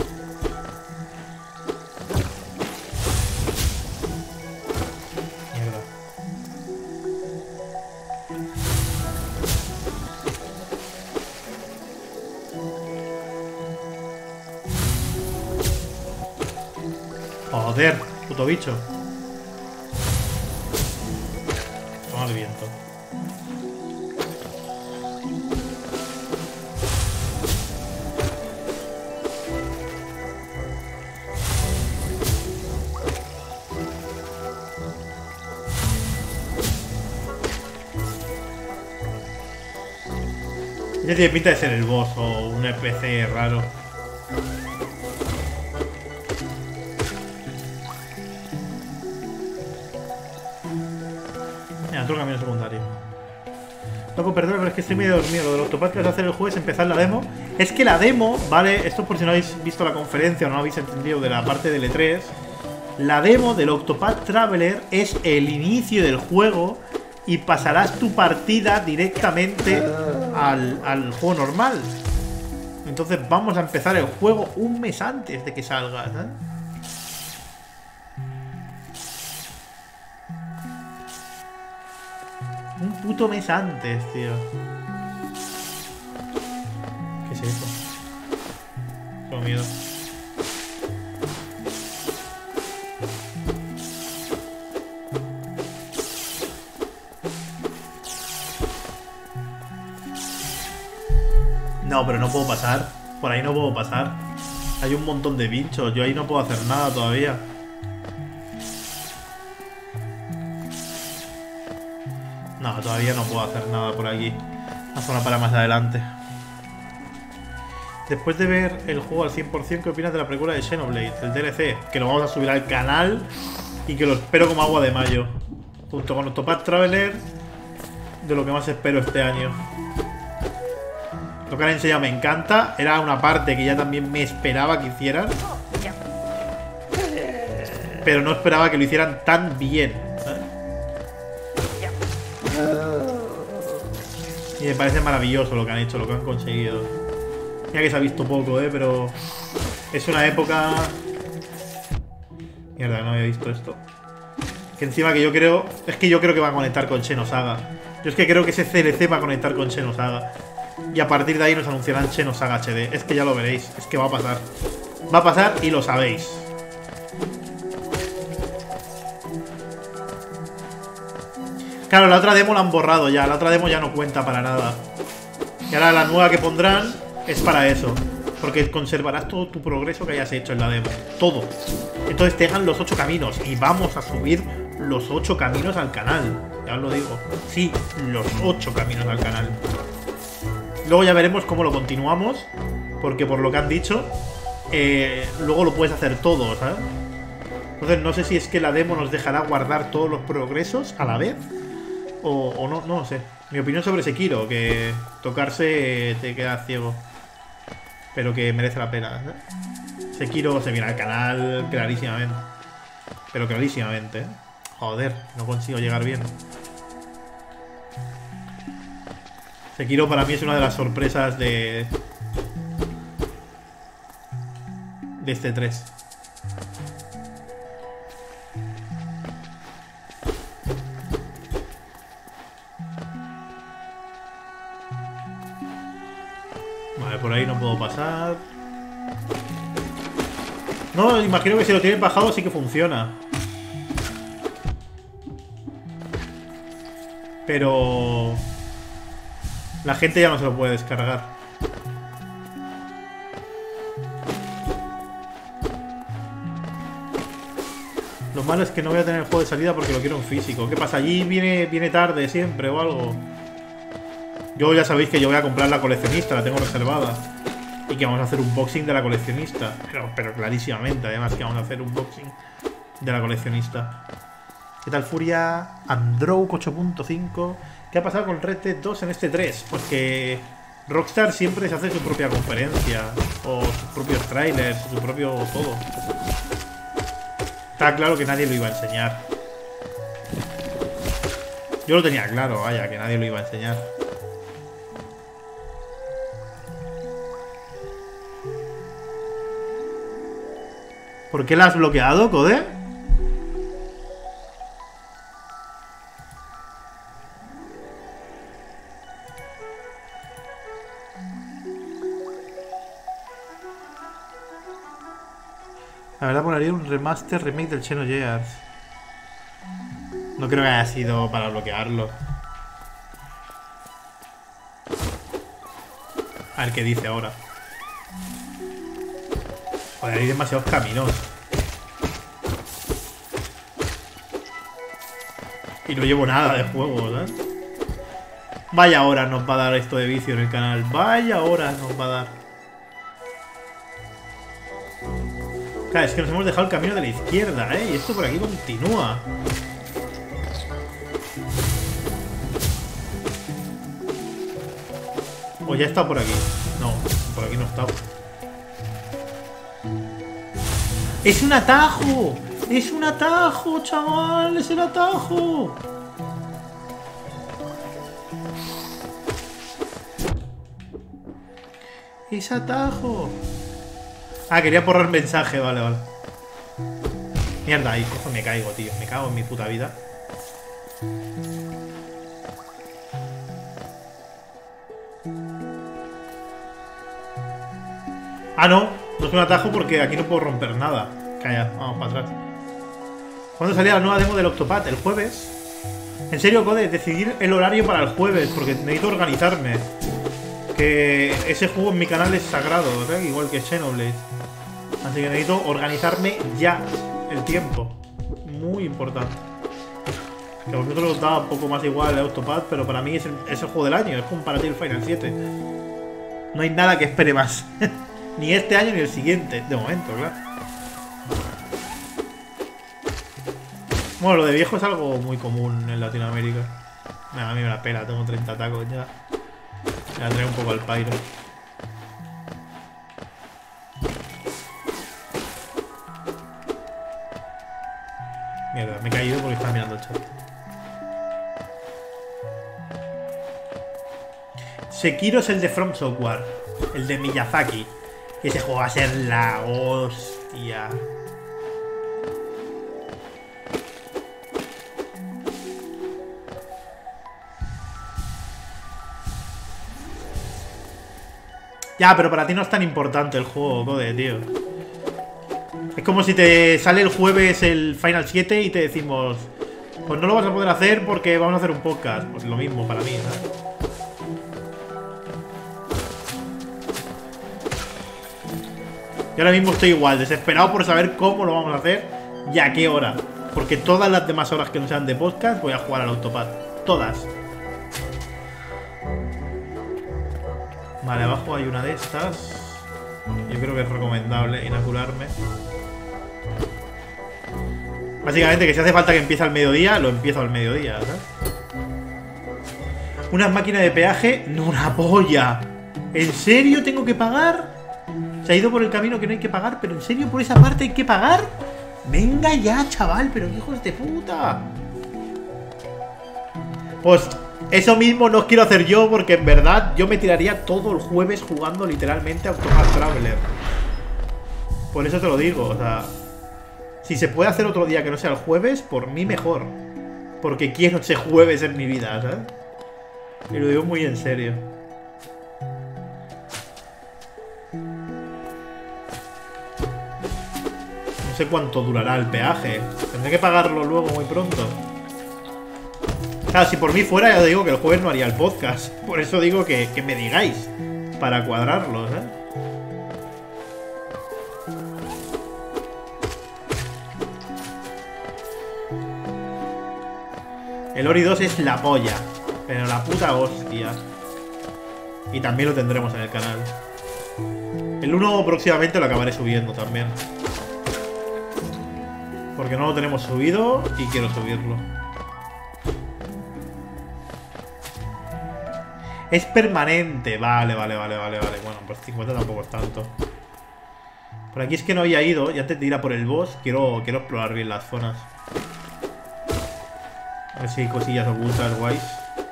Joder, puto bicho. Toma el viento. Ese tiene pinta de ser el boss o un N P C raro. Mira, otro camino secundario. Loco, perdón, pero es que estoy medio dormido. Lo del Octopath que vas a hacer el jueves es empezar la demo. Es que la demo, ¿vale? Esto por si no habéis visto la conferencia o no habéis entendido de la parte del E tres. La demo del Octopath Traveler es el inicio del juego y pasarás tu partida directamente al, al juego normal. Entonces vamos a empezar el juego un mes antes de que salga, ¿sabes? Un puto mes antes, tío. ¿Qué es eso? Tengo miedo. No, pero no puedo pasar. Por ahí no puedo pasar. Hay un montón de bichos. Yo ahí no puedo hacer nada todavía. No, todavía no puedo hacer nada por aquí. Una zona para más adelante. Después de ver el juego al cien por cien, ¿qué opinas de la precuela de Xenoblade? El D L C, que lo vamos a subir al canal y que lo espero como agua de mayo. Junto con Octopath Traveler, de lo que más espero este año. Lo que han enseñado me encanta. Era una parte que ya también me esperaba que hicieran. Pero no esperaba que lo hicieran tan bien. Y me parece maravilloso lo que han hecho, lo que han conseguido. Ya que se ha visto poco, ¿eh? Pero es una época... Mierda, no había visto esto. Que encima que yo creo... Es que yo creo que va a conectar con Xenosaga. Yo es que creo que ese C L C va a conectar con Xenosaga. Y a partir de ahí nos anunciarán Xenosaga H D. Es que ya lo veréis. Es que va a pasar. Va a pasar y lo sabéis. Claro, la otra demo la han borrado ya. La otra demo ya no cuenta para nada. Y ahora la nueva que pondrán es para eso. Porque conservarás todo tu progreso que hayas hecho en la demo. Todo. Entonces tengan los ocho caminos. Y vamos a subir los ocho caminos al canal. Ya os lo digo. Sí, los ocho caminos al canal. Luego ya veremos cómo lo continuamos. Porque por lo que han dicho, eh, luego lo puedes hacer todo, ¿sabes? Entonces no sé si es que la demo nos dejará guardar todos los progresos a la vez. O, o no, no lo sé. Mi opinión sobre Sekiro, que tocarse te queda ciego. Pero que merece la pena, ¿eh? Sekiro se mira al canal clarísimamente. Pero clarísimamente, ¿eh? Joder, no consigo llegar bien. Sekiro para mí es una de las sorpresas de... De este tres. Vale, por ahí no puedo pasar. No, imagino que si lo tienen bajado sí que funciona. Pero... la gente ya no se lo puede descargar. Lo malo es que no voy a tener el juego de salida porque lo quiero en físico. ¿Qué pasa? Allí viene, viene tarde siempre o algo. Yo ya sabéis que yo voy a comprar la coleccionista, la tengo reservada. Y que vamos a hacer un unboxing de la coleccionista. Pero, pero clarísimamente, además que vamos a hacer un unboxing de la coleccionista. ¿Qué tal, Furia? Androuk ocho punto cinco. ¿Qué ha pasado con Red Dead dos en este tres? Pues que Rockstar siempre se hace su propia conferencia. O sus propios trailers, su propio todo. Está claro que nadie lo iba a enseñar. Yo lo tenía claro, vaya, que nadie lo iba a enseñar. ¿Por qué la has bloqueado, Code? La verdad molaría un remaster, remake del Xenogears. No creo que haya sido para bloquearlo. A ver qué dice ahora. Joder, hay demasiados caminos. Y no llevo nada de juego, ¿verdad? Vaya horas nos va a dar esto de vicio en el canal. Vaya horas nos va a dar. Claro, es que nos hemos dejado el camino de la izquierda, ¿eh? Y esto por aquí continúa. O ya está por aquí. No, por aquí no está. ¡Es un atajo! ¡Es un atajo, chaval! ¡Es el atajo! ¡Es atajo! Ah, quería borrar mensaje, vale, vale. Mierda, ahí, cojo, me caigo, tío. Me cago en mi puta vida. Ah, no, no es un atajo porque aquí no puedo romper nada. Calla, vamos para atrás. ¿Cuándo salía la nueva demo del Octopath? ¿El jueves? En serio, Code, decidir el horario para el jueves, porque necesito organizarme. Que ese juego en mi canal es sagrado, ¿verdad? Igual que Xenoblade. Así que necesito organizarme ya el tiempo. Muy importante. Que a vosotros os da un poco más igual el Octopath, pero para mí es el, es el juego del año. Es como para ti el Final siete. No hay nada que espere más. Ni este año ni el siguiente, de momento, claro. Bueno, lo de viejo es algo muy común en Latinoamérica. A mí me la pela, tengo treinta tacos ya. Me la traigo un poco al pairo. Mierda, me he caído porque estaba mirando el chat. Sekiro es el de From Software, el de Miyazaki. Y ese juego va a ser la hostia. Ya, pero para ti no es tan importante el juego, Code, tío. Es como si te sale el jueves el Final siete y te decimos, pues no lo vas a poder hacer porque vamos a hacer un podcast. Pues lo mismo para mí, ¿sabes? Yo ahora mismo estoy igual, desesperado por saber cómo lo vamos a hacer y a qué hora. Porque todas las demás horas que no sean de podcast voy a jugar al Octopath. Todas. Vale, abajo hay una de estas. Yo creo que es recomendable inocularme. Básicamente que si hace falta que empiece al mediodía, lo empiezo al mediodía, ¿sabes? Una máquina de peaje, no una polla. ¿En serio tengo que pagar? Se ha ido por el camino que no hay que pagar, pero ¿en serio por esa parte hay que pagar? Venga ya, chaval, pero hijos de puta. Pues eso mismo no quiero hacer yo, porque en verdad yo me tiraría todo el jueves jugando literalmente a Octopath Traveler. Por eso te lo digo, o sea, si se puede hacer otro día que no sea el jueves, por mí mejor. Porque quiero ese jueves en mi vida, ¿sabes? Y lo digo muy en serio. No sé cuánto durará el peaje. Tendré que pagarlo luego muy pronto. Claro, si por mí fuera, ya digo que el jueves no haría el podcast. Por eso digo que, que me digáis para cuadrarlos, ¿eh? El Ori dos es la polla. Pero la puta hostia. Y también lo tendremos en el canal. El uno próximamente lo acabaré subiendo también. Porque no lo tenemos subido y quiero subirlo. Es permanente. Vale, vale, vale, vale, vale. Bueno, pues cincuenta tampoco es tanto. Por aquí es que no había ido. Ya te tira por el boss. Quiero, quiero explorar bien las zonas. A ver si hay cosillas ocultas guays.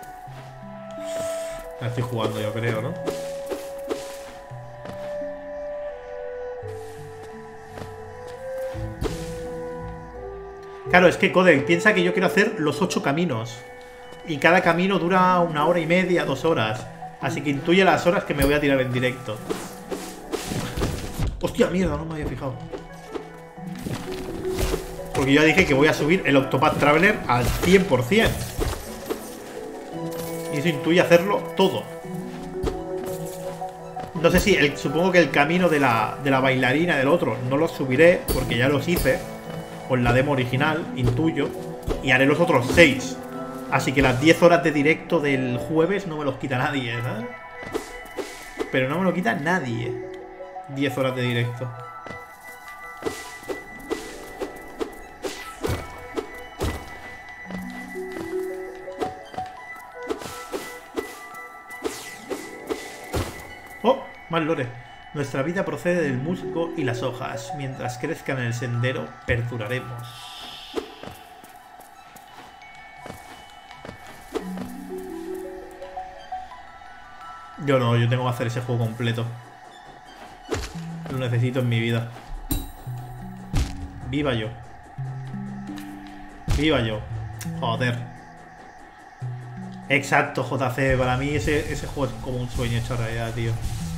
La estoy jugando yo creo, ¿no? Claro, es que Codec piensa que yo quiero hacer los ocho caminos. Y cada camino dura una hora y media, dos horas. Así que intuye las horas que me voy a tirar en directo. Hostia, mierda, no me había fijado. Porque yo dije que voy a subir el Octopath Traveler al cien por cien. Y eso intuye hacerlo todo. No sé si, el, supongo que el camino de la, de la bailarina del otro no los subiré, porque ya los hice con la demo original, intuyo. Y haré los otros seis. Así que las diez horas de directo del jueves no me los quita nadie, ¿sabes? Pero no me lo quita nadie. diez horas de directo. ¡Oh! Más lore. Nuestra vida procede del musgo y las hojas. Mientras crezcan en el sendero, perduraremos. Yo no, yo tengo que hacer ese juego completo. Lo necesito en mi vida. Viva yo. Viva yo. Joder. Exacto, J C. Para mí ese, ese juego es como un sueño hecho realidad, tío.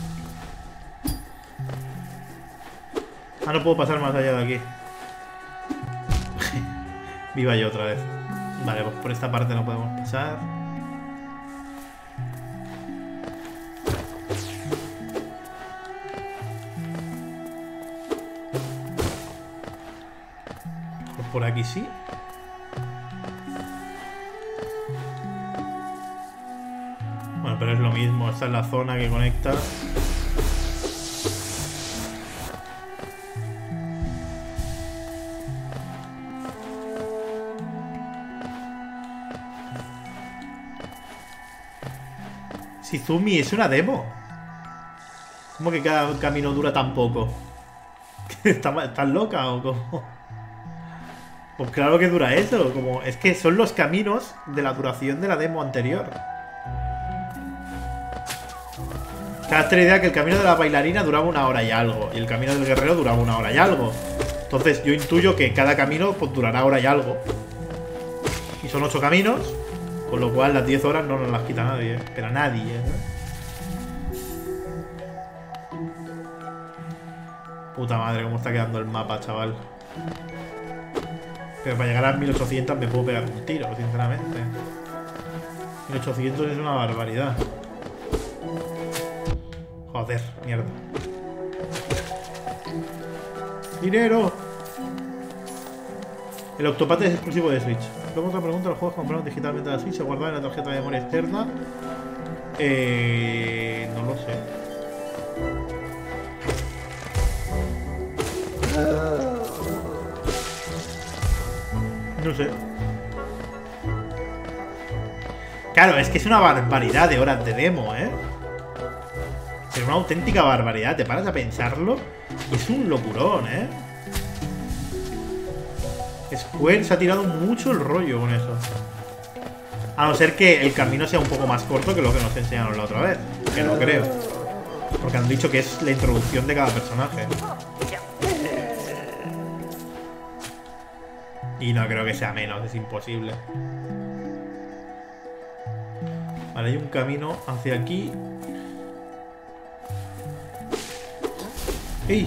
Ah, no puedo pasar más allá de aquí. Viva yo otra vez. Vale, pues por esta parte no podemos pasar. Pues por aquí sí. Bueno, pero es lo mismo. Esta es la zona que conecta. Shizumi, es una demo. ¿Cómo que cada camino dura tan poco? ¿Estás ¿Estás loca o cómo? Pues claro que dura eso. Como, es que son los caminos de la duración de la demo anterior. Cada la idea que el camino de la bailarina duraba una hora y algo. Y el camino del guerrero duraba una hora y algo. Entonces yo intuyo que cada camino pues durará hora y algo. Y son ocho caminos. Con lo cual las diez horas no nos las quita nadie. Pero nadie, ¿eh? Puta madre, cómo está quedando el mapa, chaval. Pero para llegar a mil ochocientos me puedo pegar un tiro, sinceramente. mil ochocientos es una barbaridad. Joder, mierda. ¡Dinero! El Octopath es exclusivo de Switch. Luego otra pregunta, ¿los juegos comprados digitalmente a la Switch se guardan en la tarjeta de memoria externa? Eh... No lo sé. No sé. Claro, es que es una barbaridad de horas de demo, ¿eh? Es una auténtica barbaridad. Te paras a pensarlo y es un locurón, ¿eh? Square se ha tirado mucho el rollo con eso. A no ser que el camino sea un poco más corto que lo que nos enseñaron la otra vez. Que no creo. Porque han dicho que es la introducción de cada personaje. Y no creo que sea menos, es imposible. Vale, hay un camino hacia aquí. ¡Ey!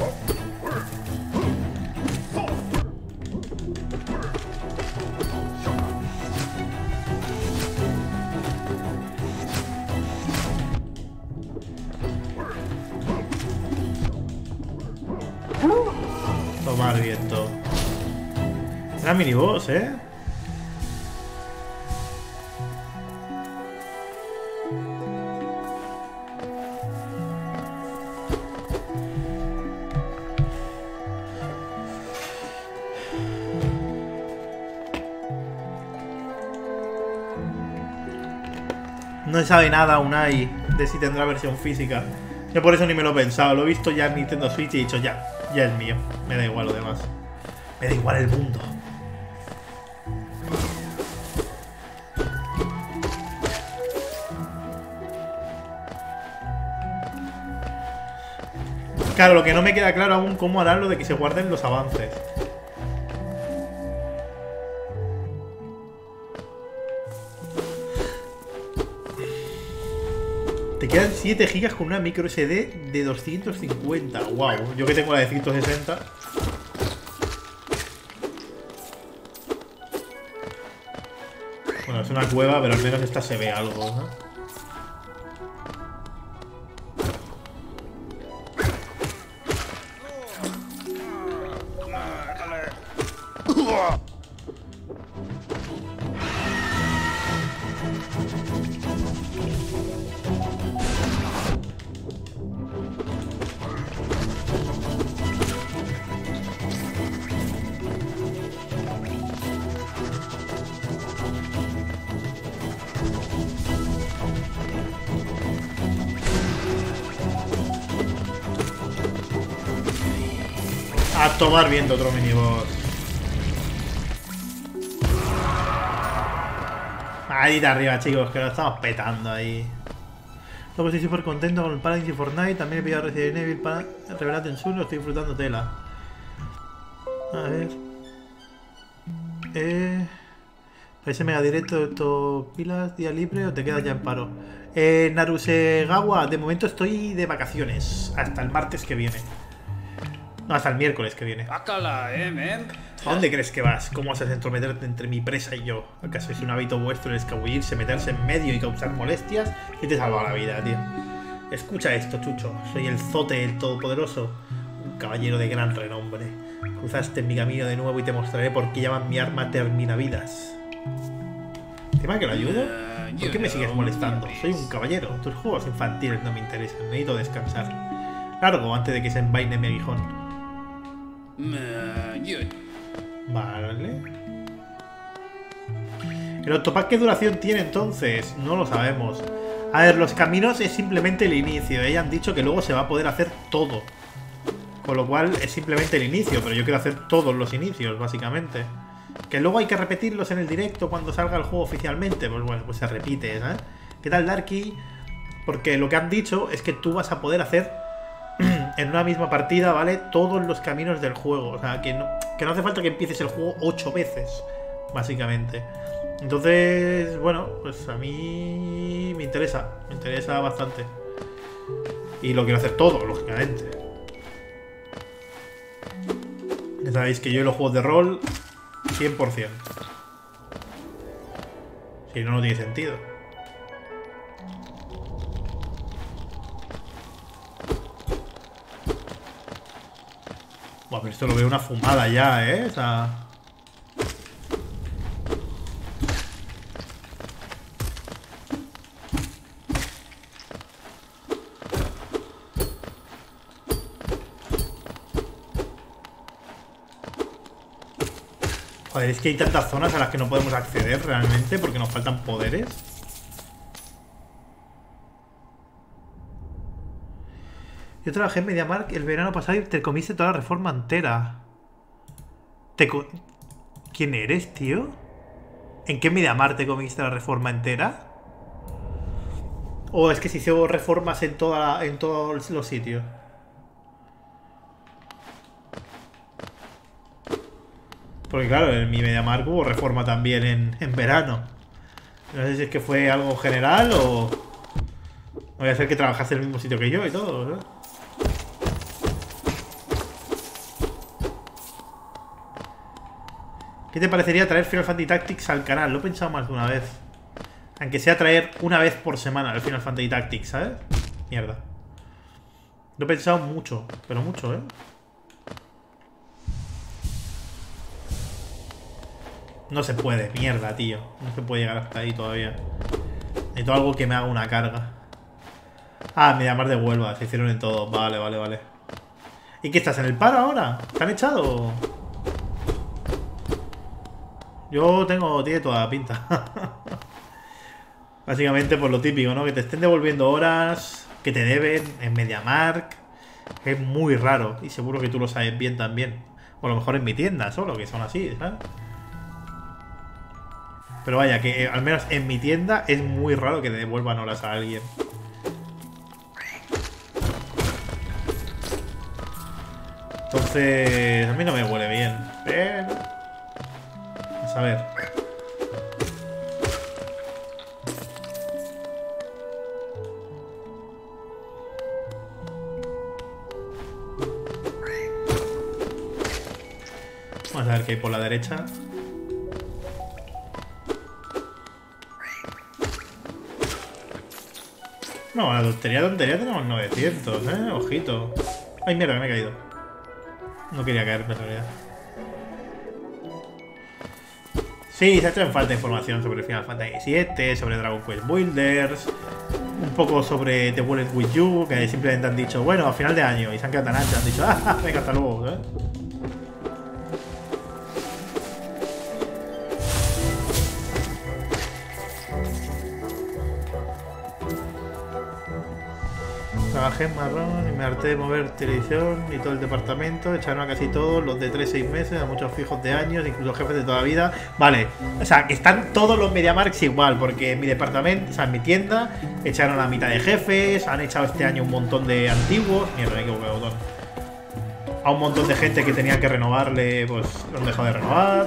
Tomar viento. Era miniboss, ¿eh? No se sabe nada aún hay de si tendrá versión física. Yo por eso ni me lo he pensado. Lo he visto ya en Nintendo Switch y he dicho ya, ya es mío. Me da igual lo demás. Me da igual el mundo. Claro, lo que no me queda claro aún cómo harán lo de que se guarden los avances. Te quedan siete gigas con una micro S D de doscientos cincuenta. Wow, yo que tengo la de ciento sesenta. Bueno, es una cueva, pero al menos esta se ve algo, ¿no? tomar viento otro miniboss. Ahí de arriba, chicos, que lo estamos petando ahí. Luego estoy súper contento con el Paladins y Fortnite. También he pillado Resident Evil para Revelate en Sur. Lo estoy disfrutando tela. A ver. Eh... Parece mega directo estos pilas, día libre o te quedas ya en paro. Eh, Narusegawa, de momento estoy de vacaciones. Hasta el martes que viene. No, hasta el miércoles que viene. Bácala, eh, man. ¿A dónde crees que vas? ¿Cómo vas a entrometerte entre mi presa y yo? ¿Acaso es un hábito vuestro el escabullirse, meterse en medio y causar molestias? Y te salva la vida, tío. Escucha esto, Chucho. Soy el Zote, el Todopoderoso. Un caballero de gran renombre. Cruzaste en mi camino de nuevo y te mostraré por qué llaman mi arma Terminavidas. ¿Tema que lo ayudo? ¿Por qué me sigues molestando? Soy un caballero. Tus juegos infantiles no me interesan. Necesito descansar. Largo antes de que se envaine mi aguijón. Vale. ¿El autopack qué duración tiene entonces? No lo sabemos. A ver, los caminos es simplemente el inicio. Ellos han dicho que luego se va a poder hacer todo. Con lo cual es simplemente el inicio. Pero yo quiero hacer todos los inicios, básicamente. Que luego hay que repetirlos en el directo cuando salga el juego oficialmente. Pues bueno, pues se repite, ¿sabes? ¿Qué tal, Darky? Porque lo que han dicho es que tú vas a poder hacer en una misma partida, ¿vale? Todos los caminos del juego. O sea, que no, que no hace falta que empieces el juego ocho veces, básicamente. Entonces, bueno, pues a mí me interesa. Me interesa bastante. Y lo quiero hacer todo, lógicamente. Ya sabéis que yo en los juegos de rol cien por cien. Si no, no tiene sentido. Buah, pero esto lo veo una fumada ya, ¿eh? O sea... Joder, es que hay tantas zonas a las que no podemos acceder realmente porque nos faltan poderes. Yo trabajé en MediaMarkt el verano pasado y te comiste toda la reforma entera. ¿Te co ¿Quién eres, tío? ¿En qué MediaMarkt te comiste la reforma entera? ¿O es que se hizo reformas en, toda la, en todos los sitios? Porque claro, en mi MediaMarkt hubo reforma también en, en verano. No sé si es que fue algo general o... No voy a hacer que trabajase en el mismo sitio que yo y todo, ¿no? ¿Qué te parecería traer Final Fantasy Tactics al canal? Lo he pensado más de una vez. Aunque sea traer una vez por semana el Final Fantasy Tactics, ¿sabes? Mierda. Lo he pensado mucho, pero mucho, ¿eh? No se puede, mierda, tío. No se puede llegar hasta ahí todavía. Necesito algo que me haga una carga. Ah, MediaMarkt de Huelva. Se hicieron en todo. Vale, vale, vale. ¿Y qué estás en el paro ahora? ¿Te han echado? Yo tengo... Tiene toda la pinta. Básicamente por lo típico, ¿no? Que te estén devolviendo horas que te deben en MediaMarkt. Es muy raro. Y seguro que tú lo sabes bien también. O a lo mejor en mi tienda solo, que son así, ¿sabes? Pero vaya, que eh, al menos en mi tienda es muy raro que devuelvan horas a alguien. Entonces, a mí no me huele bien. Pero... Vamos a ver. Vamos a ver qué hay por la derecha. No, la tontería, tontería tenemos novecientos, eh, ojito. Ay, mierda, que me he caído. No quería caerme en realidad. Sí, se ha hecho en falta información sobre Final Fantasy siete, sobre Dragon Quest Builders, un poco sobre The Wallet With You, que simplemente han dicho, bueno, a final de año, y se han quedado tan anchos, han dicho, ah, venga, hasta luego, ¿eh? Trabajé en marrón y me harté de mover televisión y todo el departamento. Echaron a casi todos, los de tres seis meses, a muchos fijos de años, incluso jefes de toda la vida. Vale, o sea, que están todos los MediaMarks igual, porque en mi departamento, o sea, en mi tienda, echaron a la mitad de jefes, han echado este año un montón de antiguos. Mierda, me he equivocado de botón. A un montón de gente que tenía que renovarle, pues lo han dejado de renovar.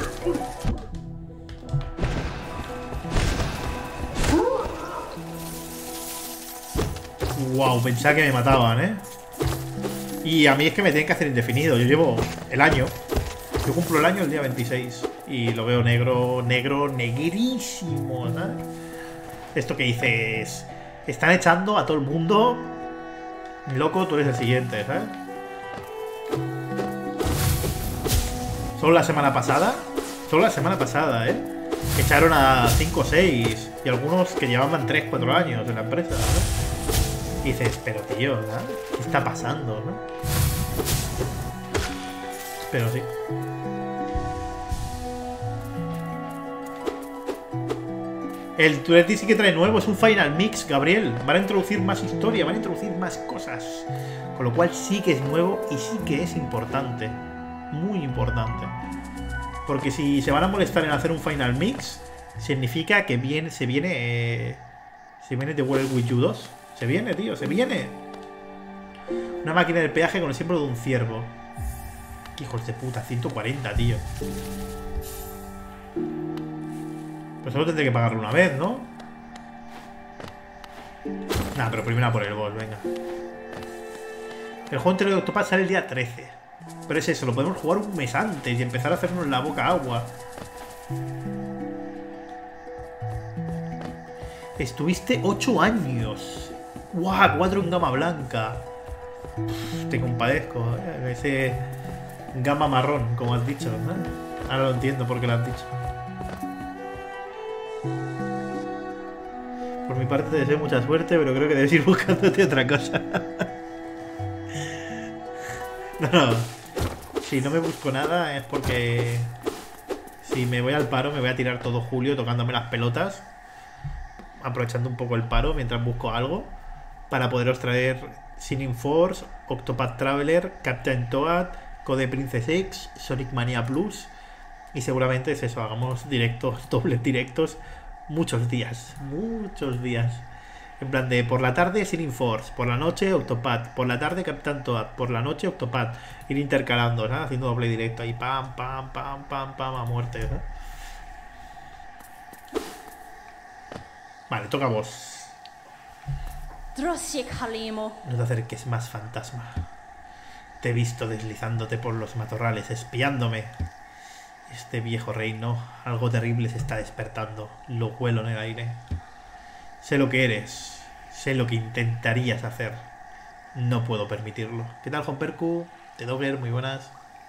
Wow, pensaba que me mataban, ¿eh? Y a mí es que me tienen que hacer indefinido. Yo llevo el año. Yo cumplo el año el día veintiséis. Y lo veo negro, negro, negrísimo, ¿sabes? Esto que dices... Están echando a todo el mundo. Loco, tú eres el siguiente, ¿sabes? Solo la semana pasada. Solo la semana pasada, ¿eh? Echaron a cinco o seis. Y algunos que llevaban tres cuatro años en la empresa, ¿sabes? Y dices, pero tío, ¿no? ¿Qué está pasando, no? Pero sí. El Duetti sí que trae nuevo, es un Final Mix, Gabriel. Van a introducir más historia, van a introducir más cosas. Con lo cual sí que es nuevo y sí que es importante. Muy importante. Porque si se van a molestar en hacer un Final Mix, significa que viene, se viene... Eh, se viene The World With You dos. Se viene, tío, se viene. Una máquina de peaje con el símbolo de un ciervo. Qué hijos de puta, ciento cuarenta, tío. Pues solo tendré que pagarlo una vez, ¿no? Nah, pero primero a por el boss, venga. El juego entero de Octopath sale el día trece. Pero es eso, lo podemos jugar un mes antes y empezar a hacernos la boca agua. Estuviste ocho años. ¡Guau! cuatro en gama blanca. Uf, te compadezco. ¿eh? Ese gama marrón, como has dicho. ¿eh? Ahora lo entiendo por qué lo has dicho. Por mi parte te deseo mucha suerte, pero creo que debes ir buscándote otra cosa. No, no. Si no me busco nada es porque... Si me voy al paro me voy a tirar todo julio tocándome las pelotas. Aprovechando un poco el paro mientras busco algo. Para poderos traer Shining Force, Octopath Traveler, Captain Toad, Code Princess X, Sonic Mania Plus. Y seguramente es eso, hagamos directos, dobles directos, muchos días, muchos días. En plan de por la tarde Shining Force, por la noche Octopath, por la tarde Captain Toad, por la noche Octopath. Ir intercalando, ¿no? Haciendo doble directo ahí, pam, pam, pam, pam, pam, a muerte, ¿no? Vale, toca a vos. No te acerques más, fantasma. Te he visto deslizándote por los matorrales, espiándome. Este viejo reino, algo terrible se está despertando. Lo huelo en el aire. Sé lo que eres. Sé lo que intentarías hacer. No puedo permitirlo. ¿Qué tal, Juan Percu? Te Dogger, muy buenas.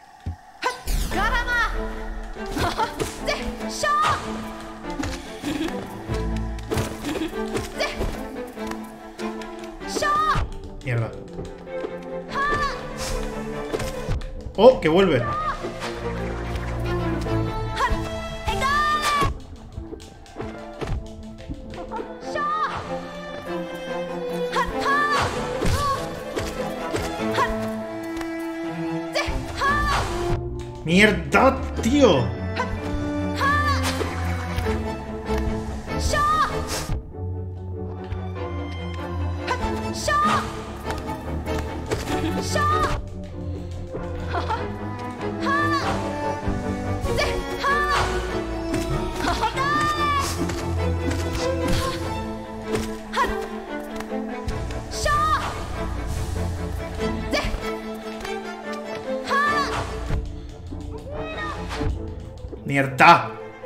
Mierda. ¡Oh! ¡Que vuelve! ¡Mierda, tío! ¡Mierda!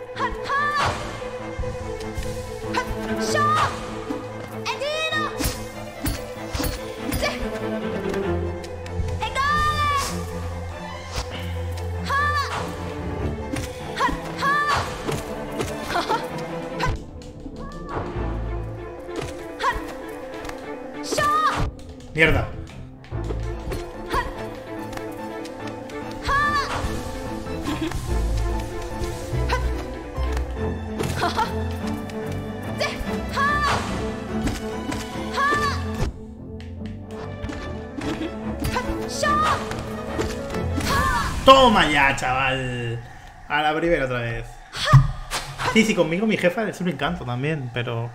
¡Mierda! Toma ya, chaval. A la primera otra vez. Sí, sí, conmigo mi jefa es un encanto también, pero...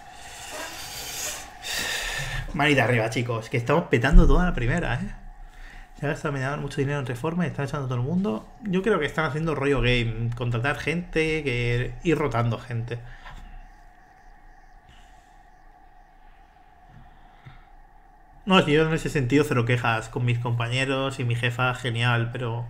Manita arriba, chicos, que estamos petando toda la primera, ¿eh? Se ha gastado mucho dinero en reforma y están echando a todo el mundo. Yo creo que están haciendo rollo game. Contratar gente, que ir rotando gente. No, yo en ese sentido cero quejas con mis compañeros y mi jefa, genial, pero...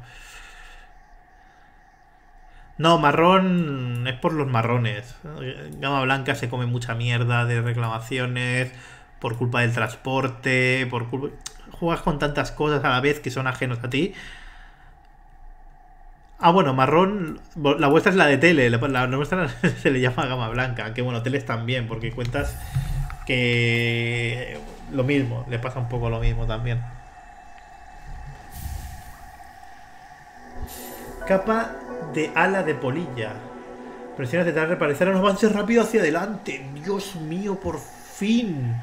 No, marrón es por los marrones. Gama blanca se come mucha mierda de reclamaciones por culpa del transporte, por culpa... Juegas con tantas cosas a la vez que son ajenos a ti. Ah, bueno, marrón, la vuestra es la de tele, la nuestra se le llama gama blanca, que bueno, teles también, porque cuentas que lo mismo, le pasa un poco lo mismo también. Capa de ala de polilla. Presiona tratar de realizar un avance rápido hacia adelante. Dios mío, por fin.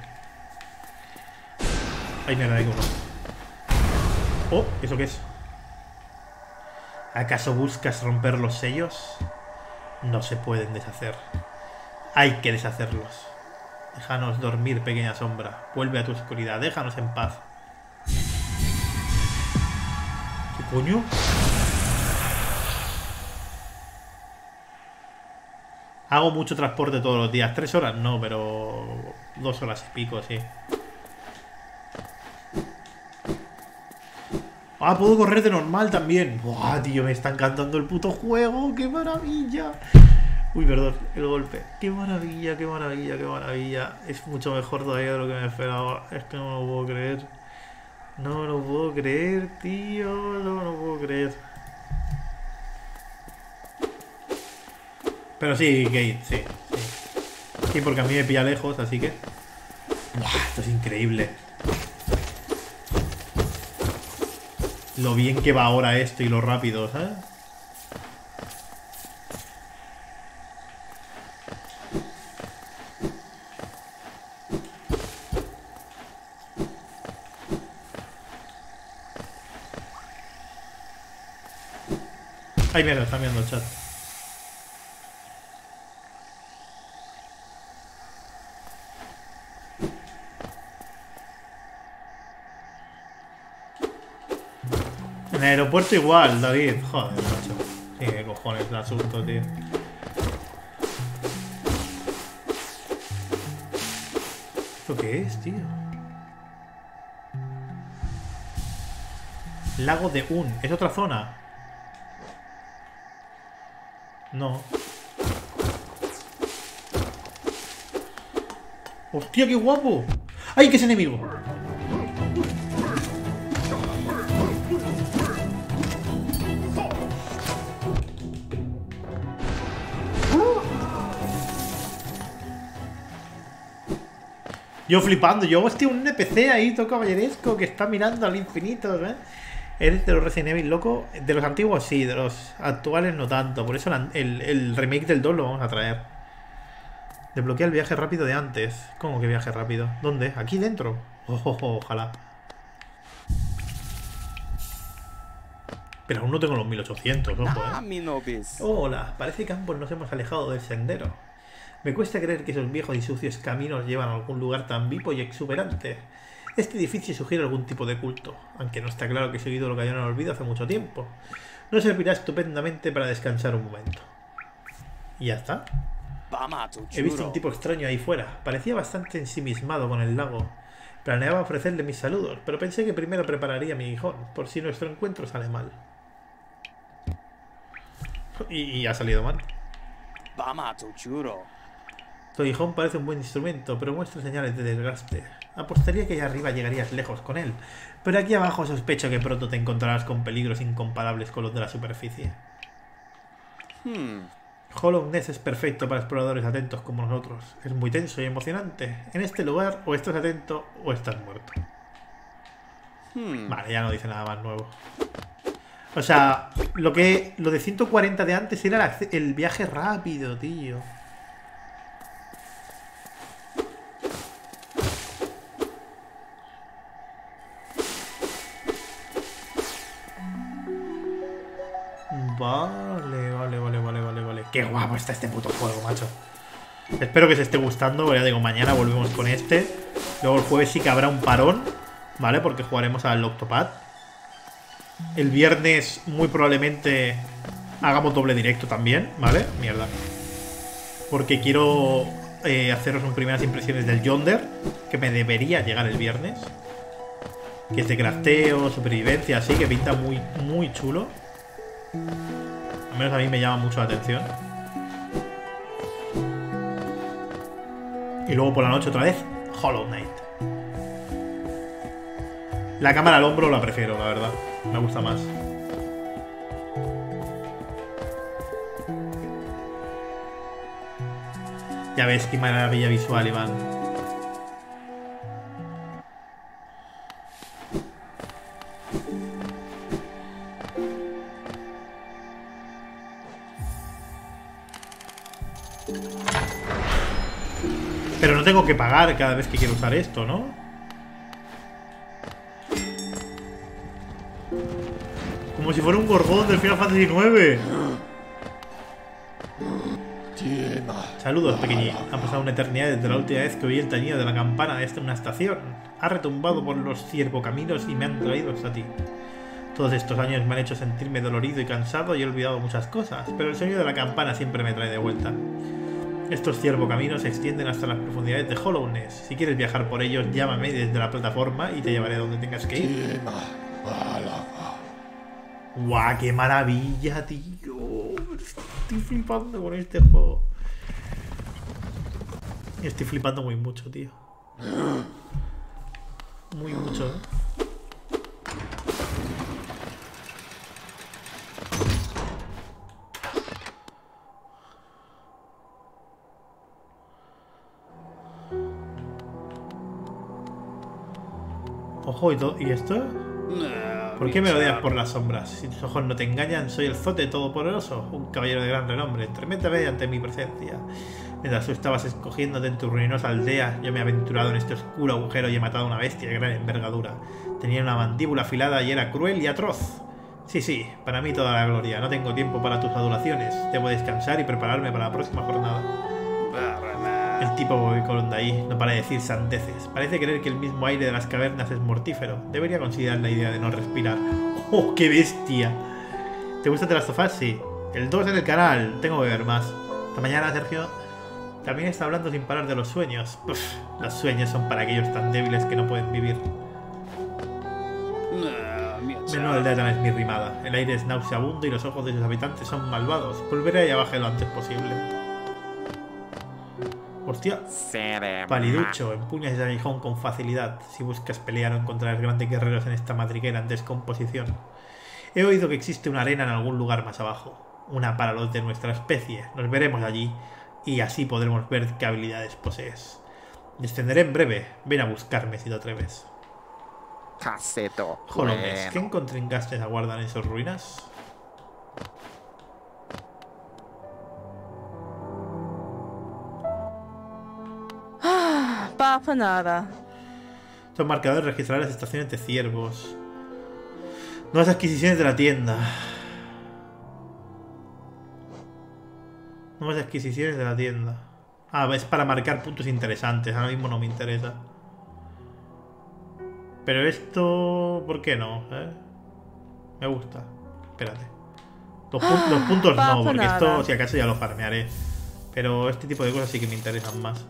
Ay, mira, hay uno. Oh, ¿eso qué es? ¿Acaso buscas romper los sellos? No se pueden deshacer. Hay que deshacerlos. Déjanos dormir, pequeña sombra. Vuelve a tu oscuridad. Déjanos en paz. ¿Qué coño? Hago mucho transporte todos los días. Tres horas no, pero dos horas y pico, sí. Ah, puedo correr de normal también. Buah, tío, me está encantando el puto juego. ¡Qué maravilla! Uy, perdón, el golpe. ¡Qué maravilla, qué maravilla, qué maravilla! Es mucho mejor todavía de lo que me esperaba. Es que no me lo puedo creer. No me lo puedo creer, tío. No me lo puedo creer. Pero sí, Gate, sí, sí. Sí, porque a mí me pilla lejos, así que... Buah, esto es increíble. Lo bien que va ahora esto y lo rápido, ¿sabes? Ay, mira, están viendo el chat. En el aeropuerto igual, David. Joder, macho. Sí, qué cojones el asunto, tío. ¿Esto qué es, tío? Lago de Un. ¿Es otra zona? No. ¡Hostia, qué guapo! ¡Ay, que es enemigo! Yo flipando, yo, hostia, un N P C ahí, todo caballeresco, que está mirando al infinito, ¿eh? ¿Eres de los Resident Evil, loco? De los antiguos sí, de los actuales no tanto. Por eso el, el remake del dos lo vamos a traer. Desbloquea el viaje rápido de antes. ¿Cómo que viaje rápido? ¿Dónde? ¿Aquí dentro? Oh, oh, oh, ojalá. Pero aún no tengo los mil ochocientos, ojo, Ah, ¿eh? mi nobis. Hola, parece que ambos nos hemos alejado del sendero. Me cuesta creer que esos viejos y sucios caminos llevan a algún lugar tan vivo y exuberante. Este edificio sugiere algún tipo de culto, aunque no está claro que ese ídolo cayó en el olvido hace mucho tiempo. Nos servirá estupendamente para descansar un momento. Y ya está. He visto un tipo extraño ahí fuera. Parecía bastante ensimismado con el lago. Planeaba ofrecerle mis saludos, pero pensé que primero prepararía mi guijón, por si nuestro encuentro sale mal. Y, y ha salido mal. Tu aguijón parece un buen instrumento, pero muestra señales de desgaste. Apostaría que allá arriba llegarías lejos con él, pero aquí abajo sospecho que pronto te encontrarás con peligros incomparables con los de la superficie. Hmm. Hollow Nest es perfecto para exploradores atentos como nosotros. Es muy tenso y emocionante. En este lugar o estás atento o estás muerto. Hmm. Vale, ya no dice nada más nuevo. O sea, lo que lo de ciento cuarenta de antes era la, el viaje rápido, tío. Qué guapo está este puto juego, macho. Espero que os esté gustando. Ya digo, mañana volvemos con este. Luego el jueves sí que habrá un parón, ¿vale? Porque jugaremos al Octopad. El viernes muy probablemente hagamos doble directo también, ¿vale? Mierda. Porque quiero eh, haceros unas primeras impresiones del Yonder, que me debería llegar el viernes. Que es de crafteo, supervivencia, así, que pinta muy, muy chulo. Al menos a mí me llama mucho la atención. Y luego por la noche otra vez, Hollow Knight. La cámara al hombro la prefiero, la verdad. Me gusta más. Ya ves qué maravilla visual, Iván. Pero no tengo que pagar cada vez que quiero usar esto, ¿no? Como si fuera un Gorgón del Final Fantasy nueve. Saludos, pequeñín. Ha pasado una eternidad desde la última vez que oí el tañido de la campana de esta una estación. Ha retumbado por los ciervocaminos y me han traído hasta ti. Todos estos años me han hecho sentirme dolorido y cansado y he olvidado muchas cosas, pero el sonido de la campana siempre me trae de vuelta. Estos ciervocaminos se extienden hasta las profundidades de Hollowness. Si quieres viajar por ellos, llámame desde la plataforma y te llevaré donde tengas que ir. ¡Guau! ¡Qué maravilla, tío! Estoy flipando con este juego. Estoy flipando muy mucho, tío. Muy mucho, ¿eh? Ojo, ¿y, ¿y esto? ¿Por qué me odias por las sombras? Si tus ojos no te engañan, soy el Zote Todopoderoso, un caballero de gran renombre. Treméntame ante mi presencia. Mientras tú estabas escogiéndote en tu ruinosa aldea, yo me he aventurado en este oscuro agujero y he matado a una bestia de gran envergadura. Tenía una mandíbula afilada y era cruel y atroz. Sí, sí, para mí toda la gloria. No tengo tiempo para tus adulaciones. Debo descansar y prepararme para la próxima jornada. El tipo de ahí no para de decir sandeces. Parece creer que el mismo aire de las cavernas es mortífero. Debería considerar la idea de no respirar. ¡Oh, qué bestia! ¿Te gusta The Last of Us? Sí. El dos en el canal. Tengo que ver más. Hasta mañana, Sergio. También está hablando sin parar de los sueños. Uf, los sueños son para aquellos tan débiles que no pueden vivir. Menuda aldea tan esmirrimada. El aire es nauseabundo y los ojos de sus habitantes son malvados. Volveré allá abajo lo antes posible. Hostia. Paliducho, empuñas ese aguijón con facilidad. Si buscas pelear o encontrar grandes guerreros en esta madriguera en descomposición. He oído que existe una arena en algún lugar más abajo. Una para los de nuestra especie. Nos veremos allí y así podremos ver qué habilidades posees. Descenderé en breve. Ven a buscarme si te atreves. Caseto. Hollowness, ¿qué encontringastes aguardan en esas ruinas? Papa nada. Estos marcadores registrarán las estaciones de ciervos. Nuevas adquisiciones de la tienda. Nuevas adquisiciones de la tienda. Ah, es para marcar puntos interesantes. Ahora mismo no me interesa. Pero esto... ¿Por qué no? ¿Eh? Me gusta. Espérate. Los, pu los puntos no, porque esto si acaso ya lo farmearé. Pero este tipo de cosas sí que me interesan más.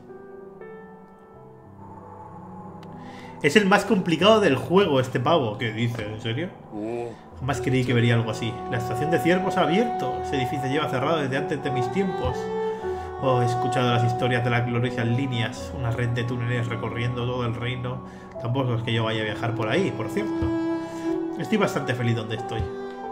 Es el más complicado del juego este pavo. ¿Qué dices? ¿En serio? Jamás creí que vería algo así. La estación de ciervos ha abierto. Ese edificio lleva cerrado desde antes de mis tiempos. Oh, he escuchado las historias de las gloriosas líneas. Una red de túneles recorriendo todo el reino. Tampoco es que yo vaya a viajar por ahí, por cierto. Estoy bastante feliz donde estoy.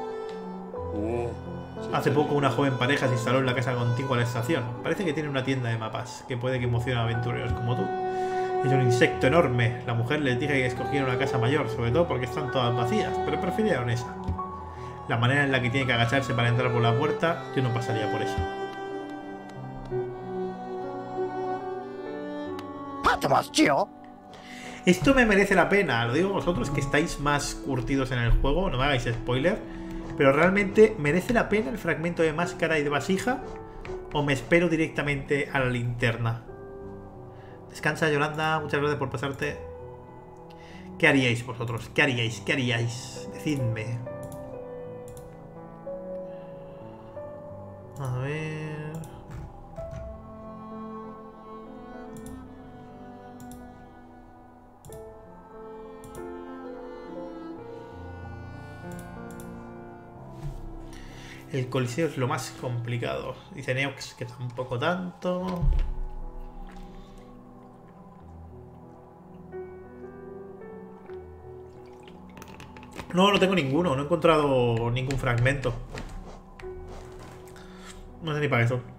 Hace poco una joven pareja se instaló en la casa contigua a la estación. Parece que tiene una tienda de mapas que puede que emocione a aventureros como tú. Es un insecto enorme. La mujer les dije que escogieran una casa mayor, sobre todo porque están todas vacías, pero prefirieron esa. La manera en la que tiene que agacharse para entrar por la puerta, yo no pasaría por eso. Esto me merece la pena, lo digo vosotros que estáis más curtidos en el juego, no me hagáis spoiler, pero realmente merece la pena el fragmento de máscara y de vasija. o me espero directamente a la linterna? Descansa, Yolanda. Muchas gracias por pasarte. ¿Qué haríais vosotros? ¿Qué haríais? ¿Qué haríais? Decidme. A ver... El coliseo es lo más complicado. Dice Neox que tampoco tanto. No, no tengo ninguno. No he encontrado ningún fragmento. No sé ni para eso.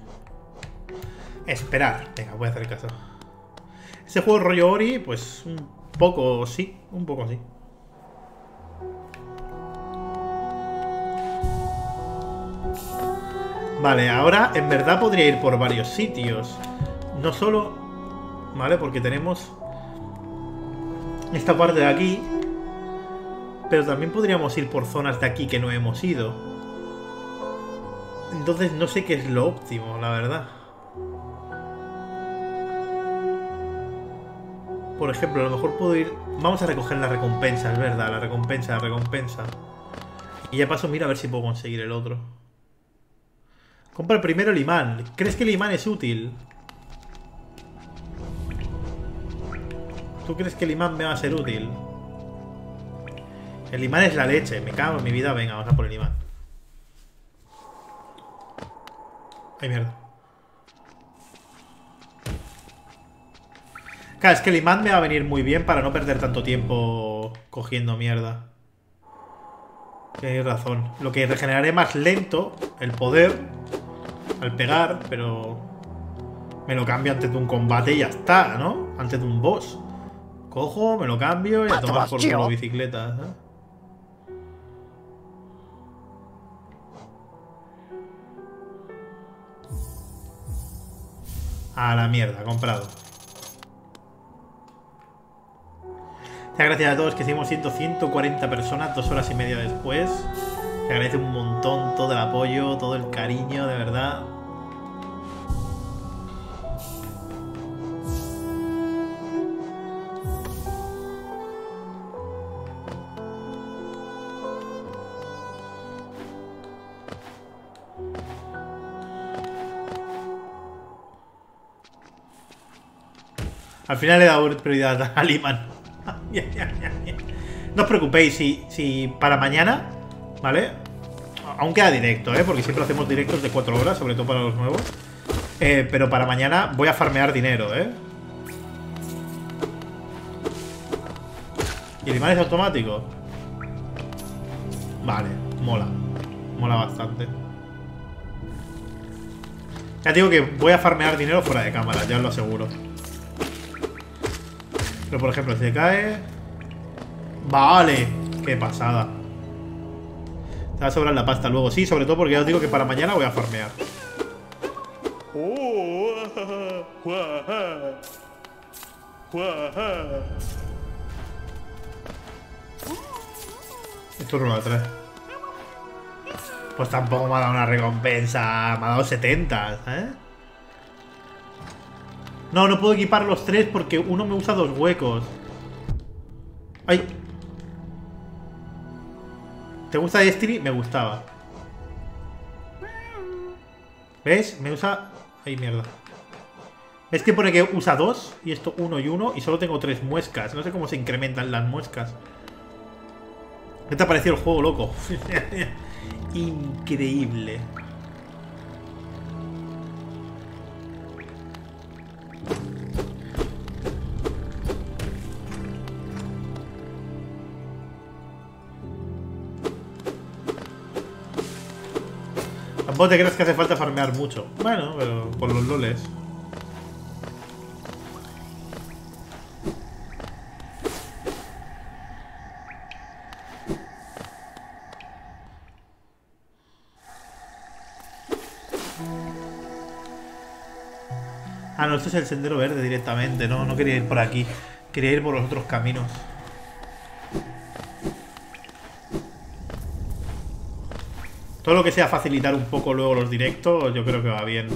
Esperar. Venga, voy a hacer caso. Ese juego rollo Ori, pues un poco sí. Un poco sí. Vale, ahora en verdad podría ir por varios sitios. No solo... Vale, porque tenemos esta parte de aquí. Pero también podríamos ir por zonas de aquí que no hemos ido. Entonces no sé qué es lo óptimo, la verdad. Por ejemplo, a lo mejor puedo ir... Vamos a recoger la recompensa, es verdad. La recompensa, la recompensa. Y ya paso, mira a ver si puedo conseguir el otro. Compra primero el imán. ¿Crees que el imán es útil? ¿Tú crees que el imán me va a ser útil? El imán es la leche. Me cago en mi vida. Venga, vamos a por el imán. Ay, mierda. Claro, es que el imán me va a venir muy bien para no perder tanto tiempo cogiendo mierda. Tienes razón. Lo que regeneraré más lento, el poder, al pegar, pero me lo cambio antes de un combate y ya está, ¿no? Antes de un boss. Cojo, me lo cambio y a tomar por culo bicicleta, ¿eh? A la mierda, comprado. Muchas gracias a todos, que seguimos siendo ciento cuarenta personas dos horas y media después. Te agradece un montón todo el apoyo, todo el cariño, de verdad. Al final le he dado prioridad al imán. No os preocupéis, si, si para mañana, ¿vale? Aún queda directo, ¿eh? Porque siempre hacemos directos de cuatro horas, sobre todo para los nuevos. Eh, pero para mañana voy a farmear dinero, ¿eh? ¿Y el imán es automático? Vale, mola. Mola bastante. Ya digo que voy a farmear dinero fuera de cámara, ya os lo aseguro. Pero por ejemplo, si se cae... Vale, qué pasada. Te va a sobrar la pasta luego. Sí, sobre todo porque ya os digo que para mañana voy a farmear. Esto es una tres. Pues tampoco me ha dado una recompensa. Me ha dado setenta, ¿eh? No, no puedo equipar los tres porque uno me usa dos huecos. ¡Ay! ¿Te gusta Destiny? Me gustaba. ¿Ves? Me usa... ¡Ay, mierda! ¿Ves que pone que usa dos? Y esto uno y uno. Y solo tengo tres muescas. No sé cómo se incrementan las muescas. ¿Qué te ha parecido el juego, loco? Increíble. Tampoco te crees que hace falta farmear mucho. Bueno, pero por los loles. Ah, no, esto es el sendero verde directamente. No, no quería ir por aquí. Quería ir por los otros caminos. Todo lo que sea facilitar un poco luego los directos, yo creo que va bien.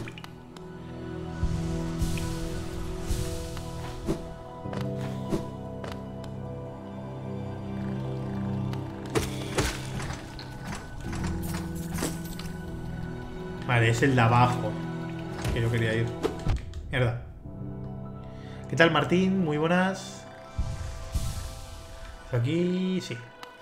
Vale, es el de abajo que yo quería ir. Mierda. ¿Qué tal, Martín? Muy buenas. Aquí sí.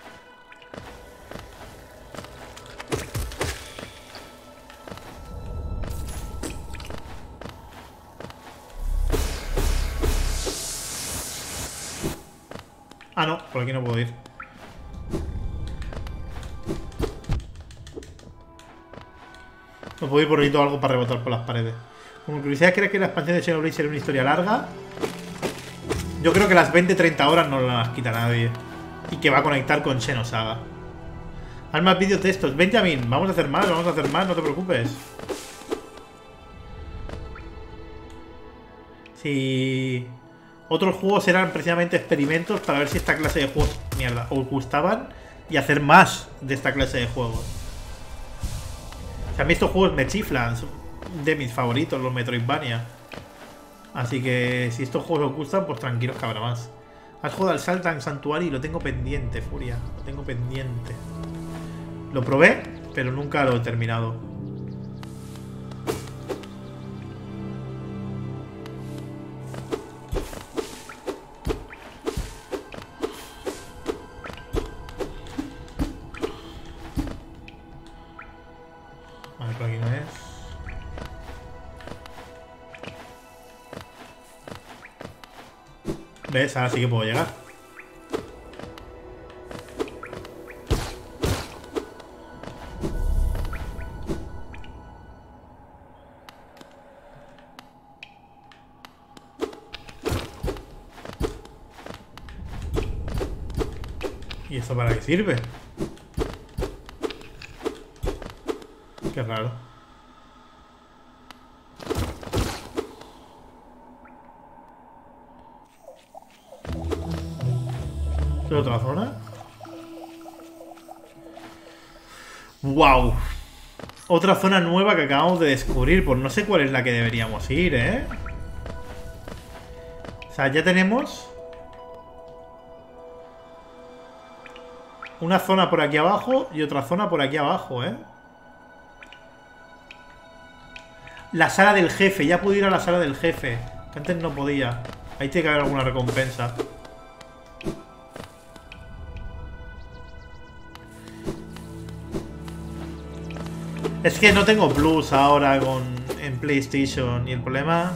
Ah, no, por aquí no puedo ir. No puedo ir por ahí todo algo para rebotar por las paredes. Como curiosidad, ¿crees que la expansión de Xenoblade será una historia larga? Yo creo que las veinte treinta horas no las quita nadie. Y que va a conectar con Xenosaga. Haz más vídeos de estos. Benjamin, vamos a hacer más, vamos a hacer más, no te preocupes. Si... Otros juegos eran precisamente experimentos para ver si esta clase de juegos, mierda, os gustaban y hacer más de esta clase de juegos. O sea, a mí estos juegos me chiflan, son de mis favoritos, los Metroidvania. Así que si estos juegos os gustan, pues tranquilos que habrá más. Has jugado al Saltan Sanctuary y lo tengo pendiente, Furia. Lo tengo pendiente. Lo probé, pero nunca lo he terminado. Vale, por aquí no es. ¿Ves? Ahora sí que puedo llegar. ¿Y esto para qué sirve? Qué raro. ¿Qué otra zona? ¡Wow! Otra zona nueva que acabamos de descubrir. Pues no sé cuál es la que deberíamos ir, ¿eh? O sea, ya tenemos una zona por aquí abajo y otra zona por aquí abajo, ¿eh? La sala del jefe. Ya puedo ir a la sala del jefe. Que antes no podía. Ahí tiene que haber alguna recompensa. Es que no tengo Plus ahora con, en PlayStation. Y el problema...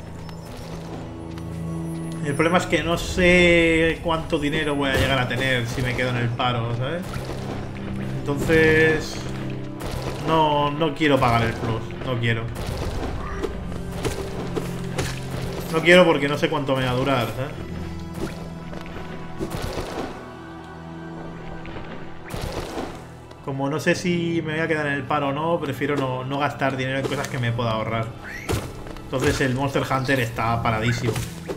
El problema es que no sé cuánto dinero voy a llegar a tener si me quedo en el paro, ¿sabes? Entonces... No, no quiero pagar el Plus. No quiero. No quiero porque no sé cuánto me va a durar, ¿sabes? Como no sé si me voy a quedar en el paro o no, prefiero no, no gastar dinero en cosas que me pueda ahorrar. Entonces el Monster Hunter está paradísimo.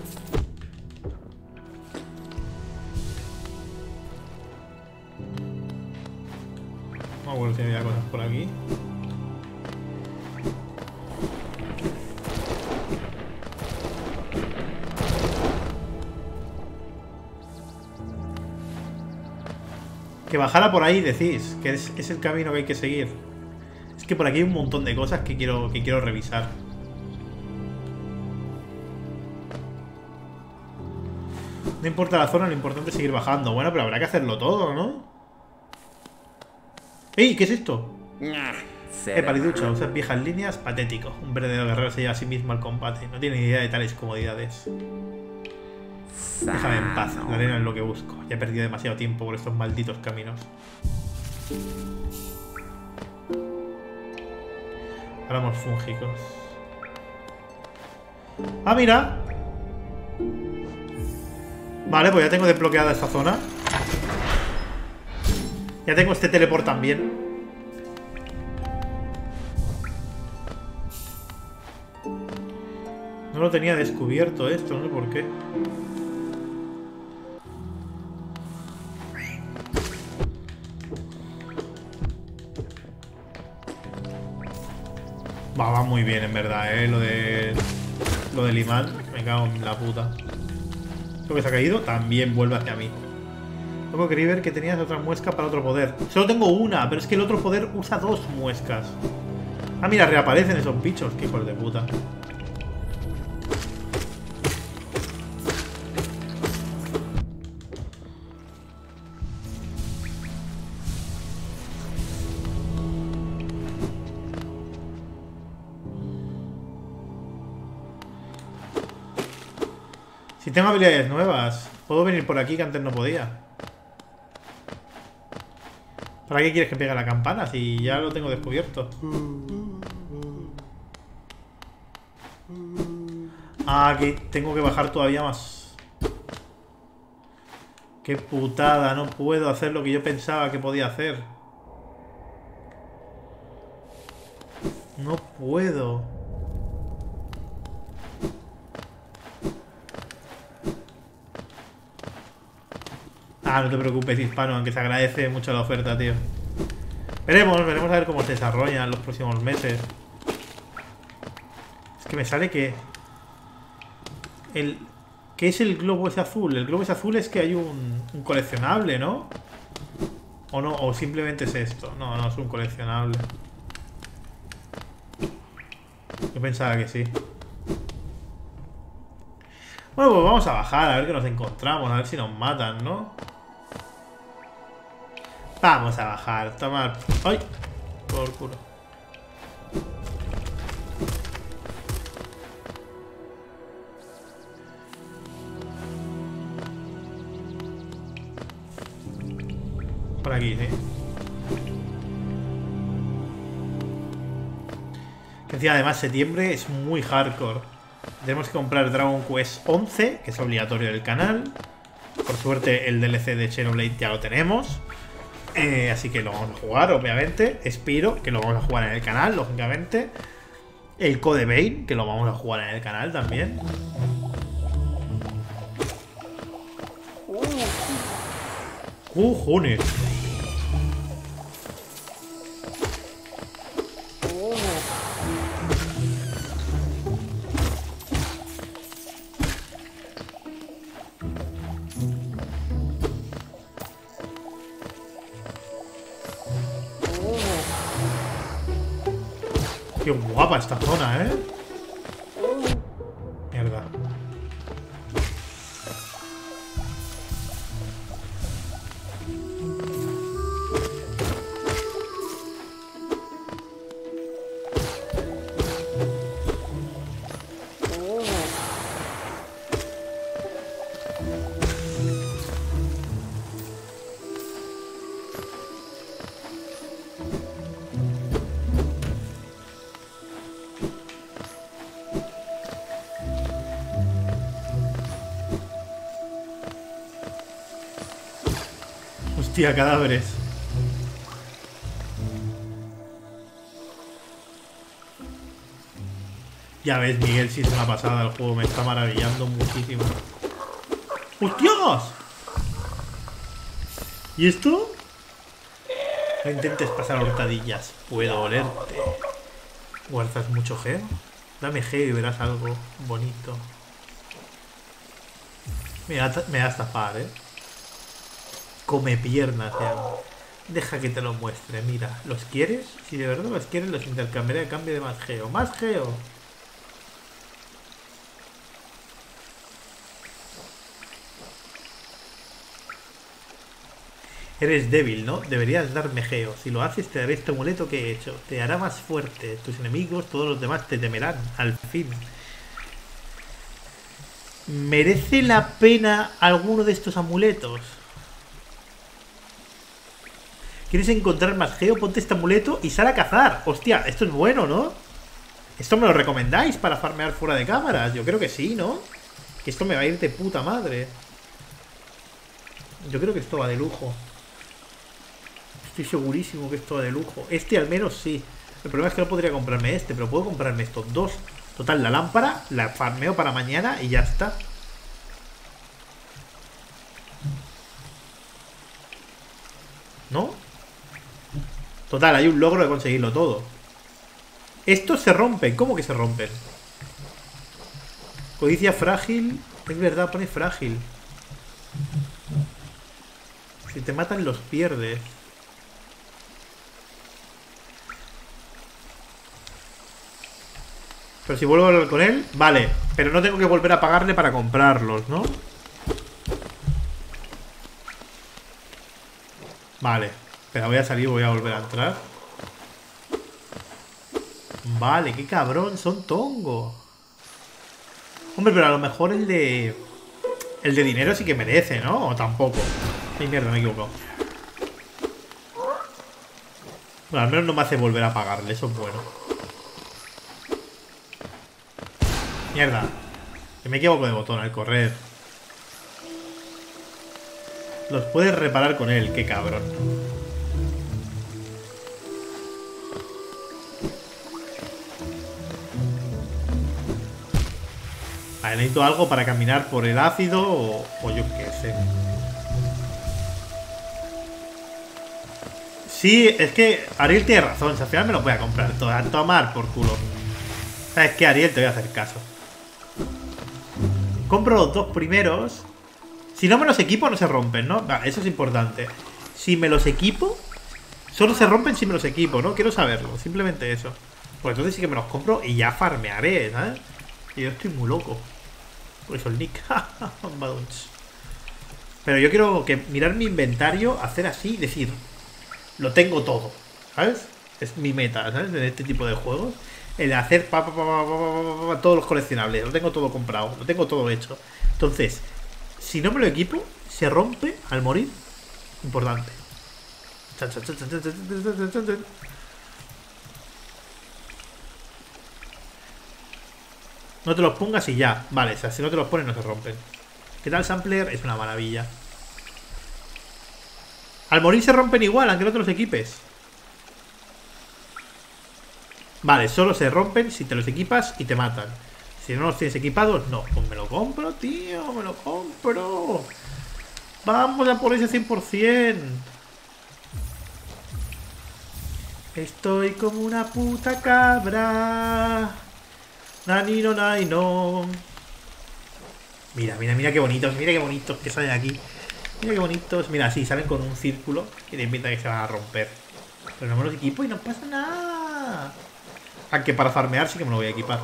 Vamos a ver si había cosas por aquí. Que bajara por ahí, decís, que es, es el camino que hay que seguir. Es que por aquí hay un montón de cosas que quiero, que quiero revisar. No importa la zona, lo importante es seguir bajando. Bueno, pero habrá que hacerlo todo, ¿no? ¡Ey! ¿Qué es esto? Eh, paliducho, usas viejas líneas, patético. Un verdadero guerrero se lleva a sí mismo al combate. No tiene ni idea de tales comodidades. Déjame en paz, la arena es lo que busco. Ya he perdido demasiado tiempo por estos malditos caminos. Hablamos fúngicos. ¡Ah, mira! Vale, pues ya tengo desbloqueada esta zona. Ya tengo este teleport también. No lo tenía descubierto esto, no sé por qué. Va, va muy bien, en verdad, ¿eh? Lo de... Lo del imán. Me cago en la puta. Lo que se ha caído también vuelve hacia mí. Tengo que ver que tenías otra muesca para otro poder. Solo tengo una, pero es que el otro poder usa dos muescas. Ah, mira, reaparecen esos bichos. Qué hijos de puta. Si tengo habilidades nuevas, puedo venir por aquí que antes no podía. ¿Para qué quieres que pegue la campana si ya lo tengo descubierto? Ah, que tengo que bajar todavía más. Qué putada, no puedo hacer lo que yo pensaba que podía hacer. No puedo. Ah, no te preocupes, hispano, aunque se agradece mucho la oferta, tío. Veremos, veremos a ver cómo se desarrollan los próximos meses. Es que me sale que... El... ¿Qué es el globo ese azul? El globo ese azul es que hay un, un coleccionable, ¿no? O no, o simplemente es esto. No, no, es un coleccionable. Yo pensaba que sí. Bueno, pues vamos a bajar, a ver qué nos encontramos, a ver si nos matan, ¿no? Vamos a bajar, tomar... ¡Ay! Por culo. Por aquí, sí. Que encima, además, septiembre es muy hardcore. Tenemos que comprar Dragon Quest once, que es obligatorio del canal. Por suerte, el D L C de Xenoblade ya lo tenemos. Eh, así que lo vamos a jugar, obviamente. Espero que lo vamos a jugar en el canal, lógicamente. El Code Vein, que lo vamos a jugar en el canal también. ¡Cojones! Qué guapa esta zona, ¿eh? Mierda. Hostia, cadáveres. Ya ves, Miguel, si es una pasada el juego. Me está maravillando muchísimo. ¡Hostias! ¿Y esto? No intentes pasar hurtadillas. Puedo olerte. ¿Guardas mucho geo? Dame geo y verás algo bonito. Me va a, me va a estafar, ¿eh? Come piernas, ya. Deja que te lo muestre. Mira, ¿los quieres? Si de verdad los quieres, los intercambiaré a cambio de más geo. ¡Más geo! Eres débil, ¿no? Deberías darme geo. Si lo haces, te daré este amuleto que he hecho. Te hará más fuerte. Tus enemigos, todos los demás, te temerán. Al fin. ¿Merece la pena alguno de estos amuletos? ¿Quieres encontrar más geo? Ponte este amuleto y sal a cazar. Hostia, esto es bueno, ¿no? ¿Esto me lo recomendáis para farmear fuera de cámaras? Yo creo que sí, ¿no? Que esto me va a ir de puta madre. Yo creo que esto va de lujo. Estoy segurísimo que esto va de lujo. Este al menos sí. El problema es que no podría comprarme este, pero puedo comprarme estos dos. Total, la lámpara la farmeo para mañana y ya está. ¿No? Total, hay un logro de conseguirlo todo. Estos se rompen. ¿Cómo que se rompen? Codicia frágil. Es verdad, pone frágil. Si te matan los pierdes. Pero si vuelvo a hablar con él, vale. Pero no tengo que volver a pagarle para comprarlos, ¿no? Vale. Pero voy a salir y voy a volver a entrar. Vale, qué cabrón, son tongo. Hombre, pero a lo mejor el de... El de dinero sí que merece, ¿no? O tampoco. Ay, mierda, me he equivocado. Bueno, al menos no me hace volver a pagarle, eso es bueno. Mierda. Que me equivoco de botón al correr. Los puedes reparar con él, qué cabrón. Vale, necesito algo para caminar por el ácido o, o yo qué sé. Sí, es que Ariel tiene razón. Si al final me lo voy a comprar todo. A tomar por culo. ¿Sabes qué, Ariel? Te voy a hacer caso. Compro los dos primeros. Si no me los equipo no se rompen, ¿no? Vale, eso es importante. Si me los equipo, solo se rompen si me los equipo, ¿no? Quiero saberlo, simplemente eso. Pues entonces sí que me los compro y ya farmearé, ¿sabes? Y yo estoy muy loco. Por eso el nick. Pero yo quiero que mirar mi inventario, hacer así y decir, lo tengo todo, ¿sabes? Es mi meta, ¿sabes? En este tipo de juegos. El de hacer pa, pa, pa, pa, pa, pa, todos los coleccionables. Lo tengo todo comprado, lo tengo todo hecho. Entonces, si no me lo equipo, se rompe al morir. Importante. No te los pongas y ya. Vale, o sea, si no te los pones no se rompen. ¿Qué tal, Sampler? Es una maravilla. Al morir se rompen igual, aunque no te los equipes. Vale, solo se rompen si te los equipas y te matan. Si no los tienes equipados, no. Pues me lo compro, tío, me lo compro. Vamos a por ese cien por cien. Estoy como una puta cabra. Nani no, nai no. Mira, mira, mira qué bonitos, mira qué bonitos que salen aquí. Mira qué bonitos. Mira, sí, salen con un círculo y te pinta que se van a romper. Pero no me los equipo y no pasa nada. Aunque para farmear sí que me lo voy a equipar.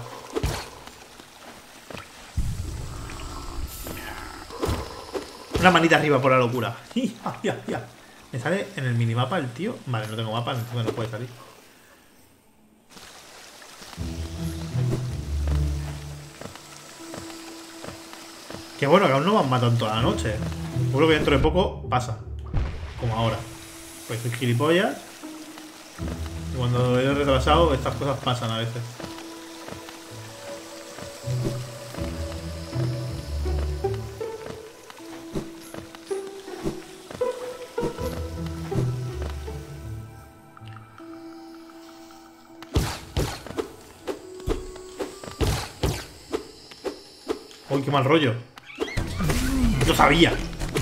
Una manita arriba por la locura. Me sale en el minimapa el tío. Vale, no tengo mapa, entonces no puede salir. Qué bueno, que aún no me han matado toda la noche. Seguro que dentro de poco pasa. Como ahora. Pues soy gilipollas. Y cuando he retrasado, estas cosas pasan a veces. Uy, qué mal rollo. Lo sabía.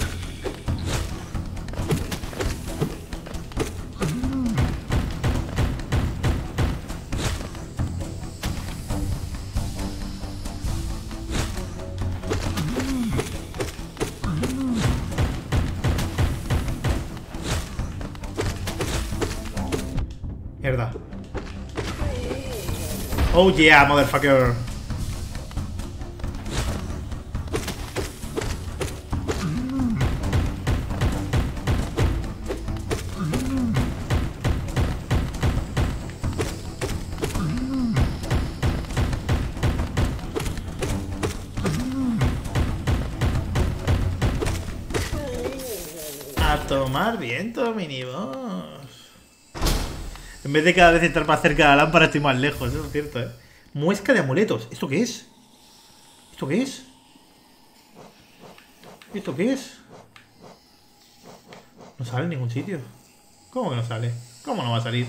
Mierda. Oh yeah, motherfucker. A tomar viento, miniboss. En vez de cada vez estar más cerca de la lámpara, estoy más lejos, eso es cierto, ¿eh? Muesca de amuletos. ¿Esto qué es? ¿Esto qué es? ¿Esto qué es? No sale en ningún sitio. ¿Cómo que no sale? ¿Cómo no va a salir?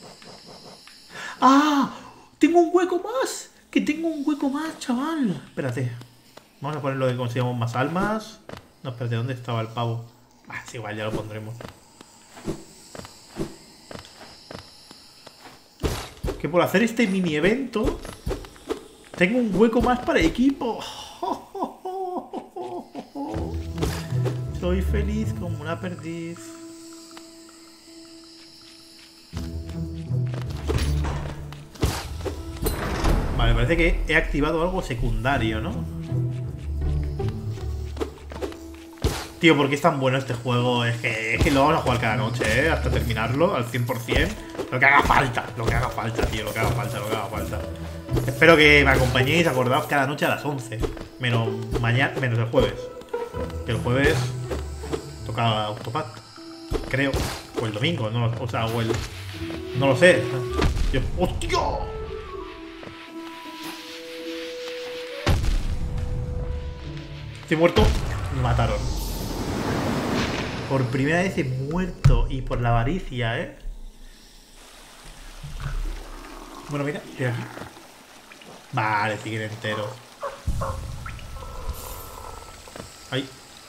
¡Ah! ¡Tengo un hueco más! ¡Que tengo un hueco más, chaval! Espérate. Vamos a poner lo de que consigamos más almas. No, espérate, ¿dónde estaba el pavo? Ah, es igual, ya lo pondremos. que por hacer este mini evento tengo un hueco más para equipo. Soy feliz como una perdiz. Vale, parece que he activado algo secundario, ¿no? Tío, ¿por qué es tan bueno este juego? Es que, es que lo vamos a jugar cada noche, ¿eh? Hasta terminarlo al cien por cien. Lo que haga falta, lo que haga falta, tío. Lo que haga falta, lo que haga falta. Espero que me acompañéis, acordaos, cada noche a las once. Menos mañana, menos el jueves. Que el jueves toca Autopath, creo. O el domingo, no, o sea, o el... No lo sé. Yo, ¡hostia! Estoy muerto. Me mataron. Por primera vez he muerto. Y por la avaricia, ¿eh? Bueno, mira, estoy aquí. Vale, siguen enteros. Ahí.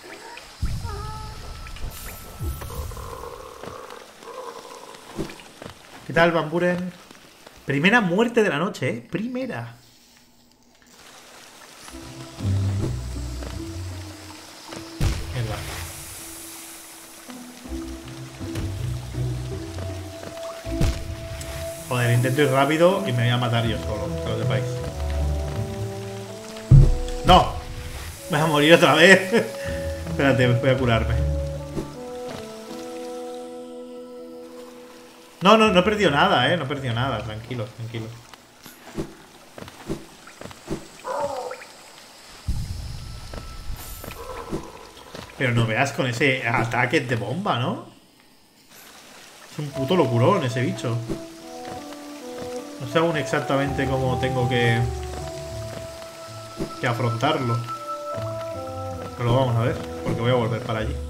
¿Qué tal, Van Buren? Primera muerte de la noche, ¿eh? Primera. Mierda. Joder, intento ir rápido y me voy a matar yo solo, que lo sepáis. ¡No! Me voy a morir otra vez. Espérate, voy a curarme. No, no, no he perdido nada, eh. No he perdido nada. Tranquilo, tranquilo. Pero no veas con ese ataque de bomba, ¿no? Es un puto locurón ese bicho. No sé aún exactamente cómo tengo que... que afrontarlo. Pero lo vamos a ver, porque voy a volver para allí.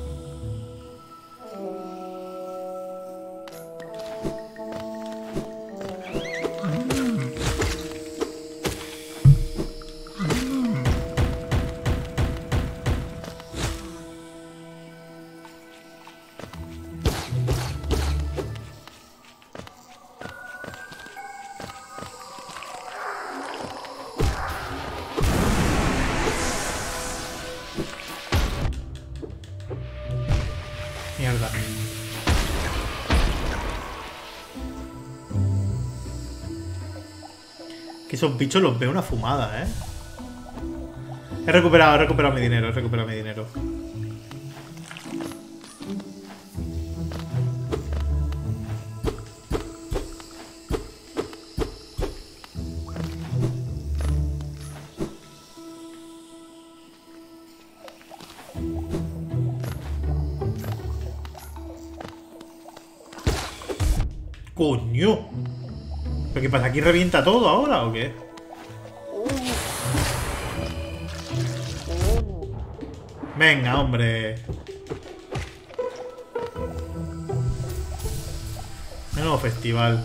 Mierda. Que esos bichos los veo una fumada, ¿eh? He recuperado, he recuperado mi dinero, he recuperado mi dinero. ¡Coño! ¿Pero qué pasa? ¿Aquí revienta todo ahora o qué? Venga, hombre. Menudo festival.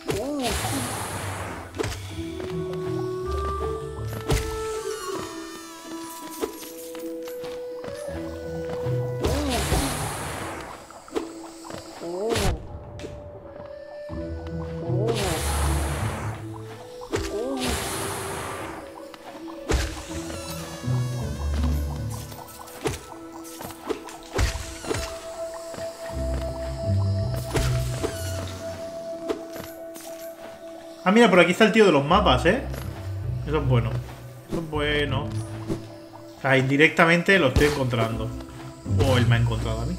Ah, mira, por aquí está el tío de los mapas, ¿eh? Eso es bueno. Eso es bueno. O sea, indirectamente lo estoy encontrando. O él me ha encontrado a mí.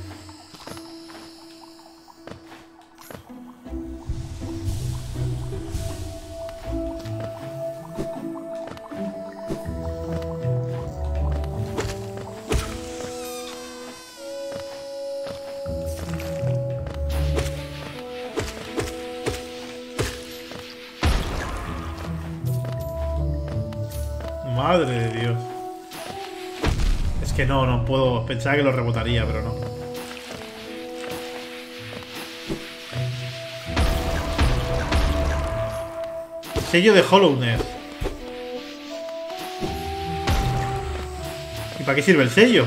Madre de Dios. Es que no, no puedo. Pensaba que lo rebotaría, pero no. Sello de Hollowness. ¿Y para qué sirve el sello?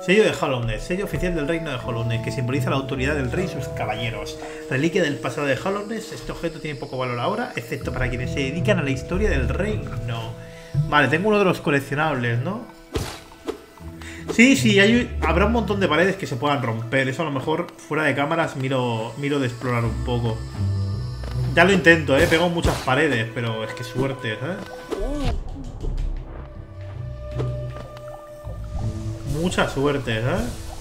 Sello de Hollow Knight, sello oficial del reino de Hollow Knight, que simboliza la autoridad del rey y sus caballeros. Reliquia del pasado de Hollow Knight, este objeto tiene poco valor ahora, excepto para quienes se dedican a la historia del reino. Vale, tengo uno de los coleccionables, ¿no? Sí, sí, hay, habrá un montón de paredes que se puedan romper. Eso a lo mejor fuera de cámaras miro, miro de explorar un poco. Ya lo intento, ¿eh? Pego muchas paredes, pero es que suerte, ¿eh? Mucha suerte, ¿eh?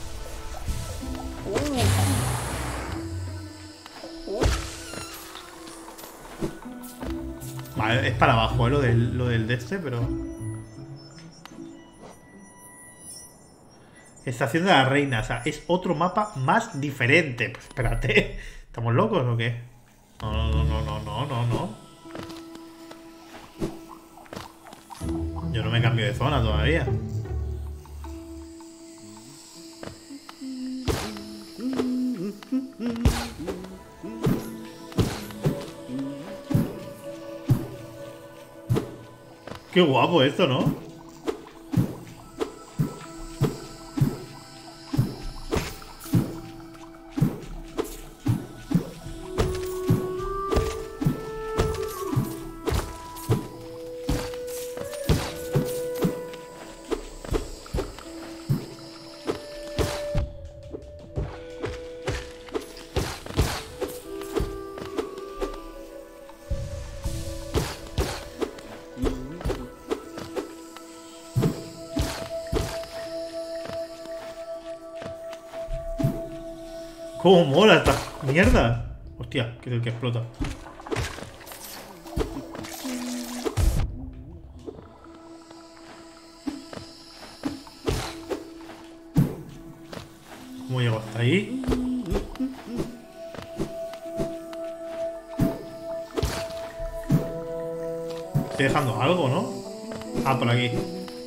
Vale, es para abajo, ¿eh? Lo del, lo del de este, pero... Estación de la Reina, o sea, es otro mapa más diferente. Pues espérate, ¿estamos locos o qué? No, no, no, no, no, no, no. Yo no me cambio de zona todavía. Qué guapo esto, ¿no? ¿Cómo mola esta mierda? Hostia, que es el que explota. ¿Cómo llego hasta ahí? Estoy dejando algo, ¿no? Ah, por aquí.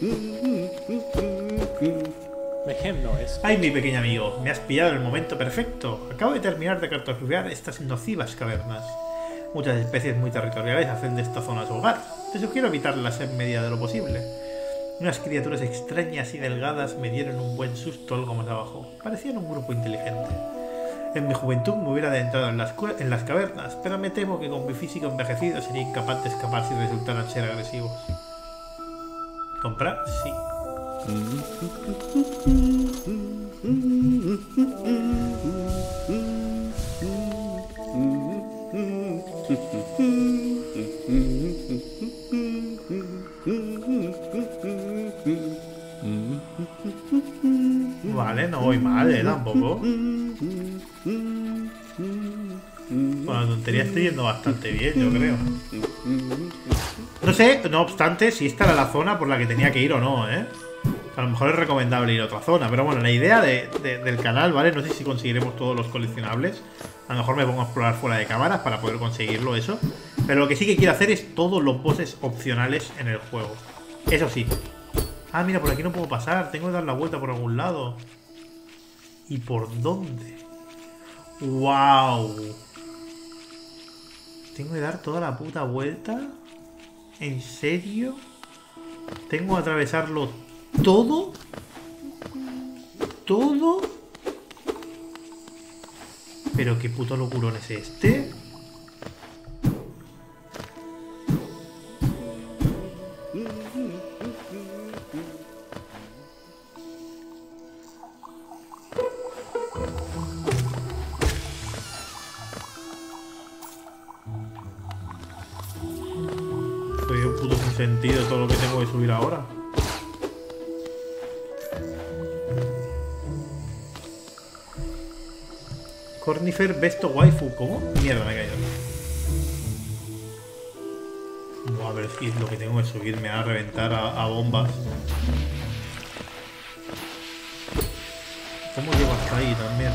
Ay, mi pequeño amigo, me has pillado en el momento perfecto. Acabo de terminar de cartografiar estas nocivas cavernas. Muchas especies muy territoriales hacen de esta zona su hogar. Te sugiero evitarlas en medida de lo posible. Unas criaturas extrañas y delgadas me dieron un buen susto algo más abajo. Parecían un grupo inteligente. En mi juventud me hubiera adentrado en las, en las cavernas, pero me temo que con mi físico envejecido sería incapaz de escapar si resultaran ser agresivos. ¿Comprar? Sí. Vale, no voy mal, ¿eh? Tampoco. Bueno, la tontería estoy yendo bastante bien, yo creo. No sé, no obstante, si esta era la zona por la que tenía que ir o no, ¿eh? A lo mejor es recomendable ir a otra zona. Pero bueno, la idea de, de, del canal, ¿vale? No sé si conseguiremos todos los coleccionables. A lo mejor me pongo a explorar fuera de cámaras para poder conseguirlo, eso. Pero lo que sí que quiero hacer es todos los bosses opcionales en el juego. Eso sí. Ah, mira, por aquí no puedo pasar. Tengo que dar la vuelta por algún lado. ¿Y por dónde? ¡Wow! ¿Tengo que dar toda la puta vuelta? ¿En serio? ¿Tengo que atravesarlo todo? ¿Todo? ¿Pero qué puto locurón es este? Soy un puto sin sentido todo lo que tengo que subir ahora. Cornifer Besto Waifu. ¿Cómo? Mierda, me he caído. Buah, a ver si es lo que tengo que subirme a reventar a, a bombas. ¿Cómo llego hasta ahí también?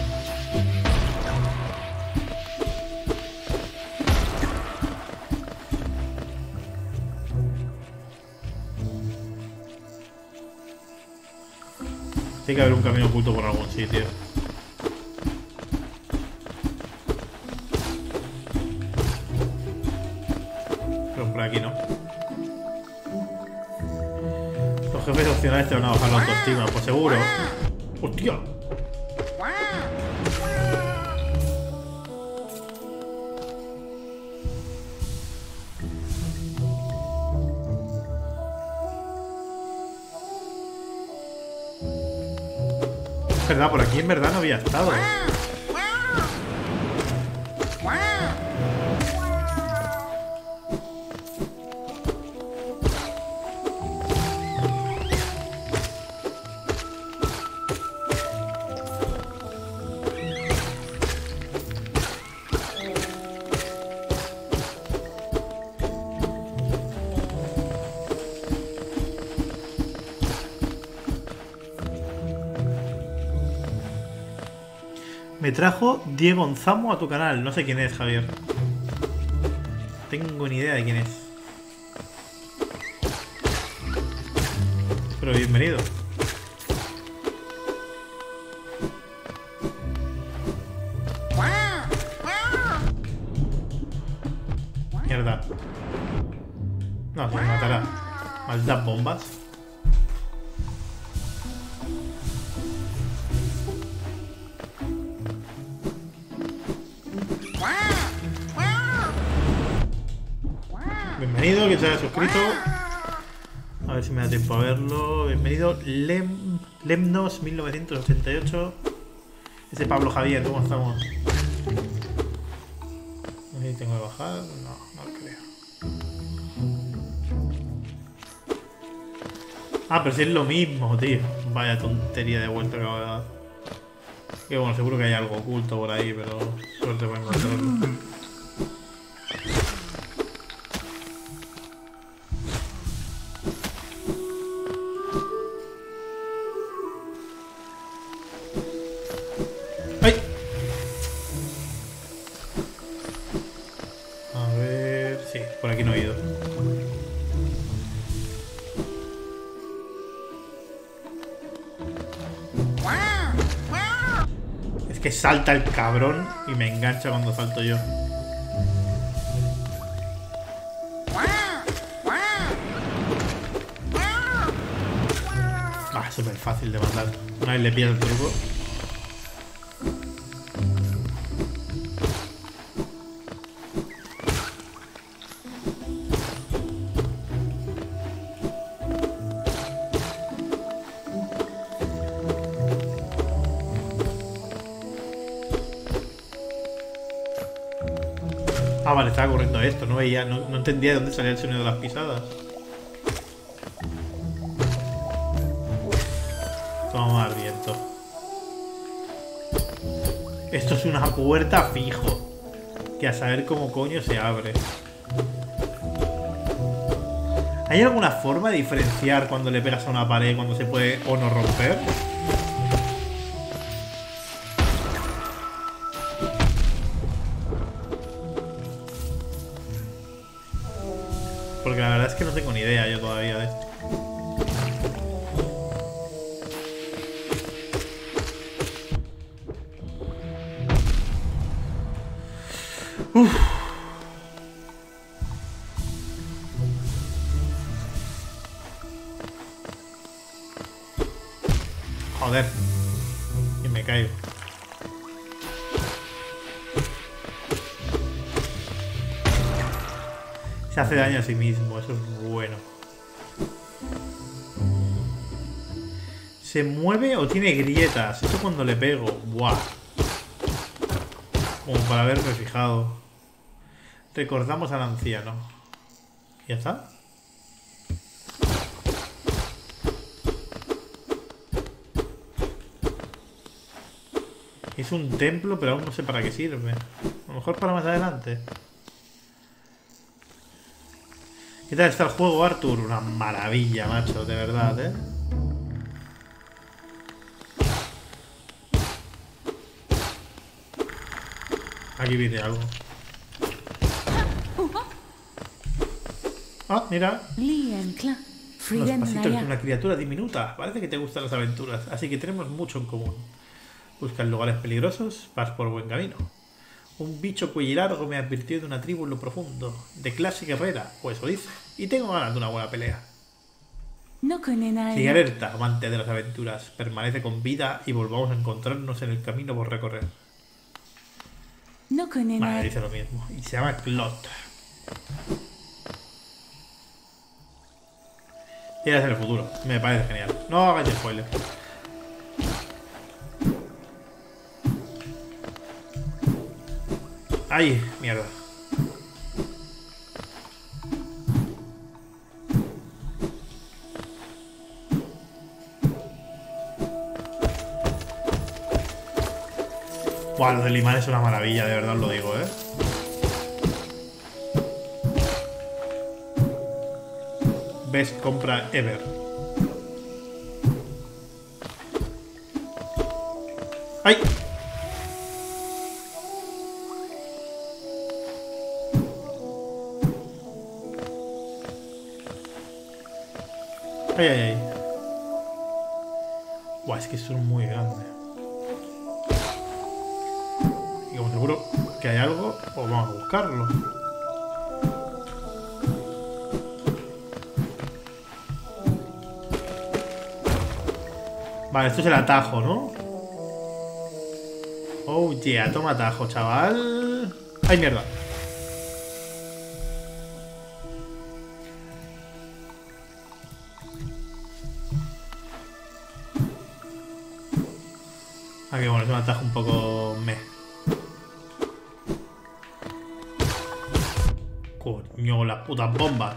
Tiene que haber un camino oculto por algún sitio. Pero por aquí no. Los jefes opcionales te van a bajar la autoestima, pues seguro. ¡Hostia! Es verdad, por aquí en verdad no había estado. Me trajo Diego Onzamo a tu canal. No sé quién es, Javier. No tengo ni idea de quién es. Pero bienvenido. Mierda. No, se me matará. Malditas bombas. Bienvenido, que se haya suscrito. A ver si me da tiempo a verlo. Bienvenido, Lem, Lemnos mil novecientos ochenta y ocho. Ese Pablo Javier, ¿cómo estamos? No sé si tengo que bajar. No, no lo creo. Ah, pero si es lo mismo, tío. Vaya tontería de vuelta que acabo de dar. Que bueno, seguro que hay algo oculto por ahí, pero suerte para encontrarlo. ¡Ay! A ver... Sí, por aquí no he ido. Es que salta el cabrón y me engancha cuando salto yo. Ah, súper fácil de matar. Una vez le pillas el truco. Ah, vale, estaba corriendo esto, no veía, no, no entendía de dónde salía el sonido de las pisadas. Toma más viento. Esto es una puerta fijo. Que a saber cómo coño se abre. ¿Hay alguna forma de diferenciar cuando le pegas a una pared, cuando se puede o no romper? Porque la verdad es que no tengo ni idea yo todavía de esto. Uf. Joder. Y me caigo. Se hace daño a sí mismo, eso es bueno. ¿Se mueve o tiene grietas? Eso cuando le pego. Buah. Como para haberme fijado. Recordamos al anciano. ¿Ya está? Es un templo, pero aún no sé para qué sirve. A lo mejor para más adelante. ¿Qué tal está el juego, Arthur? Una maravilla, macho, de verdad, ¿eh? Aquí viene algo. Ah, mira. Los pasitos de una criatura diminuta. Parece que te gustan las aventuras, así que tenemos mucho en común. Buscas lugares peligrosos, vas por buen camino. Un bicho cuello largo me advirtió de una tribu en lo profundo, de clase guerrera, o eso dice, y tengo ganas de una buena pelea. Sigue alerta, amante de las aventuras. Permanece con vida y volvamos a encontrarnos en el camino por recorrer. Vale, dice lo mismo. Y se llama Clot. Y es el futuro. Me parece genial. No hagáis spoiler. ¡Ay! Mierda. Buah, lo del imán es una maravilla, de verdad os lo digo, ¿eh? Best compra ever. ¡Ay! ¡Ay, ay, ay! Buah, es que son muy grandes. Y como seguro que hay algo, pues vamos a buscarlo. Vale, esto es el atajo, ¿no? Oh yeah, toma atajo, chaval. ¡Ay, mierda! Ah, que bueno, es un atajo un poco meh. Coño, las putas bombas.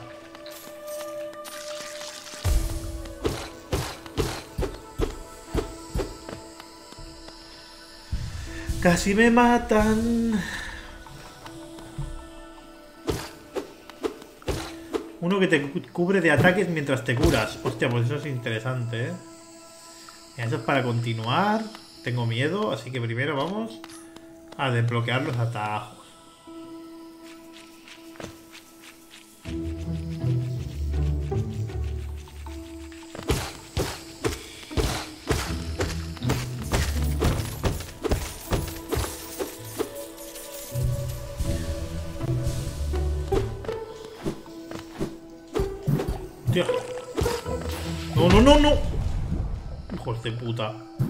Casi me matan. Uno que te cubre de ataques mientras te curas. Hostia, pues eso es interesante, ¿eh? Eso es para continuar. Tengo miedo, así que primero vamos a desbloquear los atajos. Hostia. No, no, no, no. Hijos de puta.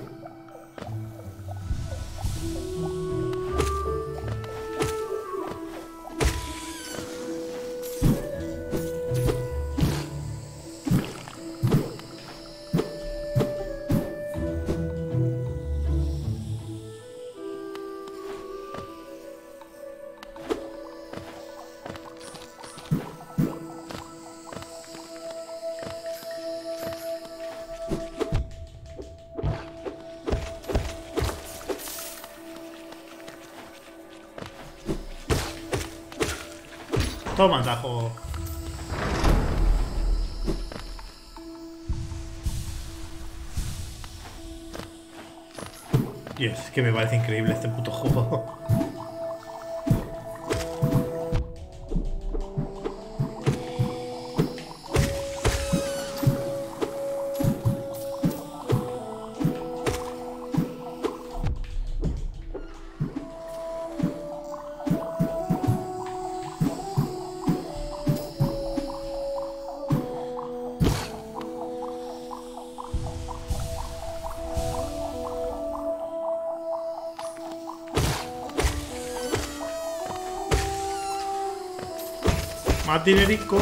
Toma, tajo. Dios, es que me parece increíble este puto juego. Matinerico.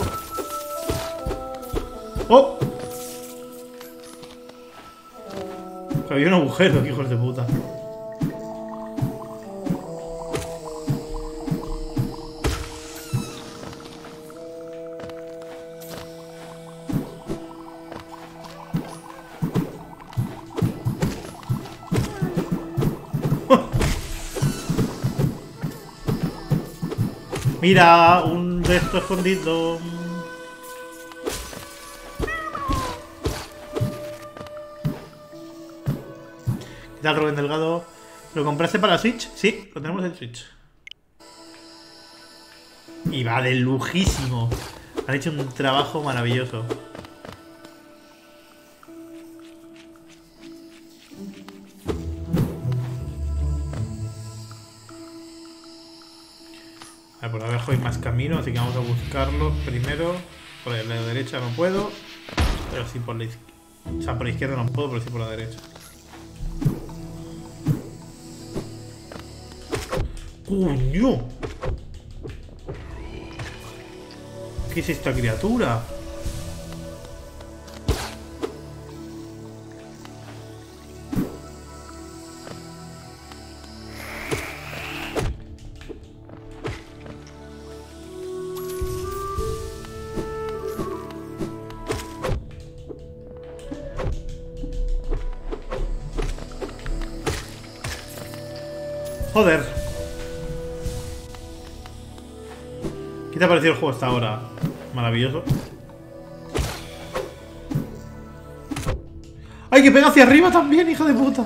¡Oh! Que había un agujero, hijos de puta. Mira, un de estos escondido. ¿Qué tal, Rubén Delgado? ¿Lo compraste para Switch? Sí, lo tenemos en Switch. Y va de lujísimo. Han hecho un trabajo maravilloso. Por abajo hay más camino, así que vamos a buscarlos primero. Por el lado derecha no puedo. Pero sí por la izquierda. O sea, por la izquierda no puedo, pero sí por la derecha. ¡Coño! ¿Qué es esta criatura? Joder. ¿Qué te ha parecido el juego hasta ahora? Maravilloso. ¡Ay, que pega hacia arriba también, hija de puta!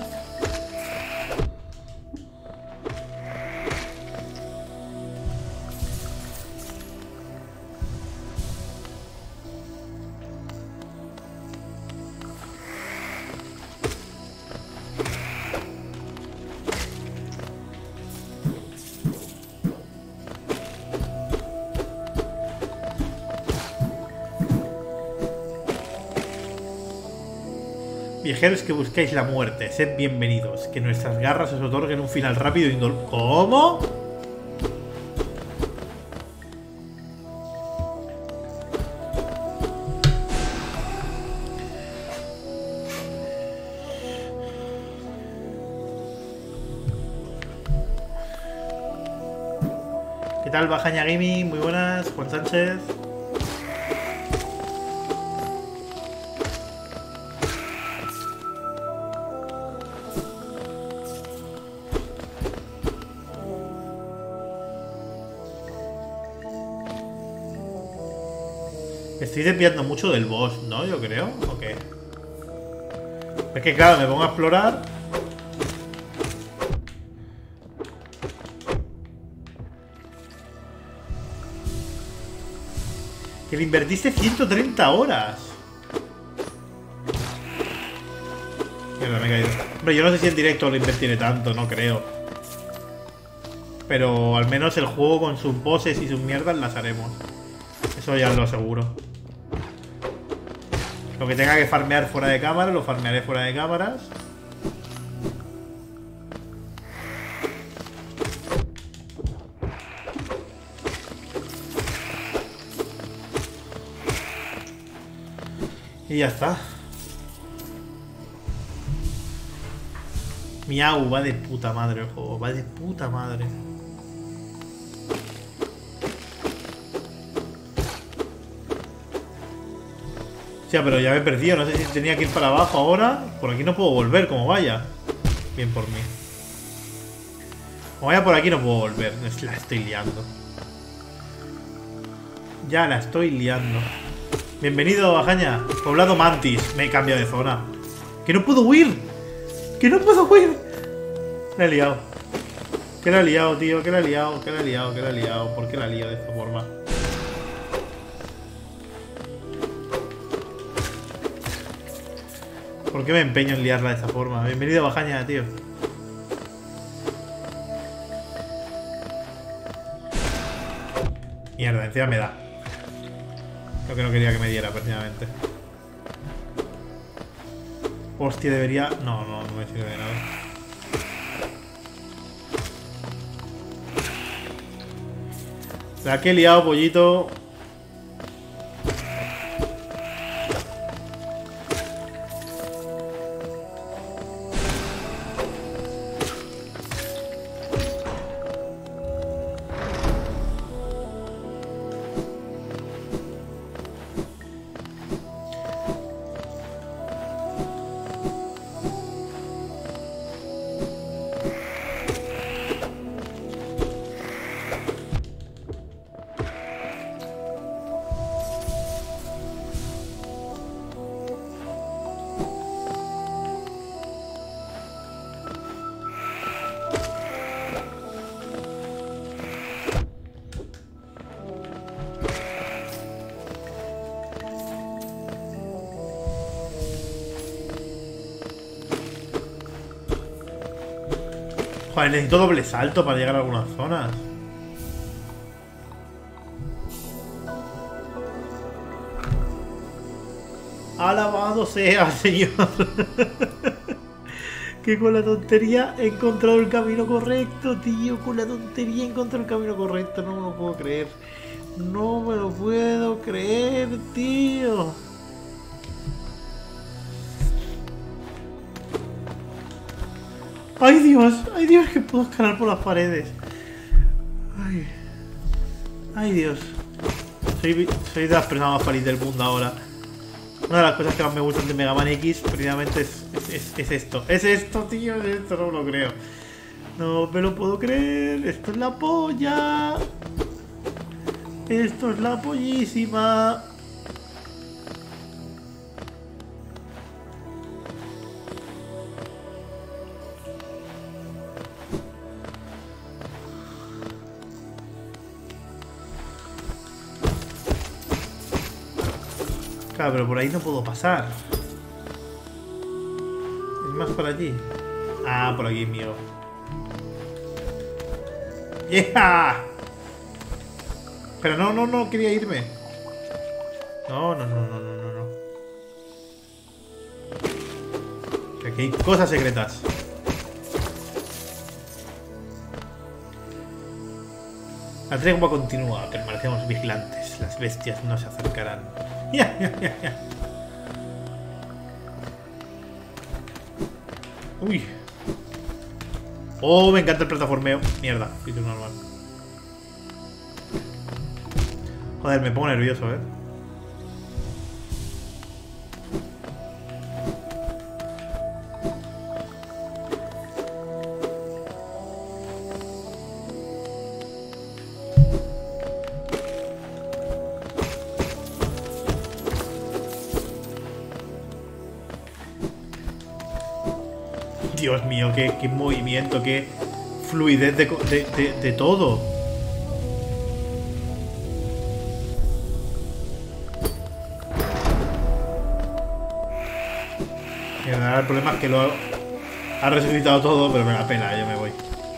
Viajeros que buscáis la muerte, sed bienvenidos. Que nuestras garras os otorguen un final rápido e indoloro. ¿Cómo? ¿Qué tal, Bajaña Gaming? Muy buenas, Juan Sánchez. Estoy desviando mucho del boss, ¿no? Yo creo. ¿O qué? Es que claro, me pongo a explorar. Que le invertiste ciento treinta horas. Mierda, me he caído. Hombre, yo no sé si en directo lo invertiré tanto, no creo. Pero al menos el juego con sus bosses y sus mierdas las haremos. Eso ya lo aseguro. Lo que tenga que farmear fuera de cámara, lo farmearé fuera de cámaras. Y ya está. Miau, va de puta madre el juego, va de puta madre. Ya, pero ya me he perdido, no sé si tenía que ir para abajo ahora. Por aquí no puedo volver, como vaya. Bien por mí. Como vaya por aquí no puedo volver, la estoy liando. Ya la estoy liando. Bienvenido, Bajaña. Poblado Mantis. Me he cambiado de zona. ¡Que no puedo huir! ¡Que no puedo huir! La he liado. ¿Qué la he liado, tío? ¿Qué la he liado? ¿Qué la he liado? ¿Qué la he liado? ¿Por qué la he liado de esta forma? ¿Por qué me empeño en liarla de esta forma? Bienvenido, Bajaña, tío. Mierda, encima me da. Lo que no quería que me diera, precisamente. Hostia, debería... No, no, no me sirve de nada. La que he liado, pollito. Joder, necesito doble salto para llegar a algunas zonas. Alabado sea, Señor. Que con la tontería he encontrado el camino correcto, tío. Con la tontería he encontrado el camino correcto. No me lo puedo creer. No me lo puedo creer, tío. ¡Ay, Dios! ¡Ay, Dios! Que puedo escalar por las paredes. ¡Ay! ¡Ay, Dios! Soy, soy de las personas más felices del mundo ahora. Una de las cosas que más me gustan de Mega Man X, precisamente, es, es, es esto. ¡Es esto, tío! Es esto, no me lo creo. No me lo puedo creer. ¡Esto es la polla! ¡Esto es la pollísima! Claro, pero por ahí no puedo pasar. Es más por allí. Ah, por aquí, mío. ¡Yeah! Pero no, no, no, quería irme. No, no, no, no, no, no, no. Que aquí hay cosas secretas. La tregua continúa, permanecemos vigilantes. Las bestias no se acercarán. Ya, ya, ya, ya. Uy. Oh, me encanta el plataformeo. Mierda, sitio normal. Joder, me pongo nervioso, ¿eh? Dios mío, qué, qué movimiento, qué fluidez de, de, de, de todo. Mira, el problema es que lo ha, ha resucitado todo, pero me da pena, yo me voy.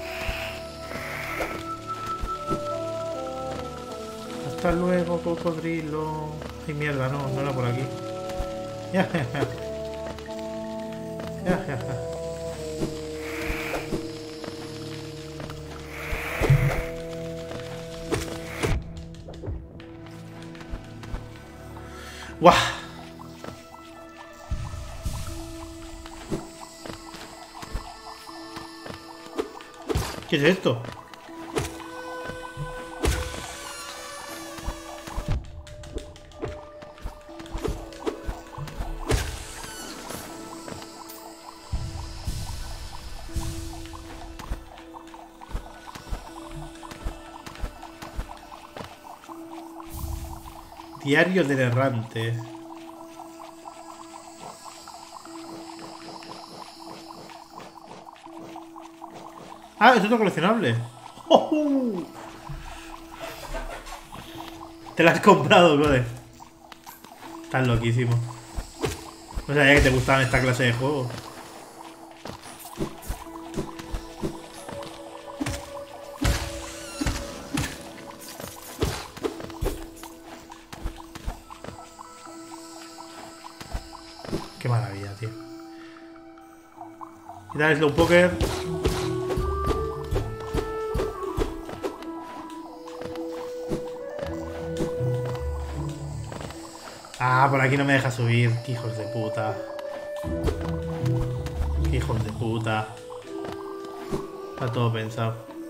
Hasta luego, cocodrilo. Ay, mierda, no, no era por aquí. Ya, ya, ya. Ya, ya, ya. ¡Guau! ¿Qué es esto? Diario del errante. Ah, es otro coleccionable. ¡Oh! Te lo has comprado, joder. Estás loquísimo. No sabía que te gustaban esta clase de juegos. Qué maravilla, tío. ¿Qué tal Slowpoker? Ah, por aquí no me deja subir. Qué hijos de puta. Qué hijos de puta. Está todo pensado.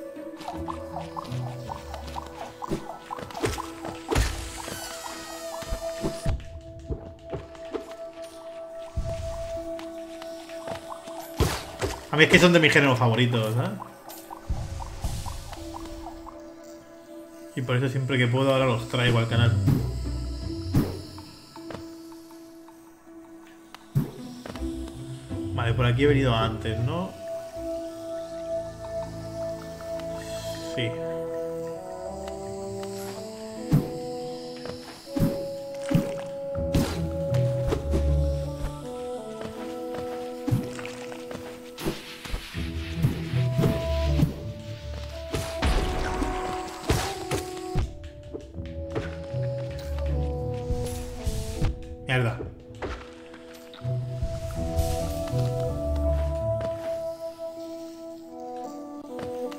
A mí es que son de mis géneros favoritos, ¿eh? Y por eso siempre que puedo ahora los traigo al canal. Vale, por aquí he venido antes, ¿no? Sí. Mierda.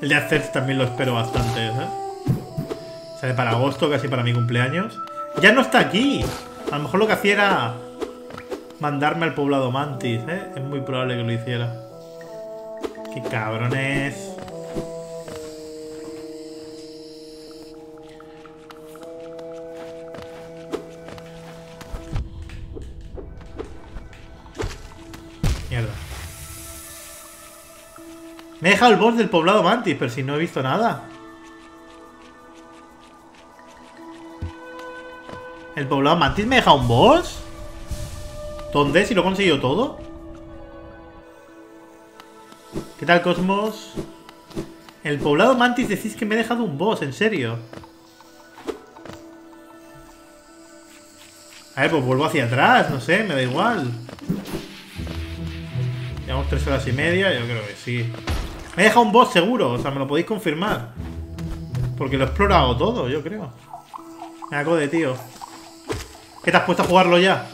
El de Access también lo espero bastante, ¿eh? Sale para agosto, casi para mi cumpleaños. ¡Ya no está aquí! A lo mejor lo que hacía era mandarme al poblado Mantis, ¿eh? Es muy probable que lo hiciera. ¡Qué cabrones! Mierda. Me he dejado el boss del poblado Mantis, pero si no he visto nada. ¿El poblado Mantis me deja un boss? ¿Dónde? ¿Si lo he conseguido todo? ¿Qué tal, Cosmos? El poblado Mantis decís que me he dejado un boss, ¿en serio? A ver, pues vuelvo hacia atrás, no sé, me da igual. Llevamos tres horas y media, yo creo que sí. Me he dejado un boss seguro, o sea, me lo podéis confirmar. Porque lo he explorado todo, yo creo. Me acode, tío. ¿Qué te has puesto a jugarlo ya?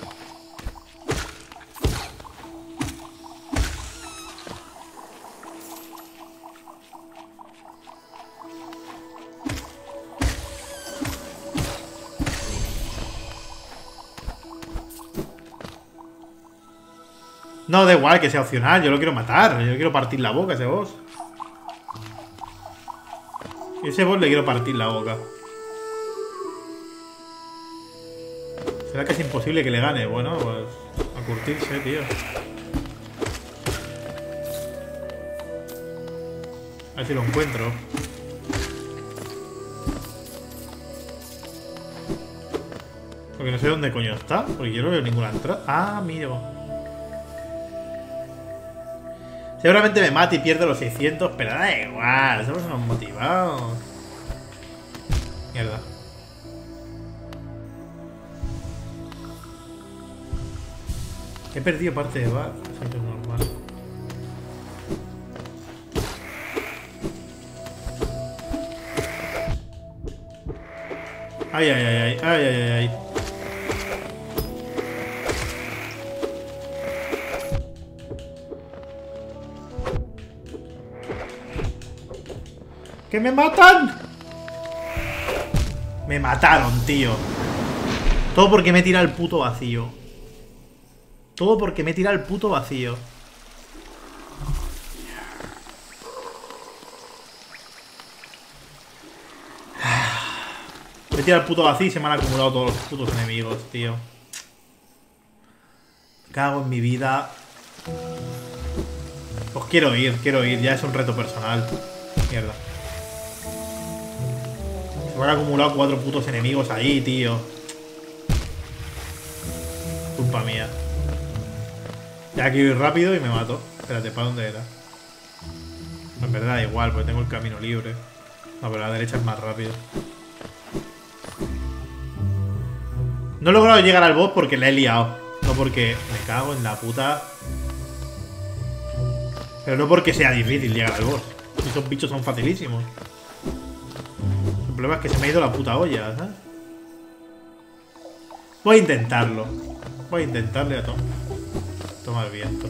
No, da igual que sea opcional, yo lo quiero matar. Yo quiero partir la boca a ese boss. A ese boss le quiero partir la boca. ¿Será que es imposible que le gane? Bueno, pues a curtirse, tío. A ver si lo encuentro. Porque no sé dónde coño está. Porque yo no veo ninguna entrada. Ah, miro. Seguramente me mate y pierdo los seiscientos, pero da igual. Somos unos motivados. Mierda. He perdido parte de bar. Eso es normal. Ay, ay, ay, ay, ay, ay, ay. ¡Que me matan! Me mataron, tío. Todo porque me tira al puto vacío. Todo porque me tira al puto vacío. Me tira al puto vacío y se me han acumulado todos los putos enemigos, tío. Me cago en mi vida. Pues quiero ir, quiero ir. Ya es un reto personal. Mierda. Se me han acumulado cuatro putos enemigos ahí, tío. Culpa mía. Ya quiero ir rápido y me mato. Espérate, ¿para dónde era? En verdad da igual, porque tengo el camino libre. No, pero la derecha es más rápido. No he logrado llegar al boss porque la he liado. No porque me cago en la puta. Pero no porque sea difícil llegar al boss. Esos bichos son facilísimos. El problema es que se me ha ido la puta olla, ¿sabes? Voy a intentarlo. Voy a intentarle a todo. Toma el viento.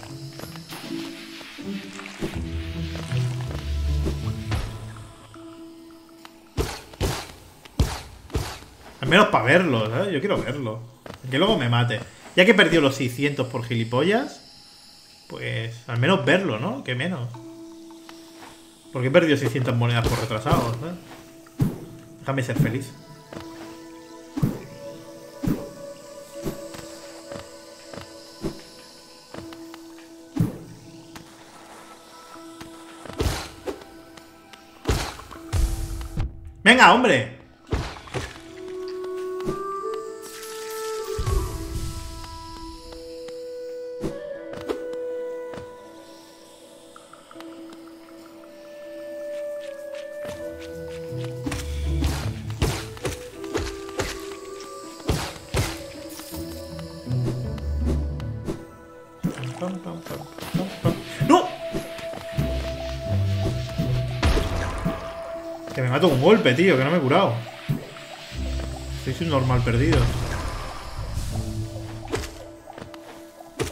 Al menos para verlo, ¿sabes? Yo quiero verlo. Que luego me mate. Ya que he perdido los seiscientos por gilipollas, pues al menos verlo, ¿no? Que menos. Porque he perdido seiscientas monedas por retrasados, ¿sabes? Déjame ser feliz. ¡Venga, hombre! ¡No! Que me mato con un golpe, tío, que no me he curado. Soy un normal perdido.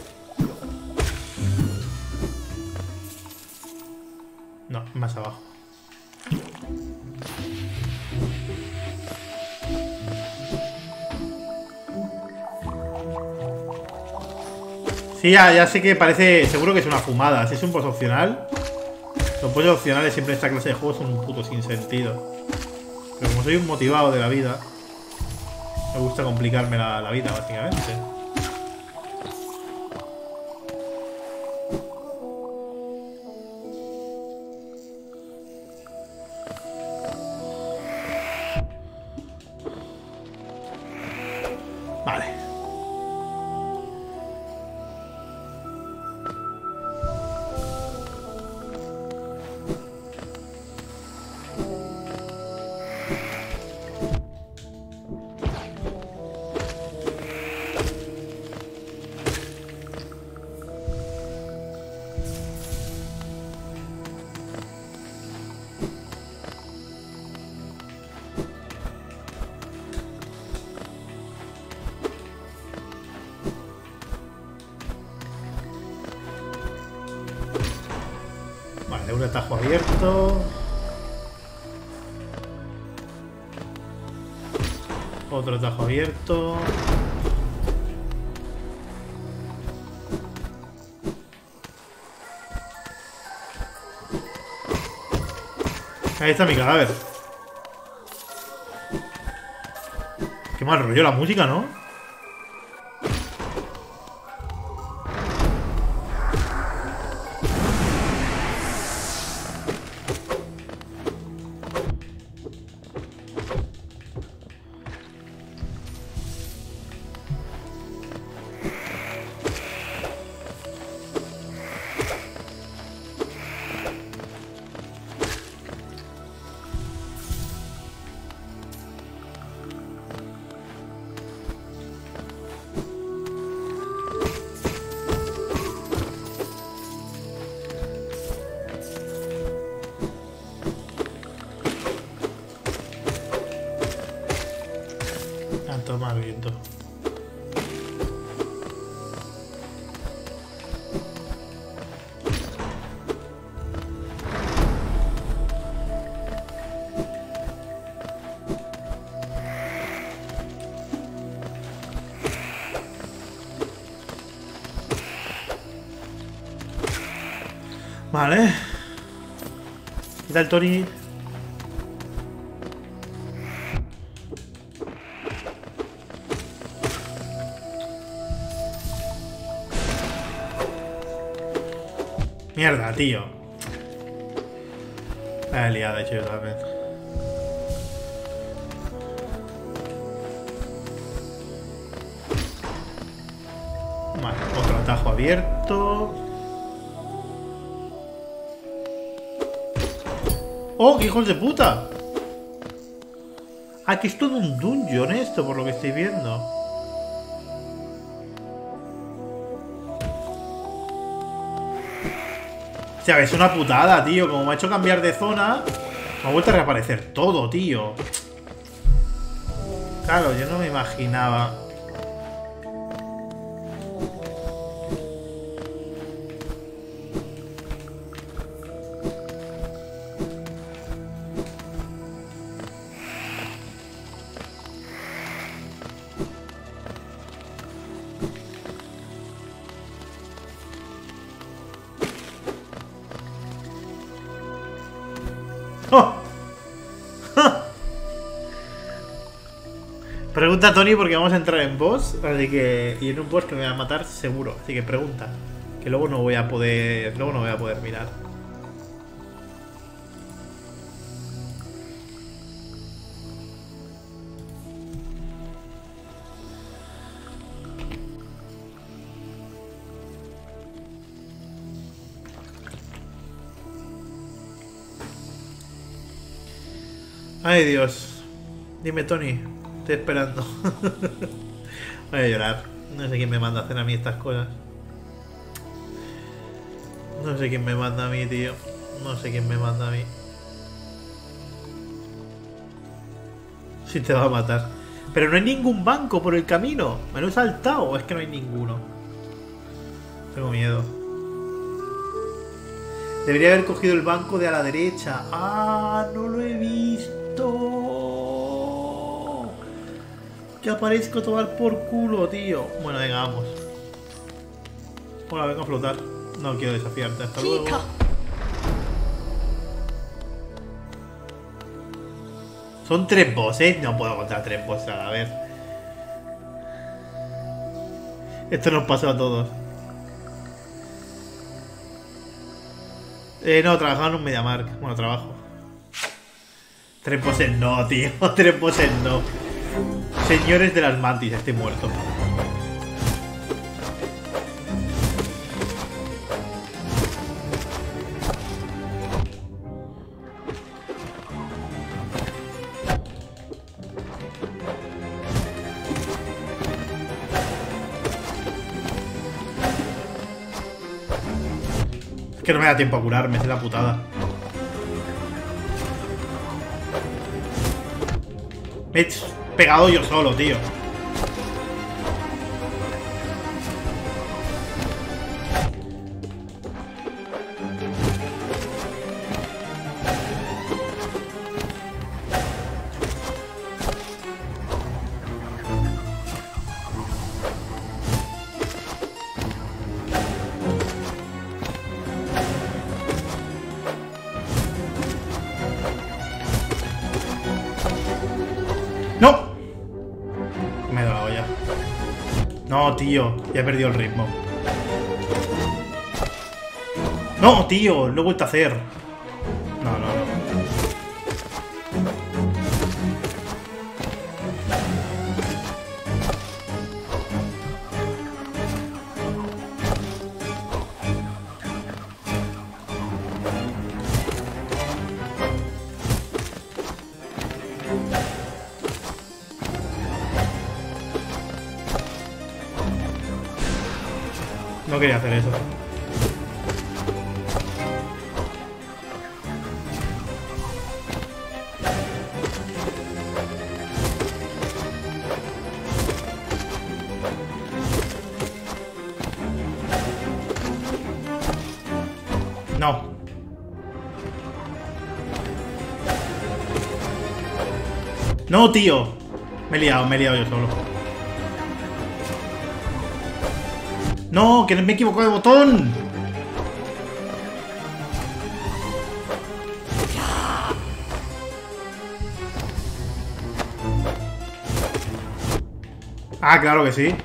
No, más abajo. Sí, ya, ya sé que parece... Seguro que es una fumada. Si es un post opcional... Los posts opcionales siempre en esta clase de juegos son un puto sinsentido. Pero como soy un motivado de la vida... Me gusta complicarme la, la vida, básicamente. Vale. Vale, un atajo abierto. Otro atajo abierto. Ahí está mi cadáver. Qué mal rollo la música, ¿no? Toma el viento. Vale. ¿Qué tal, Tony? Mierda, tío. La he liado, de hecho, yo también. Vale, otro atajo abierto. ¡Oh, qué hijos de puta! Ah, que es todo un dungeon esto, por lo que estoy viendo. O sea, es una putada, tío. Como me ha hecho cambiar de zona, me ha vuelto a reaparecer todo, tío. Claro, yo no me imaginaba. ¡Oh! Pregunta a Tony porque vamos a entrar en boss, así que y en un boss que me va a matar seguro, así que pregunta, que luego no voy a poder, luego no voy a poder mirar. Ay, Dios. Dime, Tony. Estoy esperando. Voy a llorar. No sé quién me manda a hacer a mí estas cosas. No sé quién me manda a mí, tío. No sé quién me manda a mí. Si te va a matar. Pero no hay ningún banco por el camino. ¿Me lo he saltado o es que no hay ninguno? Tengo miedo. Debería haber cogido el banco de a la derecha. ¡Ah! No lo he visto. Que aparezco a tomar por culo, tío. Bueno, venga, vamos. Hola, vengo a flotar. No quiero desafiarte. Hasta luego. Son tres bosses. No puedo contra tres bosses a la vez. Esto nos pasa a todos. Eh, no, trabajaba en un MediaMarkt. Bueno, trabajo. Tres bosses no, tío. Tres bosses no. Señores de las mantis, estoy muerto. Es que no me da tiempo a curarme, es la putada. Me he pegado yo solo, tío. ¡No! Me he dado la olla. No, tío. Ya he perdido el ritmo. No, tío. Lo he vuelto a hacer. No, no, no. No quería hacer eso. No. No, tío. Me he liado, me he liado yo solo. No, que me he equivocado de botón. Ah, claro que sí.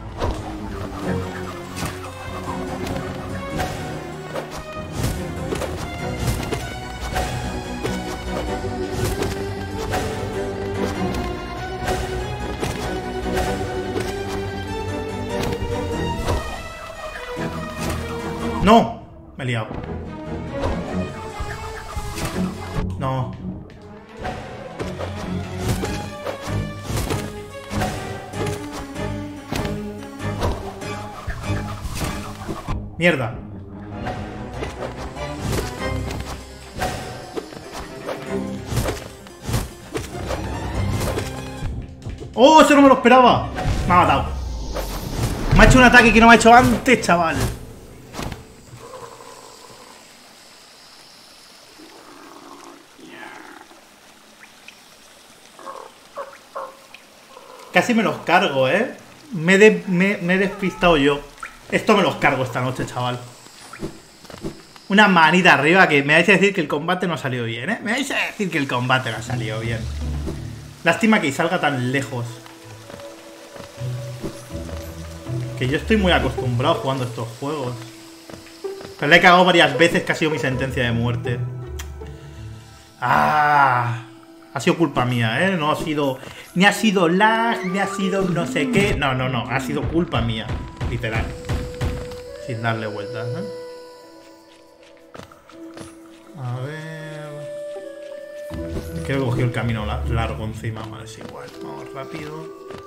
¡No! Me he liado. No. Mierda. ¡Oh! Eso no me lo esperaba. Me ha matado. Me ha hecho un ataque que no me ha hecho antes, chaval. Casi me los cargo, ¿eh? Me, de, me, me he despistado yo. Esto me los cargo esta noche, chaval. Una manita arriba que me vais a decir que el combate no ha salido bien, ¿eh? Me vais a decir que el combate no ha salido bien. Lástima que salga tan lejos. Que yo estoy muy acostumbrado jugando estos juegos. Pero le he cagado varias veces que ha sido mi sentencia de muerte. ¡Ah! Ha sido culpa mía, ¿eh? No ha sido... Ni ha sido lag, ni ha sido no sé qué. No, no, no. Ha sido culpa mía. Literal. Sin darle vueltas, ¿eh? A ver... Creo que he cogido el camino largo encima. Vale, es igual. Vamos rápido.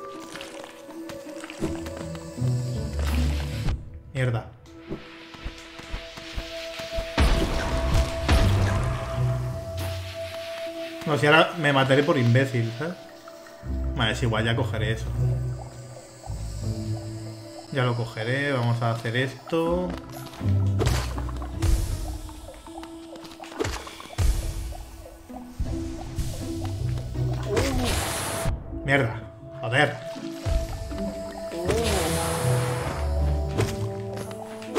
Mierda. No, si ahora me mataré por imbécil, ¿sabes? Vale, es igual, ya cogeré eso. Ya lo cogeré, vamos a hacer esto. Mierda, joder.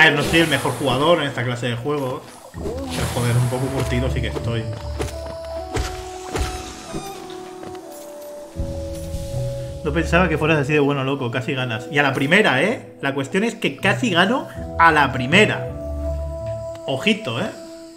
A ver, no soy el mejor jugador en esta clase de juegos. Pero joder, un poco curtido sí que estoy. No pensaba que fueras así de bueno, loco. Casi ganas. Y a la primera, ¿eh? La cuestión es que casi gano a la primera. Ojito, ¿eh?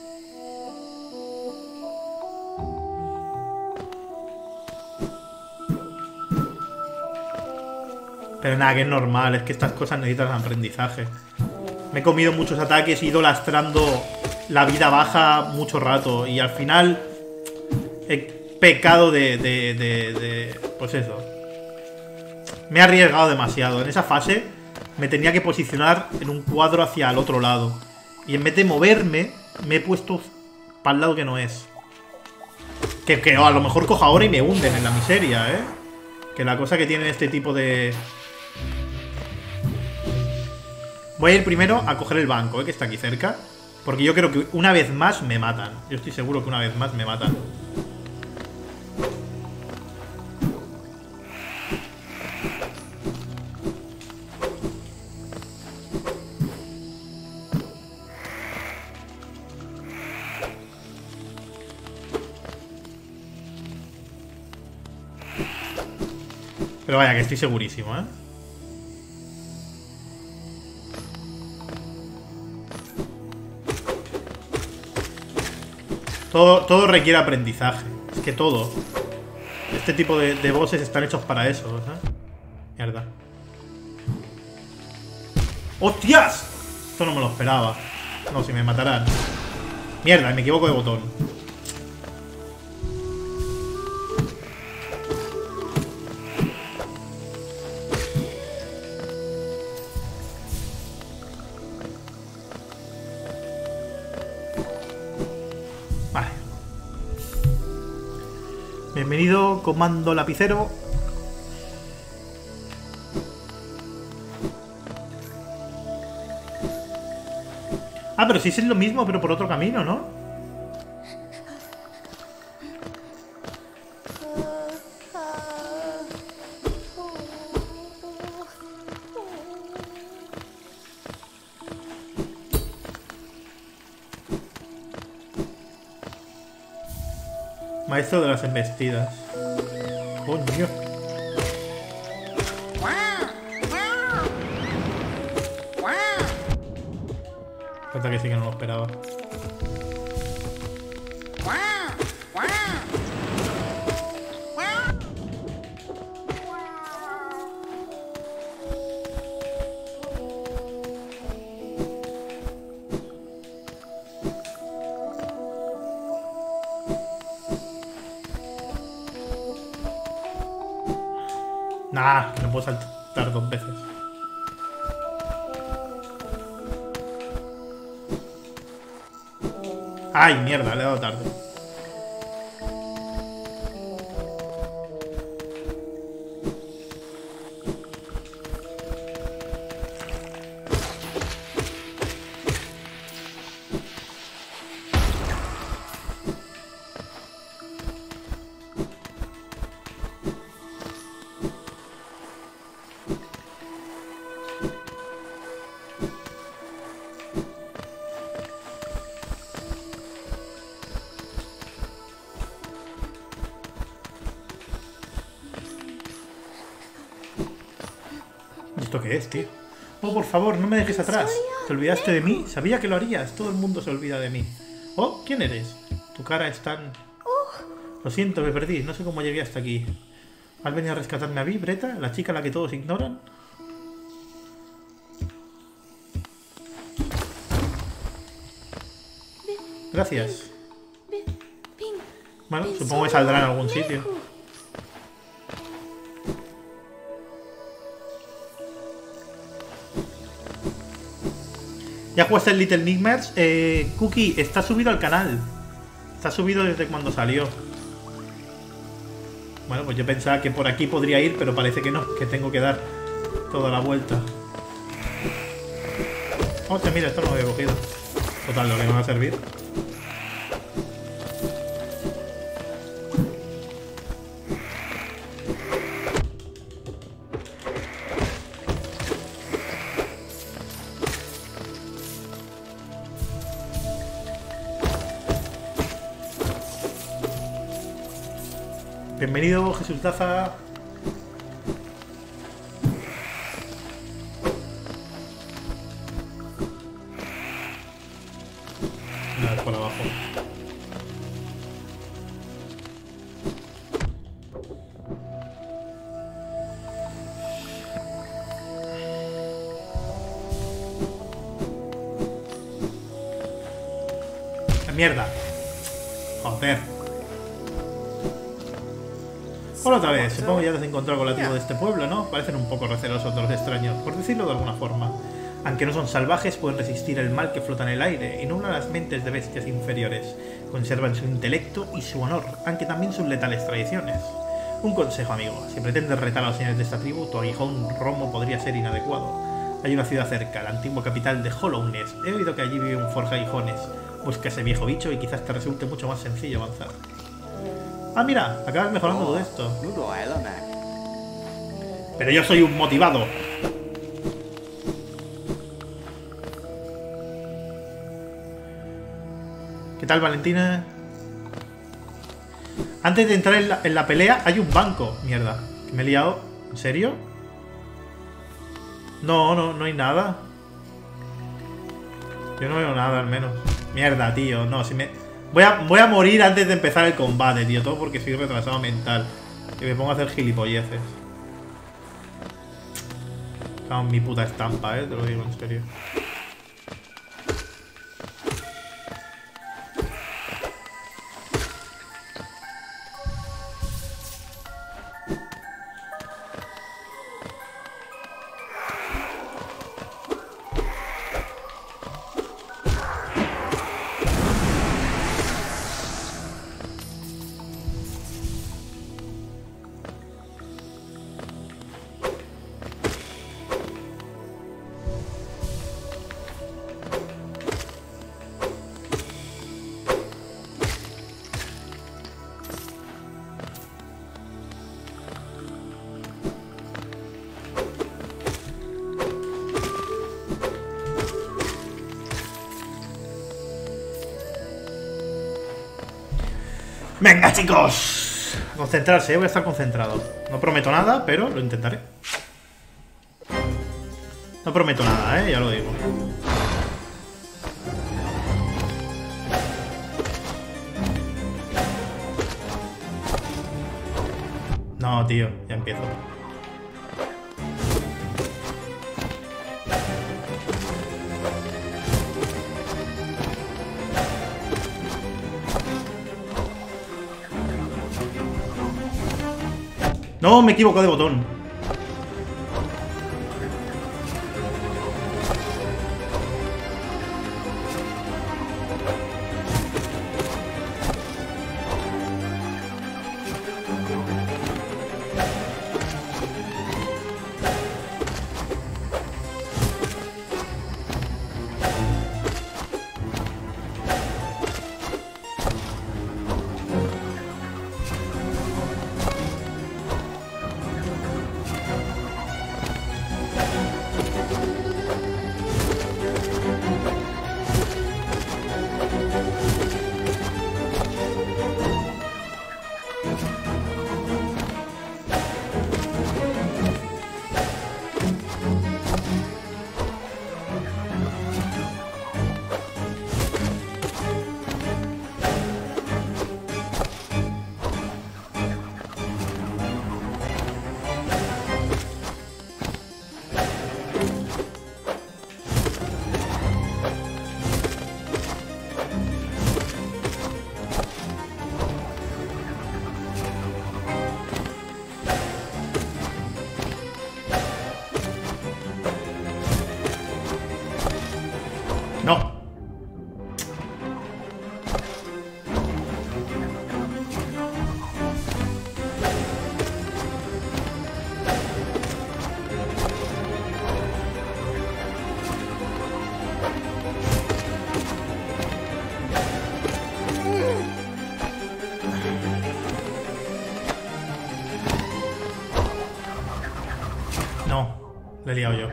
Pero nada, que es normal. Es que estas cosas necesitan aprendizaje. Me he comido muchos ataques, he ido lastrando la vida baja mucho rato. Y al final he pecado de... de, de, de pues eso. Me he arriesgado demasiado. En esa fase me tenía que posicionar en un cuadro hacia el otro lado. Y en vez de moverme, me he puesto para el lado que no es. Que, que a lo mejor cojo ahora y me hunden en la miseria, ¿eh? Que la cosa que tienen este tipo de... Voy a ir primero a coger el banco, ¿eh? Que está aquí cerca. Porque yo creo que una vez más me matan. Yo estoy seguro que una vez más me matan. Pero vaya, que estoy segurísimo, ¿eh? Todo, todo requiere aprendizaje. Es que todo. Este tipo de, de bosses están hechos para eso, ¿eh? Mierda. ¡Hostias! Esto no me lo esperaba. No, si me matarán. Mierda, me equivoco de botón. Bienvenido, comando lapicero. Ah, pero si es lo mismo, pero por otro camino, ¿no? Maestro de las embestidas. Coño. Falta que sí que no lo esperaba. Nah, no puedo saltar dos veces. Ay, mierda, le he dado tarde. ¿Esto qué es, tío? Oh, por favor, no me dejes atrás. ¿Te olvidaste de mí? Sabía que lo harías. Todo el mundo se olvida de mí. Oh, ¿quién eres? Tu cara es tan... Lo siento, me perdí. No sé cómo llegué hasta aquí. ¿Has venido a rescatarme a mí, Breta? ¿La chica a la que todos ignoran? Gracias. Bueno, supongo que saldrá en algún sitio. ¿Ya jugaste el Little Nightmares? Eh, Cookie, está subido al canal. Está subido desde cuando salió. Bueno, pues yo pensaba que por aquí podría ir, pero parece que no, que tengo que dar toda la vuelta. Hostia, mira, esto no lo había cogido. Total, lo que me va a servir. Bienvenido, Jesús Daza. A ver, por abajo. ¡La mierda! Joder. Hola otra vez. Supongo que ya te has encontrado con la tribu de este pueblo, ¿no? Parecen un poco recelosos de los extraños, por decirlo de alguna forma. Aunque no son salvajes, pueden resistir el mal que flota en el aire y no una de las mentes de bestias inferiores. Conservan su intelecto y su honor, aunque también sus letales tradiciones. Un consejo, amigo. Si pretendes retar a los señores de esta tribu, tu aguijón romo podría ser inadecuado. Hay una ciudad cerca, la antigua capital de Hollownest. He oído que allí vive un forja aguijones. Busca ese viejo bicho y quizás te resulte mucho más sencillo avanzar. Ah, mira, acabas mejorando todo esto. Pero yo soy un motivado. ¿Qué tal, Valentina? Antes de entrar en la, en la pelea hay un banco. Mierda, que me he liado. ¿En serio? No, no, no hay nada. Yo no veo nada, al menos. Mierda, tío, no, si me... Voy a, voy a morir antes de empezar el combate, tío. Todo porque soy retrasado mental. Que me pongo a hacer gilipolleces. Cago en mi puta estampa, eh. Te lo digo en serio. Venga, chicos. Concentrarse, ¿eh? Voy a estar concentrado. No prometo nada, pero lo intentaré. No prometo nada, ¿eh? Ya lo digo. No, tío, ya empiezo. No, me equivoco de botón. No. No, le he liado yo.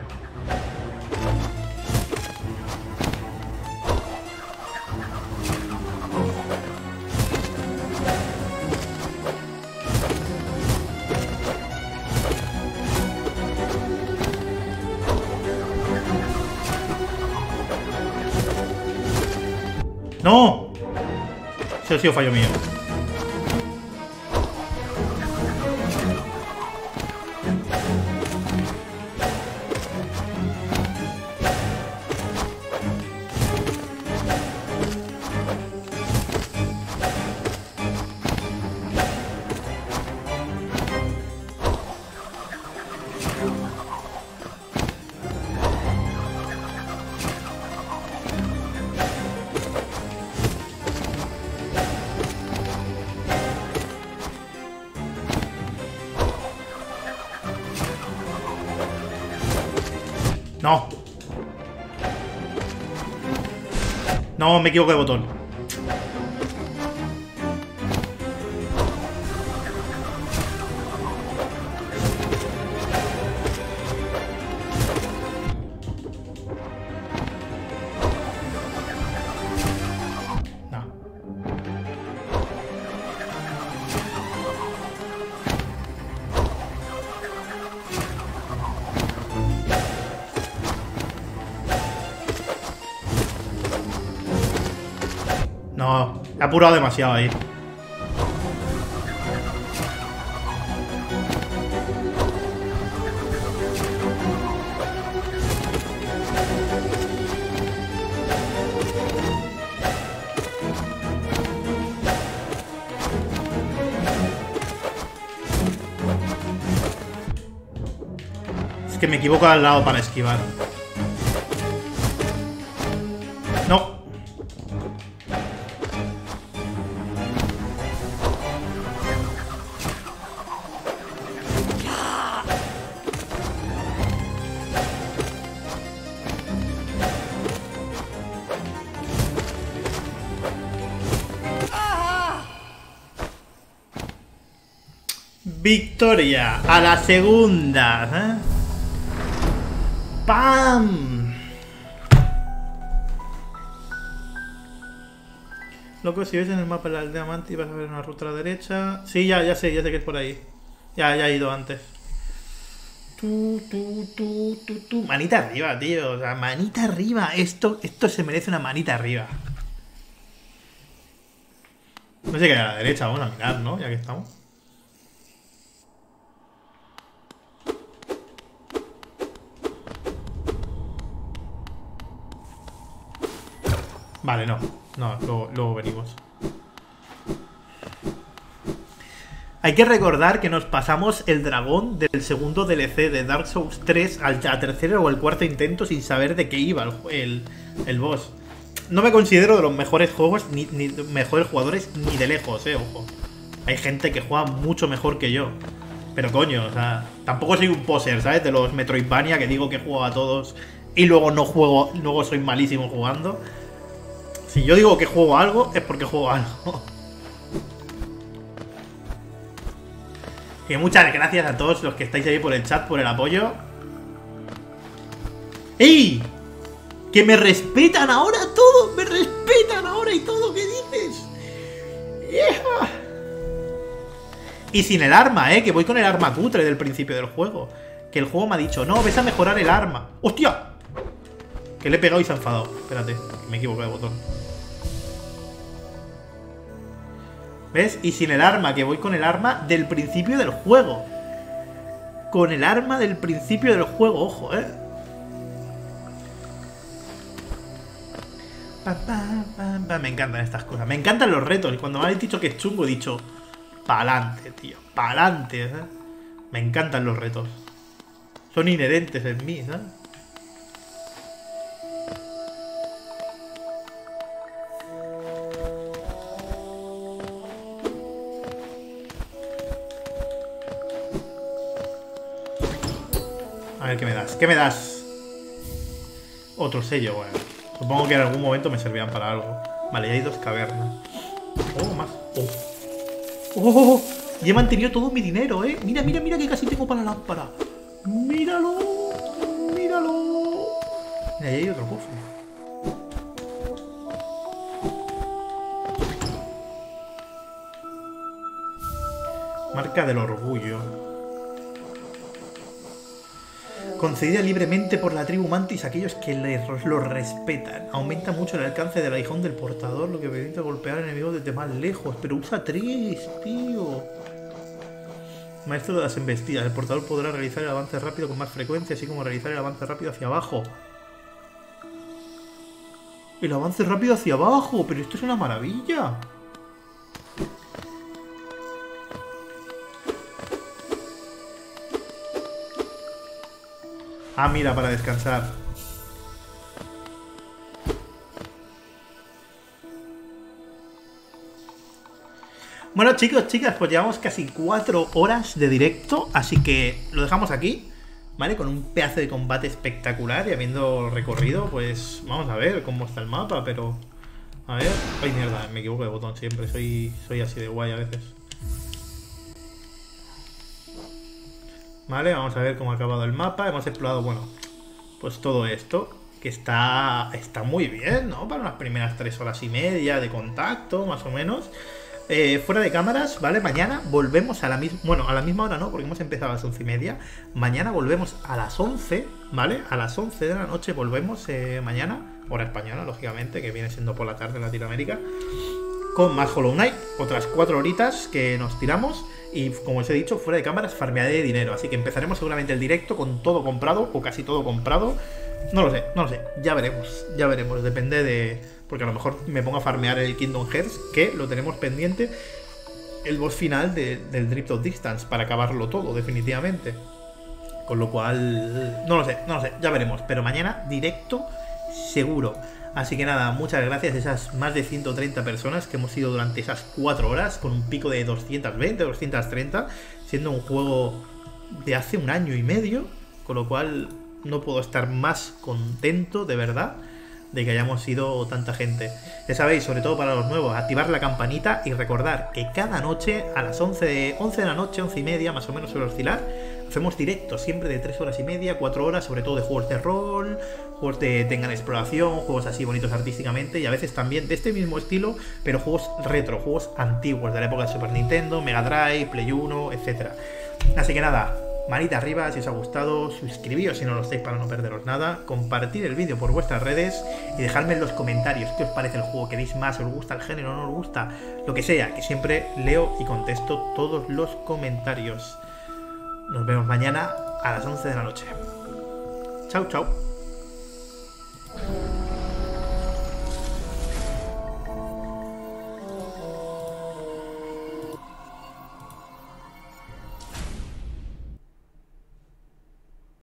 ¡No! Eso ha sido fallo mío. No. No, me equivoqué de botón. No. No, he apurado demasiado ahí. Es que me equivoco al lado para esquivar. No. Victoria a la segunda. ¿Eh? ¡Pam! Loco, si ves en el mapa la aldea Manti vas a ver una ruta a la derecha. Sí, ya, ya sé, ya sé que es por ahí. Ya, ya he ido antes. Tu, tu, tu, tu, tu. Manita arriba, tío. O sea, manita arriba. Esto, esto se merece una manita arriba. No sé qué hay a la derecha, vamos a mirar, ¿no? Ya que estamos. Vale, no. No, luego, luego venimos. Hay que recordar que nos pasamos el dragón del segundo D L C de Dark Souls tres al tercero o el cuarto intento sin saber de qué iba el, el, el boss. No me considero de los mejores juegos, ni, ni mejores jugadores, ni de lejos, eh, ojo. Hay gente que juega mucho mejor que yo. Pero coño, o sea, tampoco soy un poser, ¿sabes? De los Metroidvania que digo que juego a todos y luego no juego, luego soy malísimo jugando. Si yo digo que juego algo, es porque juego algo. Y muchas gracias a todos los que estáis ahí por el chat, por el apoyo. ¡Ey! ¡Que me respetan ahora todo! ¡Me respetan ahora y todo! ¿Qué dices? Yeah. Y sin el arma, ¿eh? Que voy con el arma cutre del principio del juego. Que el juego me ha dicho, no, ves a mejorar el arma. ¡Hostia! Que le he pegado y se ha enfadado. Espérate, me equivoqué de botón. ¿Ves? Y sin el arma, que voy con el arma del principio del juego. Con el arma del principio del juego, ojo, ¿eh? Pa, pa, pa, pa. Me encantan estas cosas. Me encantan los retos. Y cuando me habéis dicho que es chungo, he dicho, pa'lante, tío. Pa'lante, ¿eh? Me encantan los retos. Son inherentes en mí, ¿sabes? A ver, ¿qué me das? ¿Qué me das? Otro sello, bueno. Supongo que en algún momento me servirán para algo. Vale, ya hay dos cavernas. Oh, más. Oh. Oh, oh, y he mantenido todo mi dinero, ¿eh? Mira, mira, mira que casi tengo para la lámpara. Míralo. Míralo. Mira, ahí hay otro cofre. Marca del orgullo. Concedida libremente por la tribu Mantis a aquellos que le- lo respetan. Aumenta mucho el alcance del aguijón del portador, lo que permite golpear enemigos desde más lejos. Pero usa tres, tío. Maestro de las embestidas. El portador podrá realizar el avance rápido con más frecuencia, así como realizar el avance rápido hacia abajo. El avance rápido hacia abajo. Pero esto es una maravilla. Ah, mira, para descansar. Bueno, chicos, chicas, pues llevamos casi cuatro horas de directo, así que lo dejamos aquí, ¿vale? Con un pedazo de combate espectacular y habiendo recorrido, pues vamos a ver cómo está el mapa, pero... A ver... Ay, mierda, me equivoco de botón siempre, soy, soy así de guay a veces. Vale, vamos a ver cómo ha acabado el mapa. Hemos explorado, bueno, pues todo esto, que está, está muy bien, ¿no? Para unas primeras tres horas y media de contacto, más o menos. Eh, fuera de cámaras, ¿vale? Mañana volvemos a la misma... Bueno, a la misma hora no, porque hemos empezado a las once y media. Mañana volvemos a las once, ¿vale? A las once de la noche volvemos eh, mañana, hora española, lógicamente, que viene siendo por la tarde en Latinoamérica, con más Hollow Knight, otras cuatro horitas que nos tiramos. Y como os he dicho, fuera de cámaras farmearé de dinero. Así que empezaremos seguramente el directo con todo comprado, o casi todo comprado. No lo sé, no lo sé, ya veremos, ya veremos, depende de... Porque a lo mejor me pongo a farmear el Kingdom Hearts, que lo tenemos pendiente, el boss final de, del Drift of Distance, para acabarlo todo, definitivamente. Con lo cual, no lo sé, no lo sé, ya veremos. Pero mañana directo seguro. Así que nada, muchas gracias a esas más de ciento treinta personas que hemos ido durante esas cuatro horas, con un pico de doscientos veinte, doscientos treinta, siendo un juego de hace un año y medio, con lo cual no puedo estar más contento, de verdad, de que hayamos ido tanta gente. Ya sabéis, sobre todo para los nuevos, activar la campanita y recordar que cada noche a las once de, once de la noche, once y media, más o menos suele oscilar, hacemos directos siempre de tres horas y media, cuatro horas, sobre todo de juegos de rol, juegos de tengan exploración, juegos así bonitos artísticamente, y a veces también de este mismo estilo, pero juegos retro, juegos antiguos de la época de Super Nintendo, Mega Drive, Play uno, etcétera. Así que nada, manita arriba si os ha gustado, suscribíos si no lo estáis para no perderos nada, compartir el vídeo por vuestras redes y dejadme en los comentarios qué os parece el juego, queréis más, os gusta el género, no os gusta, lo que sea, que siempre leo y contesto todos los comentarios. Nos vemos mañana a las once de la noche. Chao, chao.